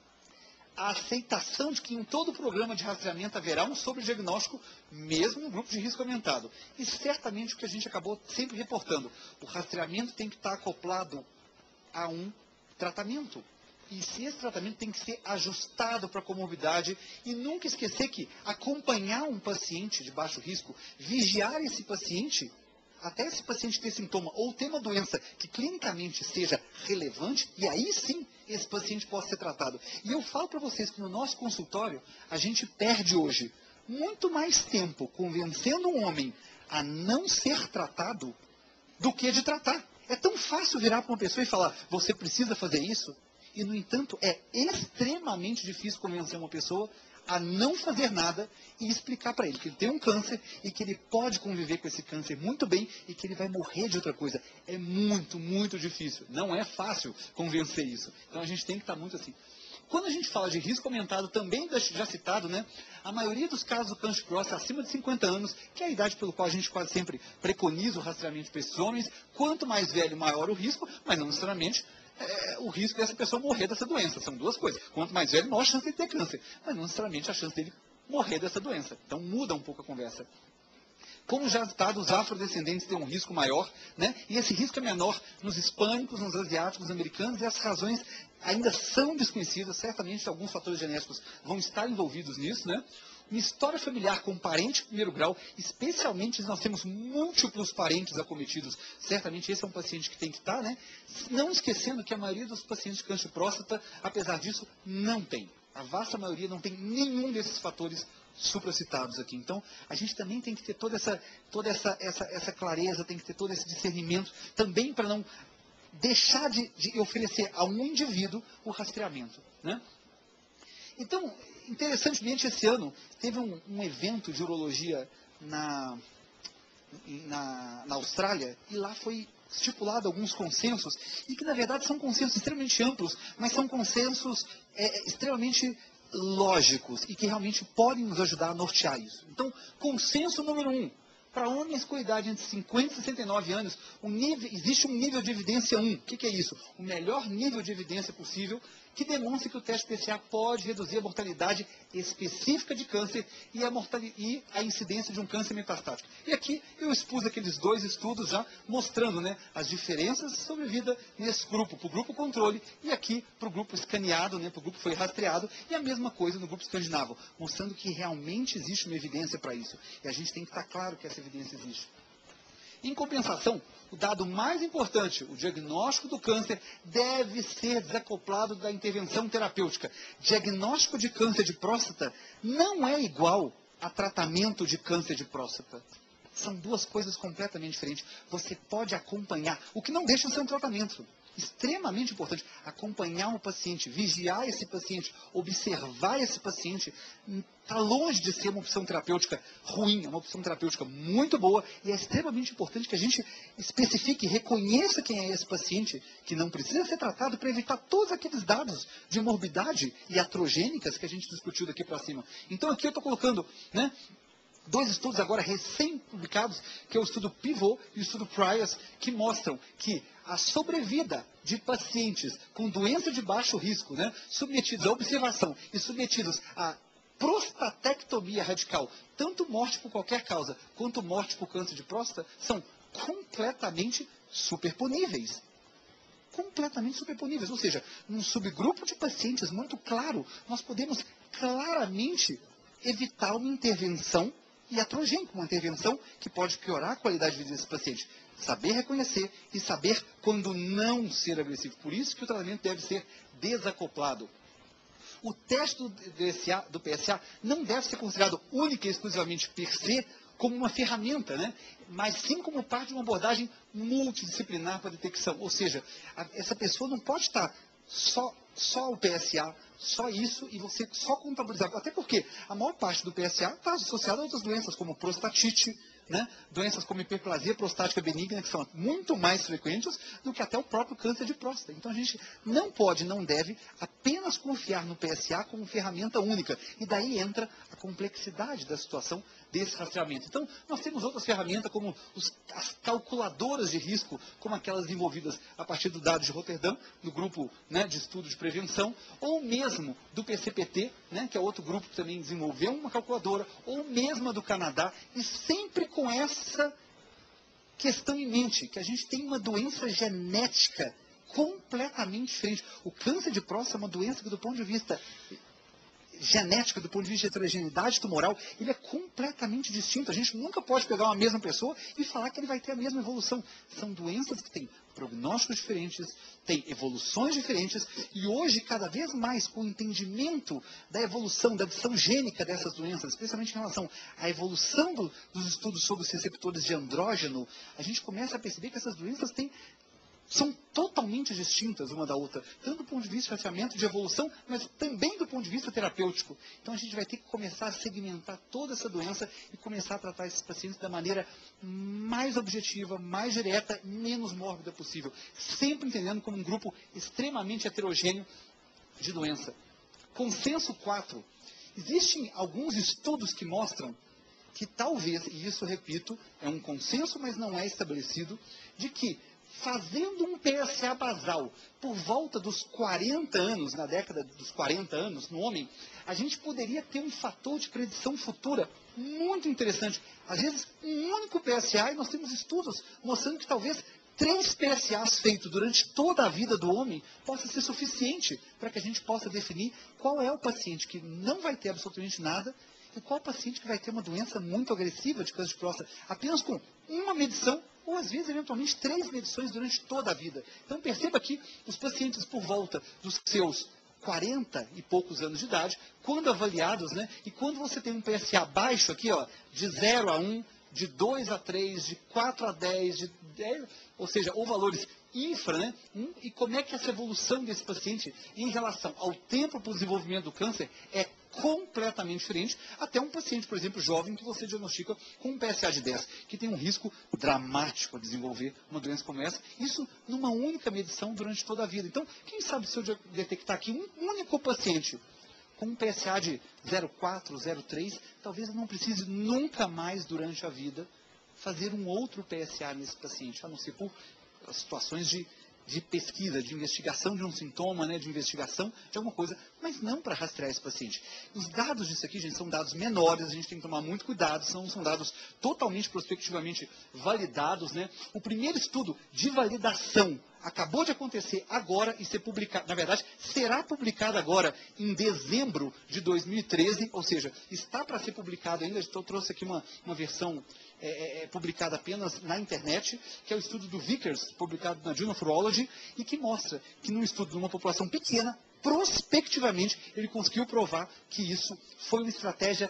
A aceitação de que em todo programa de rastreamento haverá um sobrediagnóstico, mesmo no grupo de risco aumentado. E certamente o que a gente acabou sempre reportando, o rastreamento tem que estar acoplado a um tratamento. E se esse tratamento tem que ser ajustado para a comorbidade, e nunca esquecer que acompanhar um paciente de baixo risco, vigiar esse paciente, até esse paciente ter sintoma ou ter uma doença que clinicamente seja relevante, e aí sim esse paciente possa ser tratado. E eu falo para vocês que no nosso consultório, a gente perde hoje muito mais tempo convencendo um homem a não ser tratado do que de tratar. É tão fácil virar para uma pessoa e falar, você precisa fazer isso? E, no entanto, é extremamente difícil convencer uma pessoa a não fazer nada e explicar para ele que ele tem um câncer e que ele pode conviver com esse câncer muito bem e que ele vai morrer de outra coisa. É muito, muito difícil. Não é fácil convencer isso. Então a gente tem que estar muito assim. Quando a gente fala de risco aumentado, também já citado, né, a maioria dos casos do câncer de próstata acima de 50 anos, que é a idade pelo qual a gente quase sempre preconiza o rastreamento para esses homens, quanto mais velho, maior o risco, mas não necessariamente o risco dessa pessoa morrer dessa doença. São duas coisas. Quanto mais velho, maior a chance de ter câncer. Mas não necessariamente a chance dele morrer dessa doença. Então muda um pouco a conversa. Como já citado, os afrodescendentes têm um risco maior, né? E esse risco é menor nos hispânicos, nos asiáticos, nos americanos, e as razões ainda são desconhecidas. Certamente alguns fatores genéticos vão estar envolvidos nisso, né? Uma história familiar com parente de primeiro grau, especialmente se nós temos múltiplos parentes acometidos, certamente esse é um paciente que tem que estar, né? Não esquecendo que a maioria dos pacientes de câncer de próstata, apesar disso, não tem. A vasta maioria não tem nenhum desses fatores supracitados aqui. Então, a gente também tem que ter toda essa clareza, tem que ter todo esse discernimento, também para não deixar de oferecer a um indivíduo o rastreamento, né? Então, interessantemente, esse ano teve um evento de urologia na Austrália, e lá foi estipulado alguns consensos, e que na verdade são consensos extremamente amplos, mas são consensos extremamente lógicos, e que realmente podem nos ajudar a nortear isso. Então, consenso número 1. Para homens com idade entre 50 e 69 anos, existe um nível de evidência 1. O que é isso? O melhor nível de evidência possível que demonstra que o teste PSA pode reduzir a mortalidade específica de câncer e a incidência de um câncer metastático. E aqui eu expus aqueles dois estudos já mostrando, né, as diferenças sobre vida nesse grupo, para o grupo controle, e aqui para o grupo escaneado, né, para o grupo que foi rastreado, e a mesma coisa no grupo escandinavo, mostrando que realmente existe uma evidência para isso. E a gente tem que estar claro que essa evidência existe. Em compensação, o dado mais importante, o diagnóstico do câncer, deve ser desacoplado da intervenção terapêutica. Diagnóstico de câncer de próstata não é igual a tratamento de câncer de próstata. São duas coisas completamente diferentes. Você pode acompanhar, o que não deixa de ser um tratamento. Extremamente importante, acompanhar o paciente, vigiar esse paciente, observar esse paciente, está longe de ser uma opção terapêutica ruim, é uma opção terapêutica muito boa, e é extremamente importante que a gente especifique, reconheça quem é esse paciente, que não precisa ser tratado para evitar todos aqueles dados de morbidade iatrogênicas que a gente discutiu daqui para cima. Então aqui eu estou colocando, né, 2 estudos agora recém-publicados, que é o estudo Pivot e o estudo Priors, que mostram que a sobrevida de pacientes com doença de baixo risco, né, submetidos à observação e submetidos a prostatectomia radical, tanto morte por qualquer causa, quanto morte por câncer de próstata, são completamente superponíveis. Completamente superponíveis. Ou seja, num subgrupo de pacientes muito claro, nós podemos claramente evitar uma intervenção iatrogênica, uma intervenção que pode piorar a qualidade de vida desse paciente. Saber reconhecer e saber quando não ser agressivo. Por isso que o tratamento deve ser desacoplado. O teste do PSA não deve ser considerado única e exclusivamente per se como uma ferramenta, né? Mas sim como parte de uma abordagem multidisciplinar para a detecção. Ou seja, essa pessoa não pode estar só o PSA, só isso, e você só contabilizar. Até porque a maior parte do PSA está associada a outras doenças, como prostatite, né? Doenças como hiperplasia prostática benigna, que são muito mais frequentes do que até o próprio câncer de próstata. Então a gente não pode, não deve apenas confiar no PSA como ferramenta única. E daí entra a complexidade da situação desse rastreamento. Então, nós temos outras ferramentas, como as calculadoras de risco, como aquelas desenvolvidas a partir do dado de Roterdã, do grupo, né, de estudo de prevenção, ou mesmo do PCPT, né, que é outro grupo que também desenvolveu uma calculadora, ou mesmo a do Canadá, e sempre com essa questão em mente, que a gente tem uma doença genética completamente diferente. O câncer de próstata é uma doença que, do ponto de vista genética, do ponto de vista de heterogeneidade tumoral, ele é completamente distinto. A gente nunca pode pegar uma mesma pessoa e falar que ele vai ter a mesma evolução. São doenças que têm prognósticos diferentes, têm evoluções diferentes, e hoje, cada vez mais, com o entendimento da evolução, da adição gênica dessas doenças, especialmente em relação à evolução dos estudos sobre os receptores de andrógeno, a gente começa a perceber que essas doenças são totalmente distintas uma da outra, tanto do ponto de vista de tratamento, de evolução, mas também do ponto de vista terapêutico. Então a gente vai ter que começar a segmentar toda essa doença e começar a tratar esses pacientes da maneira mais objetiva, mais direta, menos mórbida possível, sempre entendendo como um grupo extremamente heterogêneo de doença. Consenso 4. Existem alguns estudos que mostram que talvez, e isso, repito, é um consenso, mas não é estabelecido, de que fazendo um PSA basal por volta dos 40 anos, na década dos 40 anos, no homem, a gente poderia ter um fator de predição futura muito interessante. Às vezes, um único PSA, e nós temos estudos mostrando que talvez 3 PSAs feitos durante toda a vida do homem possa ser suficiente para que a gente possa definir qual é o paciente que não vai ter absolutamente nada e qual paciente que vai ter uma doença muito agressiva de câncer de próstata, apenas com uma medição, ou às vezes, eventualmente, 3 medições durante toda a vida. Então, perceba que os pacientes por volta dos seus 40 e poucos anos de idade, quando avaliados, né, e quando você tem um PSA baixo aqui, ó, de 0 a 1, de 2 a 3, de 4 a 10, de 10, ou seja, ou valores infra, né, e como é que essa evolução desse paciente em relação ao tempo para o desenvolvimento do câncer é completamente diferente, até um paciente, por exemplo, jovem, que você diagnostica com um PSA de 10, que tem um risco dramático a desenvolver uma doença como essa, isso numa única medição durante toda a vida. Então, quem sabe se eu detectar aqui um único paciente com um PSA de 0,4, 0,3, talvez eu não precise nunca mais durante a vida fazer um outro PSA nesse paciente, a não ser por situações de pesquisa, de investigação de um sintoma, né, de investigação de alguma coisa, mas não para rastrear esse paciente. Os dados disso aqui, gente, são dados menores, a gente tem que tomar muito cuidado, são dados totalmente prospectivamente validados, né? O primeiro estudo de validação acabou de acontecer agora e ser publicado, na verdade, será publicado agora em dezembro de 2013, ou seja, está para ser publicado ainda, eu trouxe aqui uma versão publicada apenas na internet, que é o estudo do Vickers, publicado na Journal of Urology, e que mostra que num estudo de uma população pequena, prospectivamente, ele conseguiu provar que isso foi uma estratégia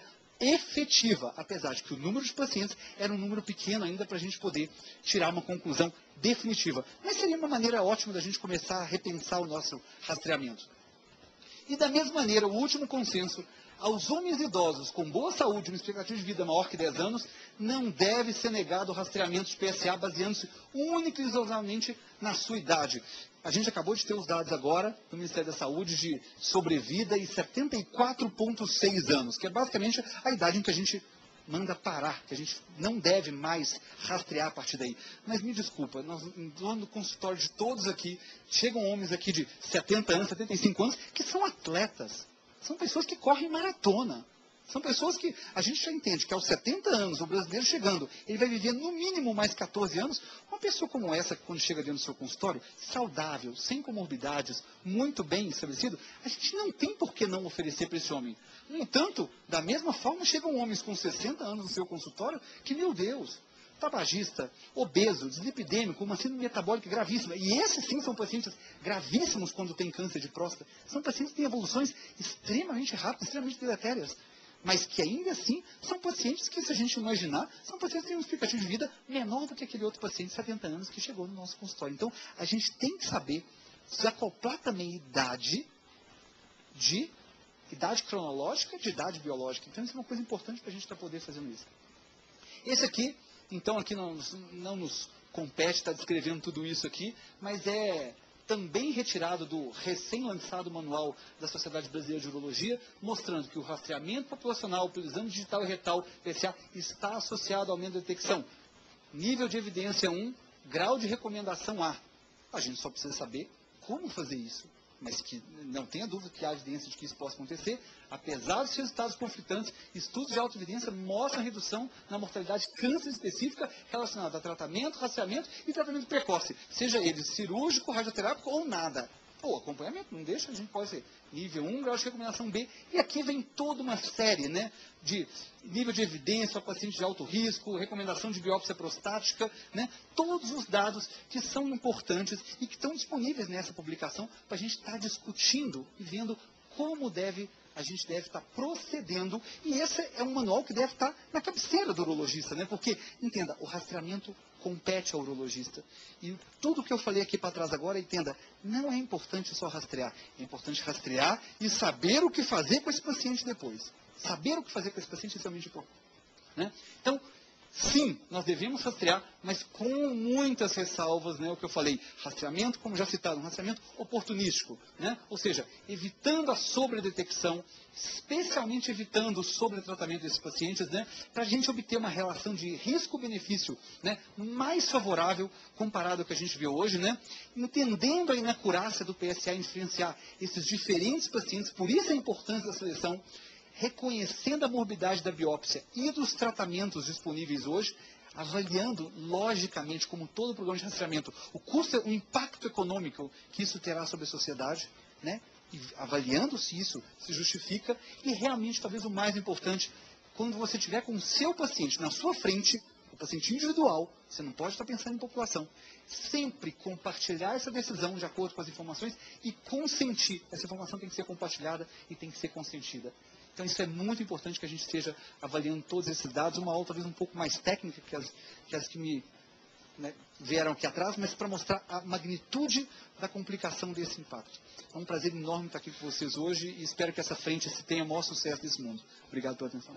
efetiva, apesar de que o número de pacientes era um número pequeno ainda para a gente poder tirar uma conclusão definitiva. Mas seria uma maneira ótima da gente começar a repensar o nosso rastreamento. E da mesma maneira, o último consenso, aos homens idosos com boa saúde, uma expectativa de vida maior que 10 anos, não deve ser negado o rastreamento de PSA baseando-se única e exclusivamente na sua idade. A gente acabou de ter os dados agora do Ministério da Saúde de sobrevida e 74,6 anos, que é basicamente a idade em que a gente manda parar, que a gente não deve mais rastrear a partir daí. Mas me desculpa, nós no consultório de todos aqui, chegam homens aqui de 70 anos, 75 anos, que são atletas. São pessoas que correm maratona. São pessoas que a gente já entende que aos 70 anos, o brasileiro chegando, ele vai viver no mínimo mais 14 anos. Uma pessoa como essa, quando chega dentro do seu consultório, saudável, sem comorbidades, muito bem estabelecido, a gente não tem por que não oferecer para esse homem. No entanto, da mesma forma, chegam homens com 60 anos no seu consultório que, meu Deus, tabagista, obeso, dislipidêmico, uma síndrome metabólica gravíssima. E esses sim são pacientes gravíssimos quando tem câncer de próstata. São pacientes que têm evoluções extremamente rápidas, extremamente deletérias. Mas que ainda assim são pacientes que, se a gente imaginar, são pacientes que têm uma expectativa de vida menor do que aquele outro paciente de 70 anos que chegou no nosso consultório. Então, a gente tem que saber desacoplar também idade cronológica de idade biológica. Então, isso é uma coisa importante para a gente estar poder fazendo isso. Esse aqui, então, aqui não nos compete estar descrevendo tudo isso aqui, mas é também retirado do recém-lançado manual da Sociedade Brasileira de Urologia, mostrando que o rastreamento populacional pelo exame digital e retal PSA está associado ao aumento da detecção. Nível de evidência 1, grau de recomendação A. A gente só precisa saber como fazer isso. Mas que não tenha dúvida que há evidência de que isso possa acontecer, apesar dos resultados conflitantes, estudos de alta evidência mostram redução na mortalidade de câncer específica relacionada a tratamento, rastreamento e tratamento precoce, seja ele cirúrgico, radioterápico ou nada. Ou acompanhamento, não deixa, a gente pode ser nível 1, grau de recomendação B, e aqui vem toda uma série, né, de nível de evidência para paciente de alto risco, recomendação de biópsia prostática, né, todos os dados que são importantes e que estão disponíveis nessa publicação para a gente estar discutindo e vendo como a gente deve estar procedendo, e esse é um manual que deve estar na cabeceira do urologista, né, porque, entenda, o rastreamento compete ao urologista. E tudo que eu falei aqui para trás agora, entenda, não é importante só rastrear. É importante rastrear e saber o que fazer com esse paciente depois. Saber o que fazer com esse paciente é extremamente importante. Né? Então, sim, nós devemos rastrear, mas com muitas ressalvas, né, o que eu falei, rastreamento, como já citado, um rastreamento oportunístico, né, ou seja, evitando a sobredetecção, especialmente evitando o sobretratamento desses pacientes, né, para a gente obter uma relação de risco-benefício, né, mais favorável comparado ao que a gente vê hoje, né, entendendo a inacurácia do PSA em diferenciar esses diferentes pacientes, por isso a importância da seleção, reconhecendo a morbidade da biópsia e dos tratamentos disponíveis hoje, avaliando logicamente, como todo programa de rastreamento, o custo, o impacto econômico que isso terá sobre a sociedade, né? E avaliando se isso se justifica, e realmente, talvez o mais importante, quando você estiver com o seu paciente na sua frente, o paciente individual, você não pode estar pensando em população, sempre compartilhar essa decisão de acordo com as informações e consentir. Essa informação tem que ser compartilhada e tem que ser consentida. Então, isso é muito importante que a gente esteja avaliando todos esses dados, uma aula talvez um pouco mais técnica que as que me, né, vieram aqui atrás, mas para mostrar a magnitude da complicação desse impacto. É um prazer enorme estar aqui com vocês hoje e espero que essa frente tenha o maior sucesso desse mundo. Obrigado pela atenção.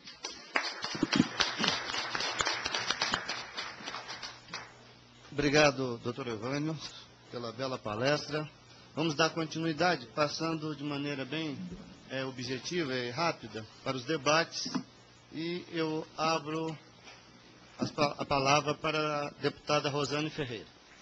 Obrigado, doutor Evânio, pela bela palestra. Vamos dar continuidade, passando de maneira bem objetiva e rápida para os debates, e eu abro a palavra para a deputada Rosane Ferreira.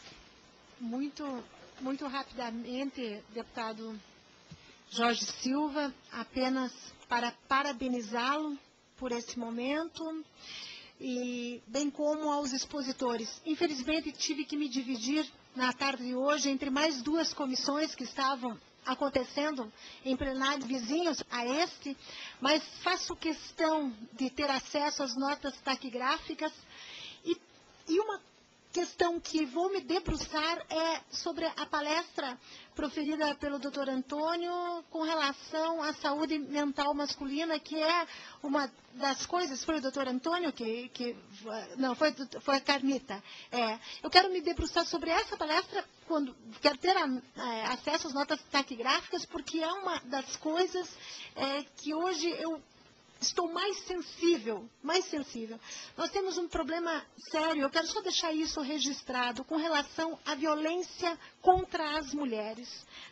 Muito rapidamente, deputado Jorge Silva, apenas para parabenizá-lo por esse momento, e bem como aos expositores. Infelizmente, tive que me dividir na tarde de hoje entre mais duas comissões que estavam acontecendo em plenários vizinhos a este, mas faço questão de ter acesso às notas taquigráficas e uma questão que vou me debruçar é sobre a palestra proferida pelo Dr. Antônio com relação à saúde mental masculina, que é uma das coisas, foi o Dr. Antônio não, foi a Carmita. Eu quero me debruçar sobre essa palestra, quero ter acesso às notas taquigráficas, porque é uma das coisas que hoje eu estou mais sensível. Nós temos um problema sério, eu quero só deixar isso registrado, com relação à violência contra as mulheres.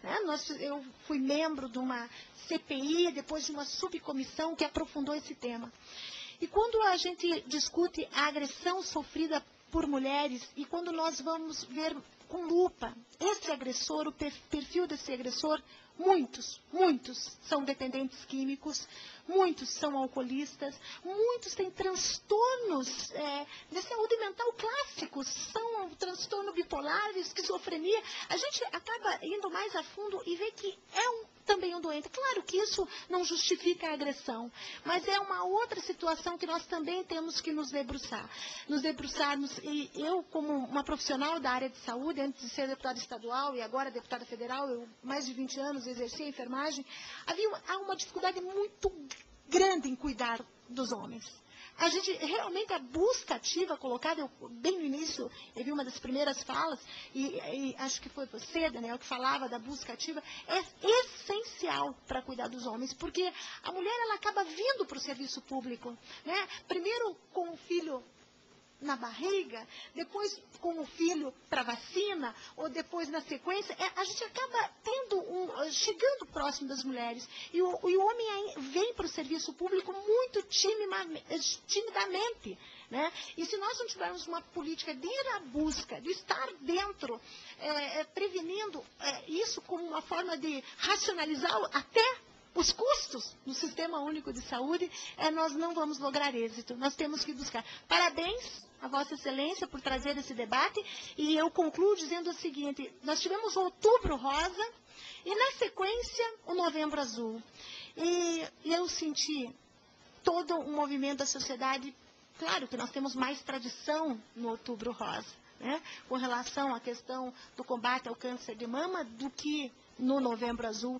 Eu fui membro de uma CPI, depois de uma subcomissão que aprofundou esse tema. E quando a gente discute a agressão sofrida por mulheres, e quando nós vamos ver com lupa esse agressor, o perfil desse agressor, muitos são dependentes químicos, muitos são alcoolistas, muitos têm transtornos de saúde mental clássicos, são transtorno bipolar, esquizofrenia. A gente acaba indo mais a fundo e vê que também um doente. Claro que isso não justifica a agressão, mas é uma outra situação que nós também temos que nos debruçarmos. E eu, como uma profissional da área de saúde, antes de ser deputada estadual e agora deputada federal, eu mais de 20 anos exerci a enfermagem, há uma dificuldade muito grande em cuidar dos homens. A gente, realmente, a busca ativa colocada, bem no início, eu vi uma das primeiras falas, e acho que foi você, Daniel, que falava da busca ativa, é essencial para cuidar dos homens, porque a mulher, ela acaba vindo para o serviço público, né? Primeiro com o filho na barriga, depois com o filho para vacina, ou depois na sequência, a gente acaba chegando próximo das mulheres. E o homem vem para o serviço público muito timidamente. Né? E se nós não tivermos uma política de ir à busca, de estar dentro, prevenindo isso como uma forma de racionalizar até os custos do Sistema Único de Saúde, nós não vamos lograr êxito. Nós temos que buscar. Parabéns a Vossa Excelência por trazer esse debate. E eu concluo dizendo o seguinte: nós tivemos o Outubro Rosa e, na sequência, o Novembro Azul. E eu senti todo um movimento da sociedade. Claro que nós temos mais tradição no Outubro Rosa, né, com relação à questão do combate ao câncer de mama, do que no Novembro Azul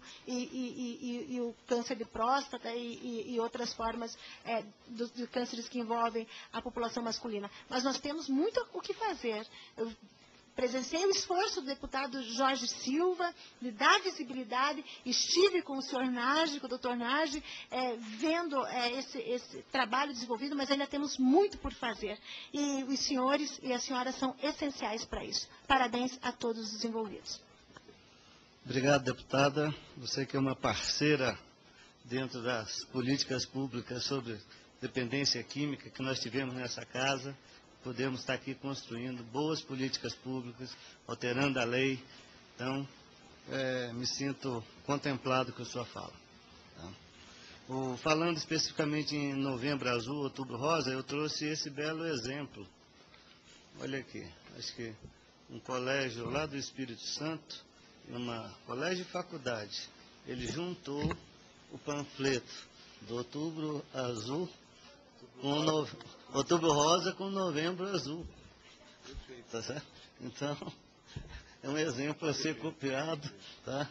e o câncer de próstata e outras formas de cânceres que envolvem a população masculina. Mas nós temos muito o que fazer. Eu presenciei o esforço do deputado Jorge Silva de dar visibilidade, estive com o senhor Nagy, com o doutor Nagy, vendo esse trabalho desenvolvido, mas ainda temos muito por fazer. E os senhores e as senhoras são essenciais para isso. Parabéns a todos os envolvidos. Obrigado, deputada. Você que é uma parceira dentro das políticas públicas sobre dependência química que nós tivemos nessa casa, podemos estar aqui construindo boas políticas públicas, alterando a lei. Então, me sinto contemplado com a sua fala. Tá? Falando especificamente em Novembro Azul, Outubro Rosa, eu trouxe esse belo exemplo. Olha aqui, acho que um colégio lá do Espírito Santo, colégio e faculdade, ele juntou o panfleto do Outubro Azul com Outubro Rosa com Novembro Azul. Tá certo? Então, é um exemplo a ser copiado, tá?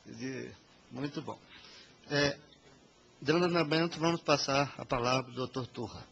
Muito bom. Dando andamento, vamos passar a palavra ao Dr. Turra.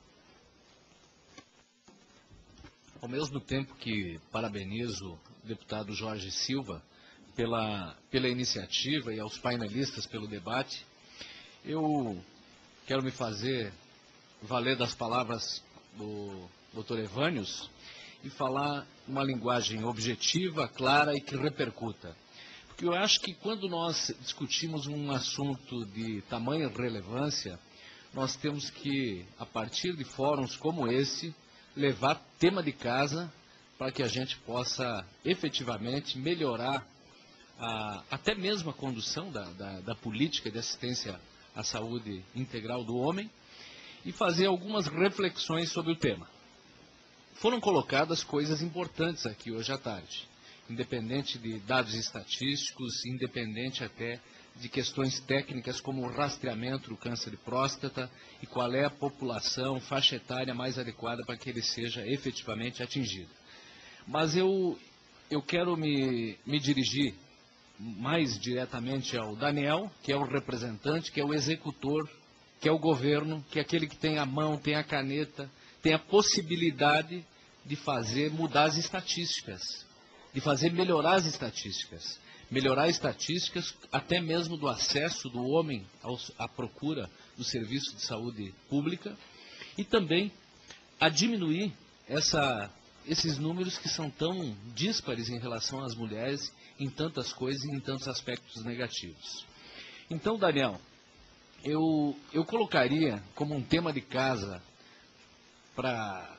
Ao mesmo tempo que parabenizo o deputado Jorge Silva pela iniciativa e aos painelistas pelo debate, eu quero me fazer valer das palavras do Dr. Evânios e falar uma linguagem objetiva, clara e que repercuta. Porque eu acho que quando nós discutimos um assunto de tamanha relevância, nós temos que, a partir de fóruns como esse, levar tema de casa para que a gente possa efetivamente melhorar até mesmo a condução da política de assistência à saúde integral do homem e fazer algumas reflexões sobre o tema. Foram colocadas coisas importantes aqui hoje à tarde, independente de dados estatísticos, independente até de questões técnicas como o rastreamento do câncer de próstata e qual é a população, faixa etária mais adequada para que ele seja efetivamente atingido. Mas eu quero me dirigir mais diretamente ao Daniel, que é o representante, que é o executor, que é o governo, que é aquele que tem a mão, tem a caneta, tem a possibilidade de fazer mudar as estatísticas, de fazer melhorar as estatísticas. Melhorar estatísticas até mesmo do acesso do homem à procura do serviço de saúde pública e também a diminuir esses números que são tão díspares em relação às mulheres em tantas coisas e em tantos aspectos negativos. Então, Daniel, eu colocaria como um tema de casa para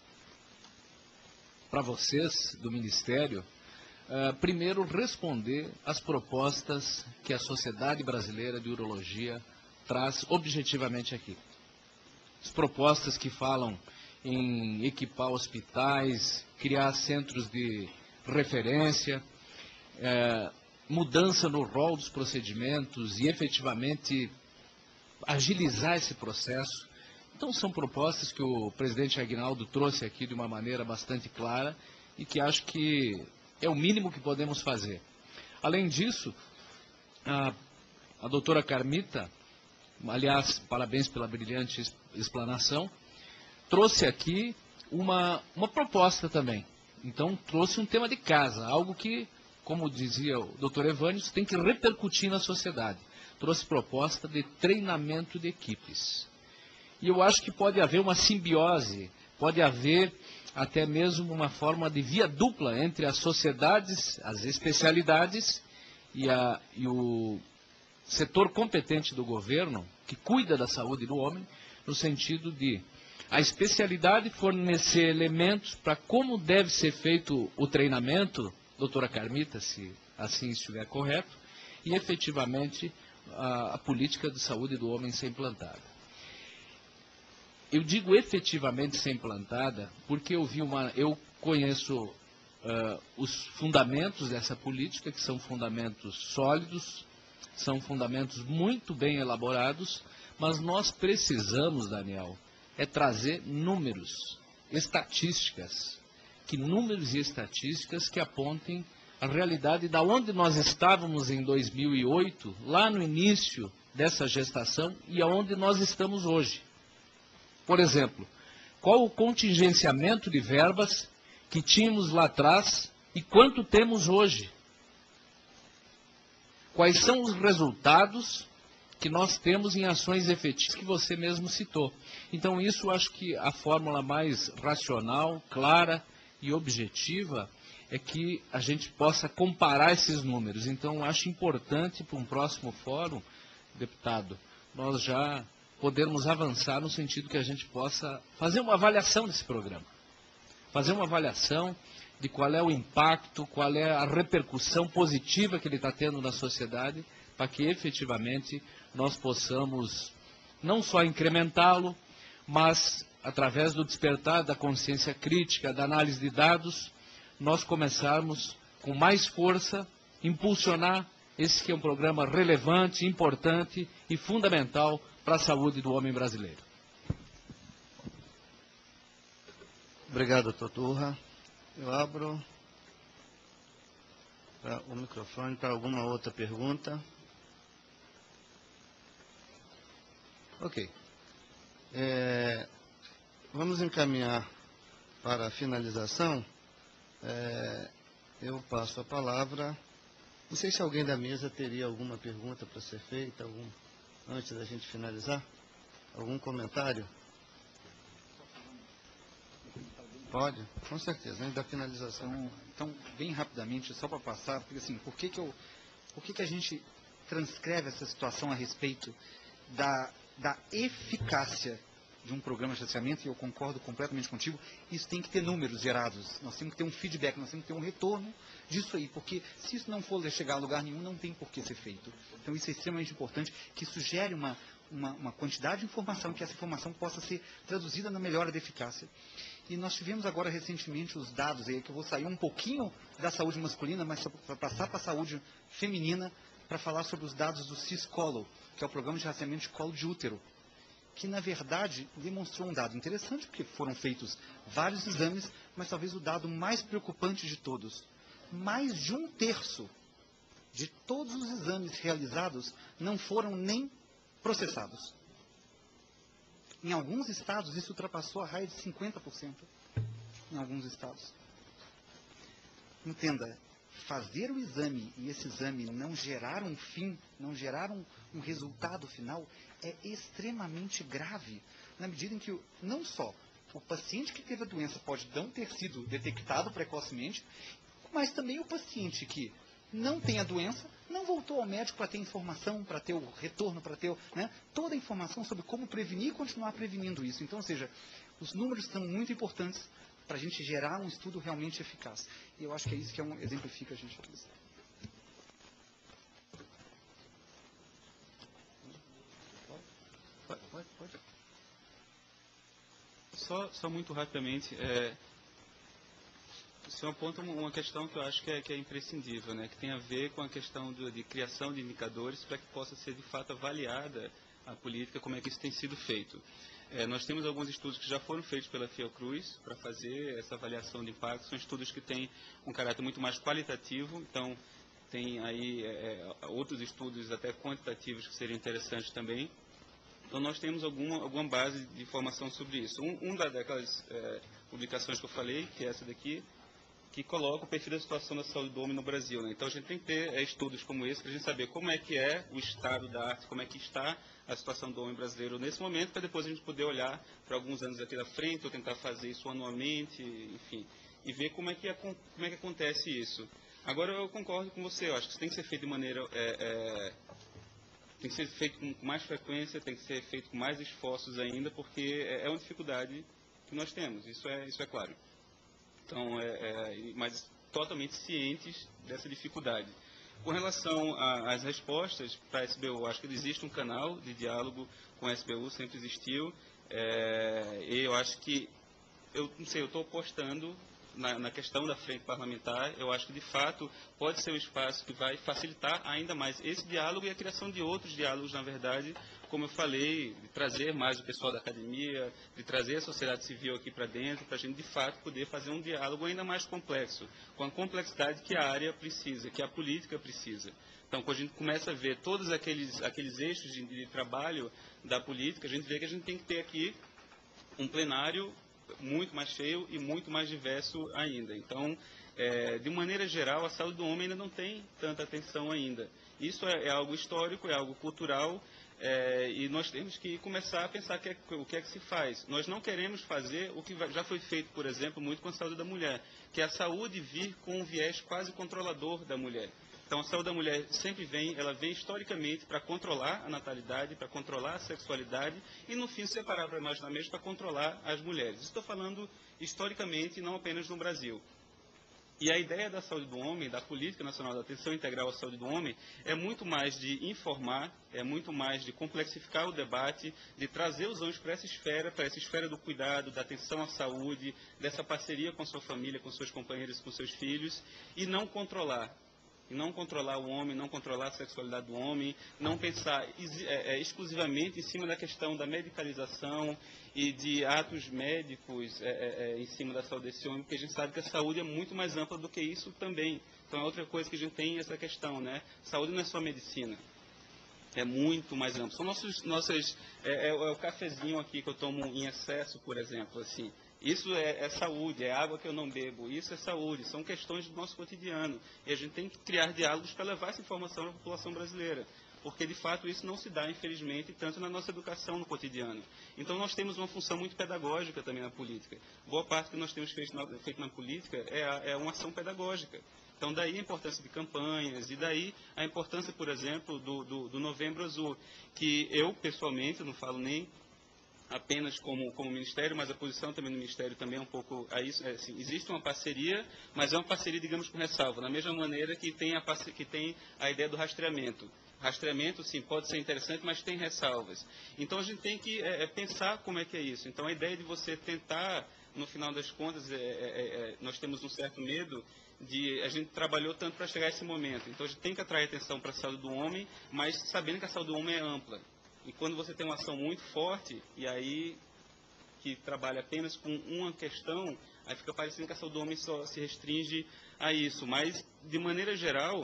vocês do Ministério, primeiro, responder às propostas que a Sociedade Brasileira de Urologia traz objetivamente aqui. As propostas que falam em equipar hospitais, criar centros de referência, mudança no rol dos procedimentos e efetivamente agilizar esse processo. Então são propostas que o presidente Aguinaldo trouxe aqui de uma maneira bastante clara e que acho que é o mínimo que podemos fazer. Além disso, a doutora Carmita, aliás, parabéns pela brilhante explanação, trouxe aqui uma proposta também. Então, trouxe um tema de casa, algo que, como dizia o doutor Evânios, tem que repercutir na sociedade. Trouxe proposta de treinamento de equipes. E eu acho que pode haver uma simbiose, pode haver até mesmo uma forma de via dupla entre as sociedades, as especialidades e o setor competente do governo, que cuida da saúde do homem, no sentido de a especialidade fornecer elementos para como deve ser feito o treinamento, doutora Carmita, se assim estiver correto, e efetivamente a política de saúde do homem ser implantada. Eu digo efetivamente ser implantada porque eu conheço os fundamentos dessa política, que são fundamentos sólidos, são fundamentos muito bem elaborados, mas nós precisamos, Daniel, trazer números, estatísticas, números e estatísticas que apontem a realidade da onde nós estávamos em 2008, lá no início dessa gestação, e aonde nós estamos hoje. Por exemplo, qual o contingenciamento de verbas que tínhamos lá atrás e quanto temos hoje? Quais são os resultados que nós temos em ações efetivas que você mesmo citou? Então, isso eu acho que a fórmula mais racional, clara e objetiva é que a gente possa comparar esses números. Então, acho importante para um próximo fórum, deputado, nós já podermos avançar no sentido que a gente possa fazer uma avaliação desse programa. Fazer uma avaliação de qual é o impacto, qual é a repercussão positiva que ele está tendo na sociedade, para que efetivamente nós possamos não só incrementá-lo, mas através do despertar da consciência crítica, da análise de dados, nós começarmos com mais força, impulsionar esse que é um programa relevante, importante e fundamental para a saúde do homem brasileiro. Obrigado, Toturra. Eu abro o microfone para alguma outra pergunta. Ok. Vamos encaminhar para a finalização. Eu passo a palavra. Não sei se alguém da mesa teria alguma pergunta para ser feita, antes da gente finalizar. Algum comentário? Pode, com certeza, antes da finalização. Então, bem rapidamente, só para passar, porque assim, por que a gente transcreve essa situação a respeito da eficácia de um programa de rastreamento, e eu concordo completamente contigo, isso tem que ter números gerados, nós temos que ter um feedback, nós temos que ter um retorno disso aí, porque se isso não for chegar a lugar nenhum, não tem por que ser feito. Então isso é extremamente importante, que isso gere uma quantidade de informação, que essa informação possa ser traduzida na melhora da eficácia. E nós tivemos agora recentemente os dados aí, que eu vou sair um pouquinho da saúde masculina, mas para passar para a saúde feminina, para falar sobre os dados do CIS-COLO, que é o Programa de Rastreamento de Colo de Útero, que, na verdade, demonstrou um dado interessante, porque foram feitos vários exames, mas talvez o dado mais preocupante de todos. Mais de 1/3 de todos os exames realizados não foram nem processados. Em alguns estados, isso ultrapassou a raia de 50%. Em alguns estados. Entenda, fazer o exame e esse exame não gerar um fim, não gerar um resultado final, é extremamente grave, na medida em que não só o paciente que teve a doença pode não ter sido detectado precocemente, mas também o paciente que não tem a doença, não voltou ao médico para ter informação, para ter o retorno, para ter toda a informação sobre como prevenir e continuar prevenindo isso. Então, ou seja, os números são muito importantes para a gente gerar um estudo realmente eficaz. E eu acho que é isso que exemplifica a gente aqui. Pode. Só muito rapidamente, você aponta uma questão que eu acho que é imprescindível, né, que tem a ver com a questão de criação de indicadores para que possa ser de fato avaliada a política, como é que isso tem sido feito. Nós temos alguns estudos que já foram feitos pela Fiocruz para fazer essa avaliação de impacto. São estudos que têm um caráter muito mais qualitativo, então tem aí outros estudos até quantitativos que seriam interessantes também. Então nós temos alguma base de informação sobre isso. Uma daquelas publicações que eu falei, que é essa daqui, que coloca o perfil da situação da saúde do homem no Brasil, né? Então a gente tem que ter estudos como esse para a gente saber como é que é o estado da arte, como é que está a situação do homem brasileiro nesse momento, para depois a gente poder olhar para alguns anos aqui da frente, ou tentar fazer isso anualmente, enfim, e ver como é que acontece isso. Agora eu concordo com você, eu acho que isso tem que ser feito de maneira... tem que ser feito com mais frequência, tem que ser feito com mais esforços ainda, porque é uma dificuldade que nós temos, isso é claro. Então, mas totalmente cientes dessa dificuldade. Com relação às respostas para a SBU, acho que existe um canal de diálogo com a SBU, sempre existiu, e eu acho que, eu não sei, eu estou apostando na questão da frente parlamentar. Eu acho que, de fato, pode ser um espaço que vai facilitar ainda mais esse diálogo e a criação de outros diálogos, na verdade, como eu falei, de trazer mais o pessoal da academia, de trazer a sociedade civil aqui para dentro, para a gente, de fato, poder fazer um diálogo ainda mais complexo, com a complexidade que a área precisa, que a política precisa. Então, quando a gente começa a ver todos aqueles eixos de trabalho da política, a gente vê que a gente tem que ter aqui um plenário muito mais cheio e muito mais diverso ainda. Então, de maneira geral, a saúde do homem ainda não tem tanta atenção ainda. Isso é algo histórico, é algo cultural, e nós temos que começar a pensar o que é que se faz. Nós não queremos fazer o que já foi feito, por exemplo, muito com a saúde da mulher, que é a saúde vir com um viés quase controlador da mulher. Então, a saúde da mulher sempre ela vem historicamente para controlar a natalidade, para controlar a sexualidade e, no fim, separar para imaginar mesmo para controlar as mulheres. Estou falando historicamente, não apenas no Brasil. E a ideia da saúde do homem, da Política Nacional da Atenção Integral à Saúde do Homem, é muito mais de informar, é muito mais de complexificar o debate, de trazer os homens para essa esfera do cuidado, da atenção à saúde, dessa parceria com sua família, com seus companheiros, com seus filhos, e não controlar. E não controlar o homem, não controlar a sexualidade do homem, não pensar exclusivamente em cima da questão da medicalização e de atos médicos em cima da saúde desse homem, porque a gente sabe que a saúde é muito mais ampla do que isso também. Então é outra coisa que a gente tem essa questão, né? Saúde não é só medicina, é muito mais amplo. São o cafezinho aqui que eu tomo em excesso, por exemplo, assim. Isso é saúde, é água que eu não bebo, isso é saúde, são questões do nosso cotidiano. E a gente tem que criar diálogos para levar essa informação à população brasileira, porque de fato isso não se dá, infelizmente, tanto na nossa educação no cotidiano. Então nós temos uma função muito pedagógica também na política. Boa parte que nós temos feito na política é uma ação pedagógica. Então daí a importância de campanhas, e daí a importância, por exemplo, do Novembro Azul, que eu, pessoalmente, não falo nem apenas como Ministério, mas a posição também do Ministério também é um pouco a isso. Assim, existe uma parceria, mas é uma parceria, digamos, com ressalva, da mesma maneira que tem a ideia do rastreamento. Rastreamento, sim, pode ser interessante, mas tem ressalvas. Então, a gente tem que pensar como é que é isso. Então, a ideia de você tentar, no final das contas, nós temos um certo medo a gente trabalhou tanto para chegar a esse momento. Então, a gente tem que atrair atenção para a saúde do homem, mas sabendo que a saúde do homem é ampla. E quando você tem uma ação muito forte, e aí que trabalha apenas com uma questão, Aí fica parecendo que a saúde do homem só se restringe a isso. Mas, de maneira geral,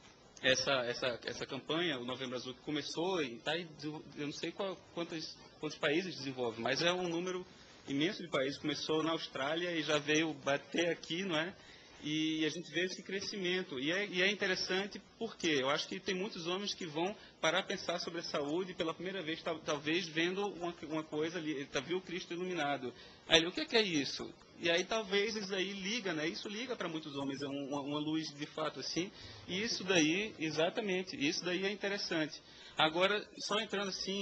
essa campanha, o Novembro Azul, que começou, e tá aí, eu não sei quantos países desenvolve, mas é um número imenso de países. Começou na Austrália e já veio bater aqui, não é? E a gente vê esse crescimento. E é interessante porque eu acho que tem muitos homens que vão parar a pensar sobre a saúde pela primeira vez, talvez vendo uma coisa ali, viu o Cristo iluminado. Aí ele, o que é isso? E aí talvez isso aí liga, né? Isso liga para muitos homens, é uma luz de fato assim. E isso daí, exatamente, isso daí é interessante. Agora, só entrando assim,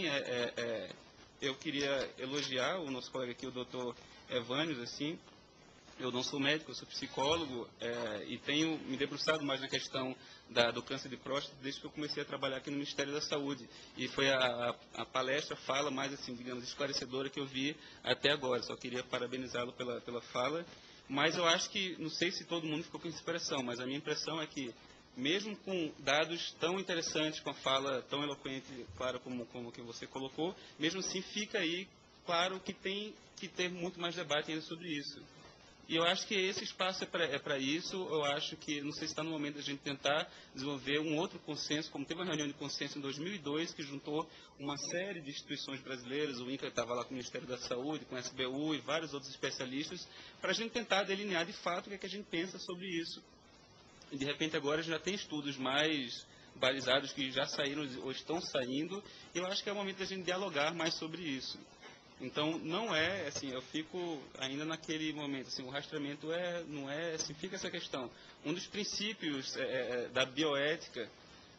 eu queria elogiar o nosso colega aqui, o Dr. Evânios, assim. Eu não sou médico, eu sou psicólogo e tenho me debruçado mais na questão do câncer de próstata desde que eu comecei a trabalhar aqui no Ministério da Saúde. E foi a palestra, fala mais, assim, digamos, esclarecedora que eu vi até agora. Só queria parabenizá-lo pela fala. Mas eu acho que, não sei se todo mundo ficou com essa impressão, mas a minha impressão é que, mesmo com dados tão interessantes, com a fala tão eloquente, claro, como que você colocou, mesmo assim fica aí, claro, que tem que ter muito mais debate ainda sobre isso. E eu acho que esse espaço é para isso. Eu acho que, não sei se está no momento da gente tentar desenvolver um outro consenso, como teve uma reunião de consenso em 2002, que juntou uma série de instituições brasileiras, o INCA estava lá com o Ministério da Saúde, com o SBU e vários outros especialistas, para a gente tentar delinear de fato o que a gente pensa sobre isso. E, de repente, agora já tem estudos mais balizados que já saíram ou estão saindo, e eu acho que é o momento da gente dialogar mais sobre isso. Então, não é, assim, eu fico ainda naquele momento, assim, o rastreamento não é, assim, fica essa questão. Um dos princípios da bioética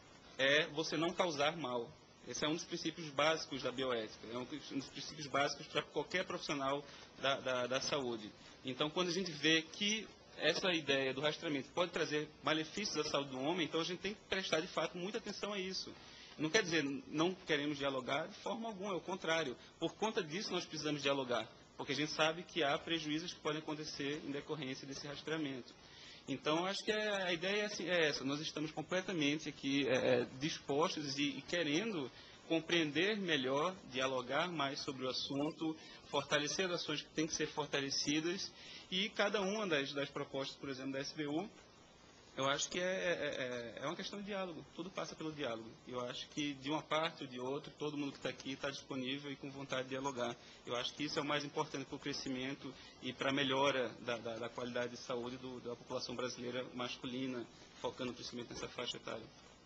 é você não causar mal. Esse é um dos princípios básicos da bioética, é um dos princípios básicos para qualquer profissional da saúde. Então, quando a gente vê que essa ideia do rastreamento pode trazer malefícios à saúde do homem, então a gente tem que prestar, de fato, muita atenção a isso. Não quer dizer não queremos dialogar de forma alguma, é o contrário. Por conta disso nós precisamos dialogar, porque a gente sabe que há prejuízos que podem acontecer em decorrência desse rastreamento. Então, acho que a ideia é essa. Nós estamos completamente aqui dispostos e querendo compreender melhor, dialogar mais sobre o assunto, fortalecer as ações que têm que ser fortalecidas e cada uma das propostas, por exemplo, da SBU, eu acho que é uma questão de diálogo, tudo passa pelo diálogo. Eu acho que de uma parte ou de outra, todo mundo que está aqui está disponível e com vontade de dialogar. Eu acho que isso é o mais importante para o crescimento e para a melhora da qualidade de saúde da população brasileira masculina, focando principalmente nessa faixa etária.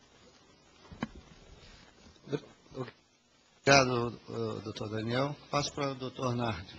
Obrigado, doutor Daniel. Passo para o doutor Nardi.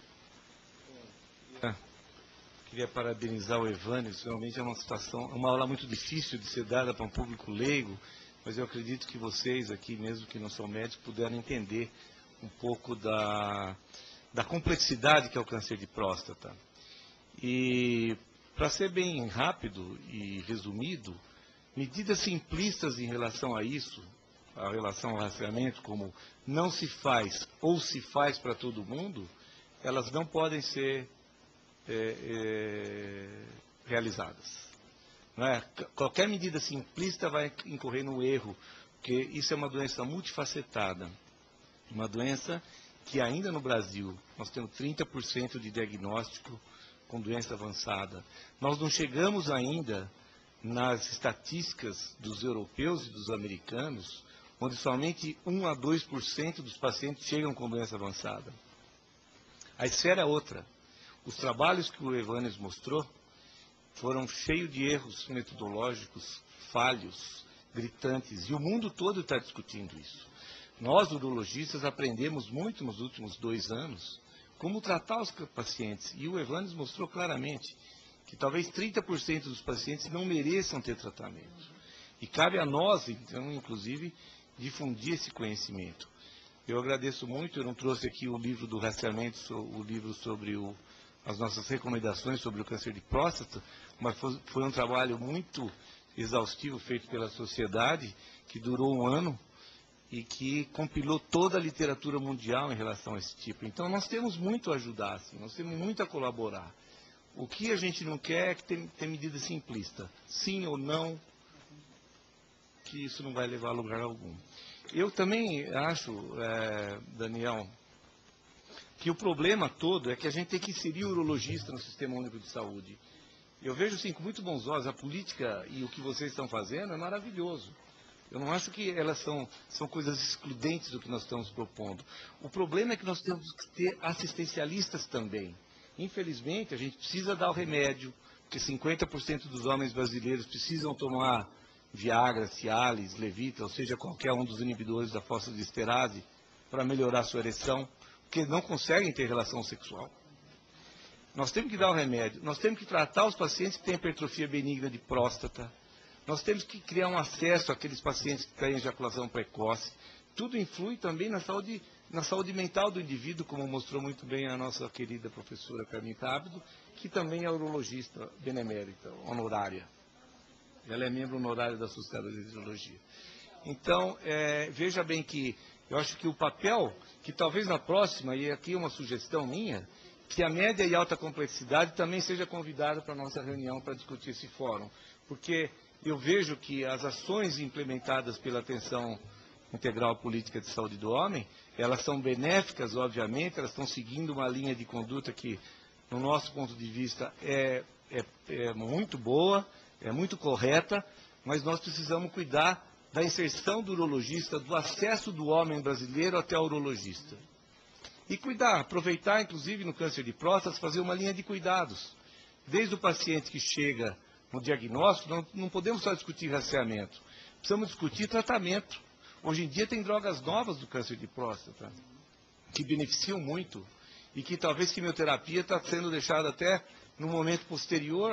Queria parabenizar o Evânios. Realmente é uma aula muito difícil de ser dada para um público leigo, mas eu acredito que vocês aqui, mesmo que não são médicos, puderam entender um pouco da complexidade que é o câncer de próstata. E, para ser bem rápido e resumido, medidas simplistas em relação a isso, a relação ao rastreamento, como não se faz ou se faz para todo mundo, elas não podem ser realizadas. Não é? Qualquer medida simplista vai incorrer no erro, porque isso é uma doença multifacetada, uma doença que ainda no Brasil nós temos 30% de diagnóstico com doença avançada. Nós não chegamos ainda nas estatísticas dos europeus e dos americanos, onde somente 1 a 2% dos pacientes chegam com doença avançada. A esfera é outra. Os trabalhos que o Evânios mostrou foram cheios de erros metodológicos, falhos, gritantes, e o mundo todo está discutindo isso. Nós, urologistas, aprendemos muito nos últimos 2 anos como tratar os pacientes, e o Evânios mostrou claramente que talvez 30% dos pacientes não mereçam ter tratamento. E cabe a nós, então, inclusive, difundir esse conhecimento. Eu agradeço muito, eu não trouxe aqui o livro do rastreamento, o livro sobre as nossas recomendações sobre o câncer de próstata, mas foi um trabalho muito exaustivo feito pela sociedade, que durou 1 ano e que compilou toda a literatura mundial em relação a esse tipo. Então, nós temos muito a ajudar, assim, nós temos muito a colaborar. O que a gente não quer é que tem medida simplista, sim ou não, que isso não vai levar a lugar algum. Eu também acho, Daniel, que o problema todo é que a gente tem que inserir o urologista no Sistema Único de Saúde. Eu vejo, sim, com muito bons olhos a política e o que vocês estão fazendo é maravilhoso. Eu não acho que elas são coisas excludentes do que nós estamos propondo. O problema é que nós temos que ter assistencialistas também. Infelizmente, a gente precisa dar o remédio, porque 50% dos homens brasileiros precisam tomar Viagra, Cialis, Levitra, ou seja, qualquer um dos inibidores da fosfodiesterase para melhorar a sua ereção, porque não conseguem ter relação sexual. Nós temos que dar o remédio, nós temos que tratar os pacientes que têm hipertrofia benigna de próstata, nós temos que criar um acesso àqueles pacientes que têm ejaculação precoce. Tudo influi também na saúde mental do indivíduo, como mostrou muito bem a nossa querida professora Carmen Cábido, que também é urologista benemérita, honorária. Ela é membro honorário da Sociedade de Urologia. Então, veja bem que eu acho que o papel, que talvez na próxima, e aqui uma sugestão minha, que a média e alta complexidade também seja convidada para a nossa reunião para discutir esse fórum. Porque eu vejo que as ações implementadas pela Atenção Integral Política de Saúde do Homem, elas são benéficas, obviamente, elas estão seguindo uma linha de conduta que, no nosso ponto de vista, é muito boa, é muito correta, mas nós precisamos cuidar da inserção do urologista, do acesso do homem brasileiro até o urologista. E cuidar, aproveitar, inclusive, no câncer de próstata, fazer uma linha de cuidados. Desde o paciente que chega no diagnóstico, não podemos só discutir rastreamento, precisamos discutir tratamento. Hoje em dia tem drogas novas do câncer de próstata, que beneficiam muito, e que talvez quimioterapia está sendo deixada até no momento posterior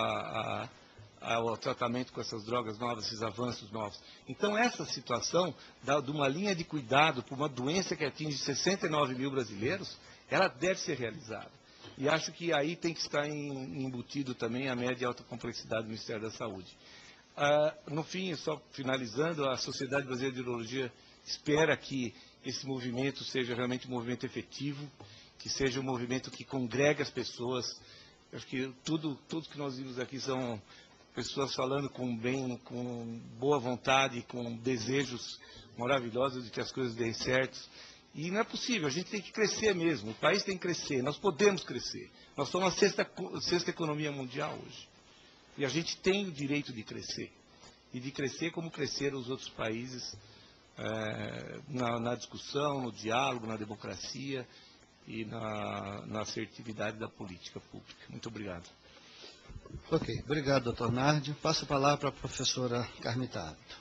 ao tratamento com essas drogas novas, esses avanços novos. Então, essa situação de uma linha de cuidado para uma doença que atinge 69 mil brasileiros, ela deve ser realizada. E acho que aí tem que estar embutido também a média e alta complexidade do Ministério da Saúde. No fim, só finalizando, a Sociedade Brasileira de Urologia espera que esse movimento seja realmente um movimento efetivo, que seja um movimento que congrega as pessoas. Acho que tudo que nós vimos aqui são pessoas falando com boa vontade, com desejos maravilhosos de que as coisas deem certo. E não é possível, a gente tem que crescer mesmo, o país tem que crescer, nós podemos crescer. Nós somos a sexta economia mundial hoje. E a gente tem o direito de crescer. E de crescer como cresceram os outros países na discussão, no diálogo, na democracia e na assertividade da política pública. Muito obrigado. Ok, obrigado, doutor Nardi. Passo a palavra para a professora Carmen Cábido.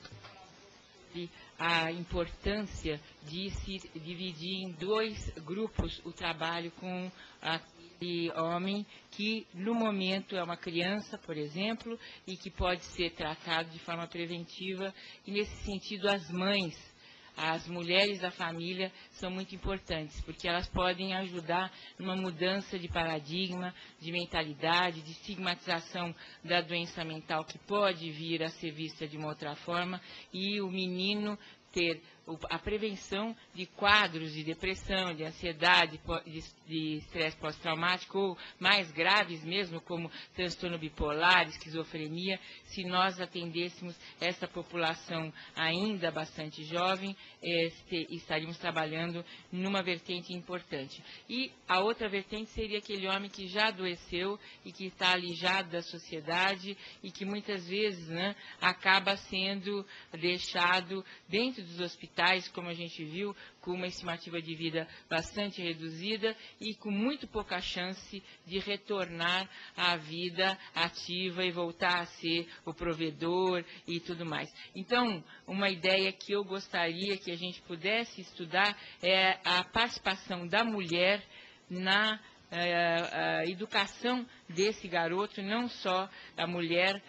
A importância de se dividir em dois grupos o trabalho com aquele homem que, no momento, é uma criança, por exemplo, e que pode ser tratado de forma preventiva. E, nesse sentido, as mães, as mulheres da família são muito importantes, porque elas podem ajudar numa mudança de paradigma, de mentalidade, de estigmatização da doença mental que pode vir a ser vista de uma outra forma, e o menino ter a prevenção de quadros de depressão, de ansiedade, de estresse pós-traumático, ou mais graves mesmo, como transtorno bipolar, esquizofrenia. Se nós atendêssemos essa população ainda bastante jovem, estaríamos trabalhando numa vertente importante. E a outra vertente seria aquele homem que já adoeceu e que está alijado da sociedade e que muitas vezes acaba sendo deixado dentro dos hospitais, como a gente viu, com uma estimativa de vida bastante reduzida e com muito pouca chance de retornar à vida ativa e voltar a ser o provedor e tudo mais. Então, uma ideia que eu gostaria que a gente pudesse estudar é a participação da mulher na educação desse garoto, não só a mulher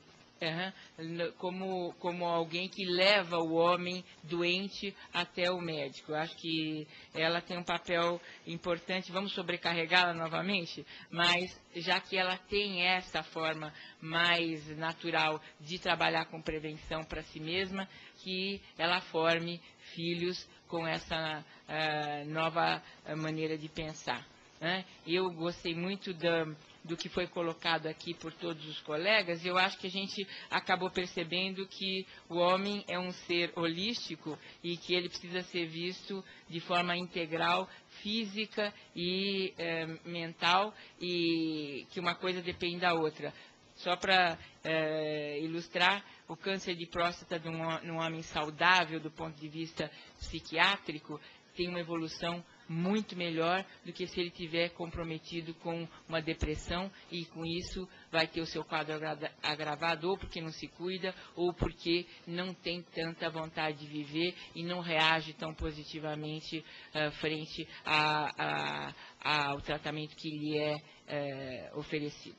como alguém que leva o homem doente até o médico. Eu acho que ela tem um papel importante. Vamos sobrecarregá-la novamente? Mas, já que ela tem essa forma mais natural de trabalhar com prevenção para si mesma, que ela forme filhos com essa nova maneira de pensar. Eu gostei muito do que foi colocado aqui por todos os colegas, eu acho que a gente acabou percebendo que o homem é um ser holístico e que ele precisa ser visto de forma integral, física e mental, e que uma coisa depende da outra. Só para ilustrar, o câncer de próstata num homem saudável do ponto de vista psiquiátrico tem uma evolução muito melhor do que se ele tiver comprometido com uma depressão e com isso vai ter o seu quadro agravado ou porque não se cuida ou porque não tem tanta vontade de viver e não reage tão positivamente frente ao tratamento que lhe é oferecido.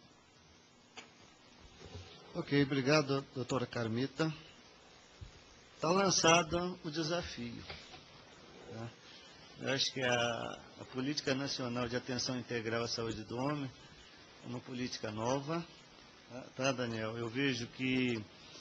Ok, obrigado, doutora Carmita. Está lançado o desafio. Tá? Eu acho que a Política Nacional de Atenção Integral à Saúde do Homem é uma política nova. Tá, Daniel? Eu vejo que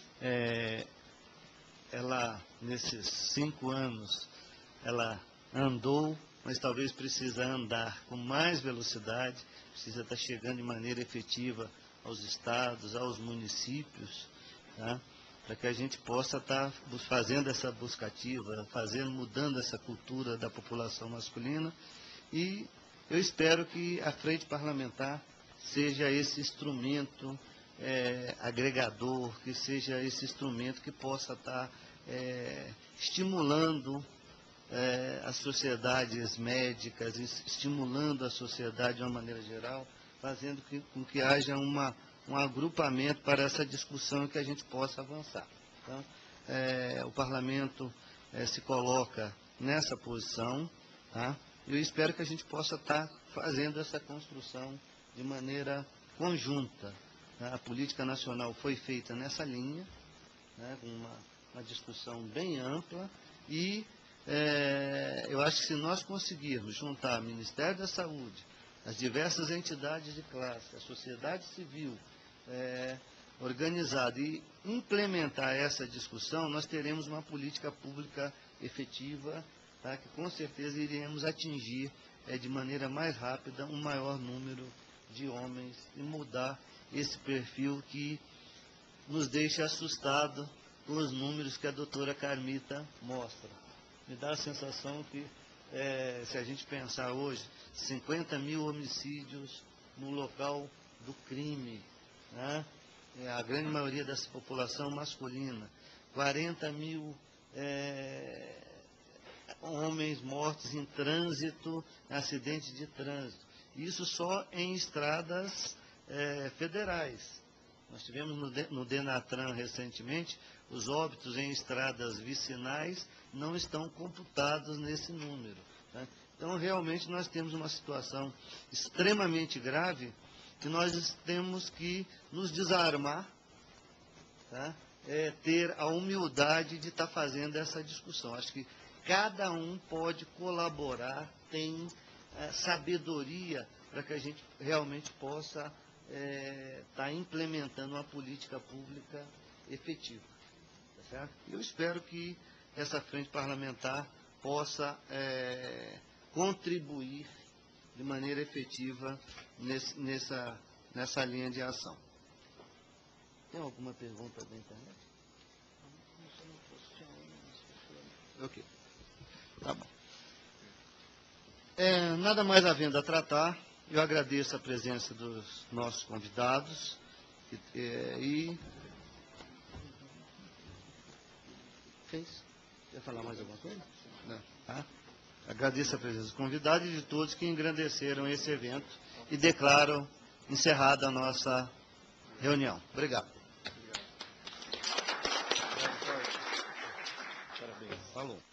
ela, nesses 5 anos, ela andou, mas talvez precisa andar com mais velocidade, precisa estar chegando de maneira efetiva aos estados, aos municípios, tá? Para que a gente possa estar fazendo essa busca ativa, mudando essa cultura da população masculina. E eu espero que a frente parlamentar seja esse instrumento agregador, que seja esse instrumento que possa estar estimulando as sociedades médicas, estimulando a sociedade de uma maneira geral, fazendo com que haja um agrupamento para essa discussão e que a gente possa avançar. Então, o parlamento se coloca nessa posição, tá? Eu espero que a gente possa estar fazendo essa construção de maneira conjunta. Tá? A política nacional foi feita nessa linha, né, com uma discussão bem ampla, e eu acho que se nós conseguirmos juntar o Ministério da Saúde, as diversas entidades de classe, a sociedade civil organizada e implementar essa discussão, nós teremos uma política pública efetiva, tá, que com certeza iremos atingir de maneira mais rápida um maior número de homens e mudar esse perfil que nos deixa assustado com os números que a doutora Carmita mostra. Me dá a sensação que, se a gente pensar hoje, 50 mil homicídios no local do crime, né? A grande maioria dessa população masculina, 40 mil homens mortos em trânsito, em acidentes de trânsito. Isso só em estradas federais. Nós tivemos no Denatran recentemente, os óbitos em estradas vicinais não estão computados nesse número. Tá? Então, realmente, nós temos uma situação extremamente grave que nós temos que nos desarmar, tá? Ter a humildade de estar fazendo essa discussão. Acho que cada um pode colaborar, tem sabedoria para que a gente realmente possa estar implementando uma política pública efetiva. Tá certo? Eu espero que essa frente parlamentar possa contribuir de maneira efetiva nessa linha de ação. Tem alguma pergunta da internet? Ok. Tá bom. Nada mais havendo a tratar, eu agradeço a presença dos nossos convidados e... Quer falar mais alguma coisa? Não. Tá? Agradeço a presença dos convidados e de todos que engrandeceram esse evento e declaro encerrada a nossa reunião. Obrigado. Parabéns. Falou.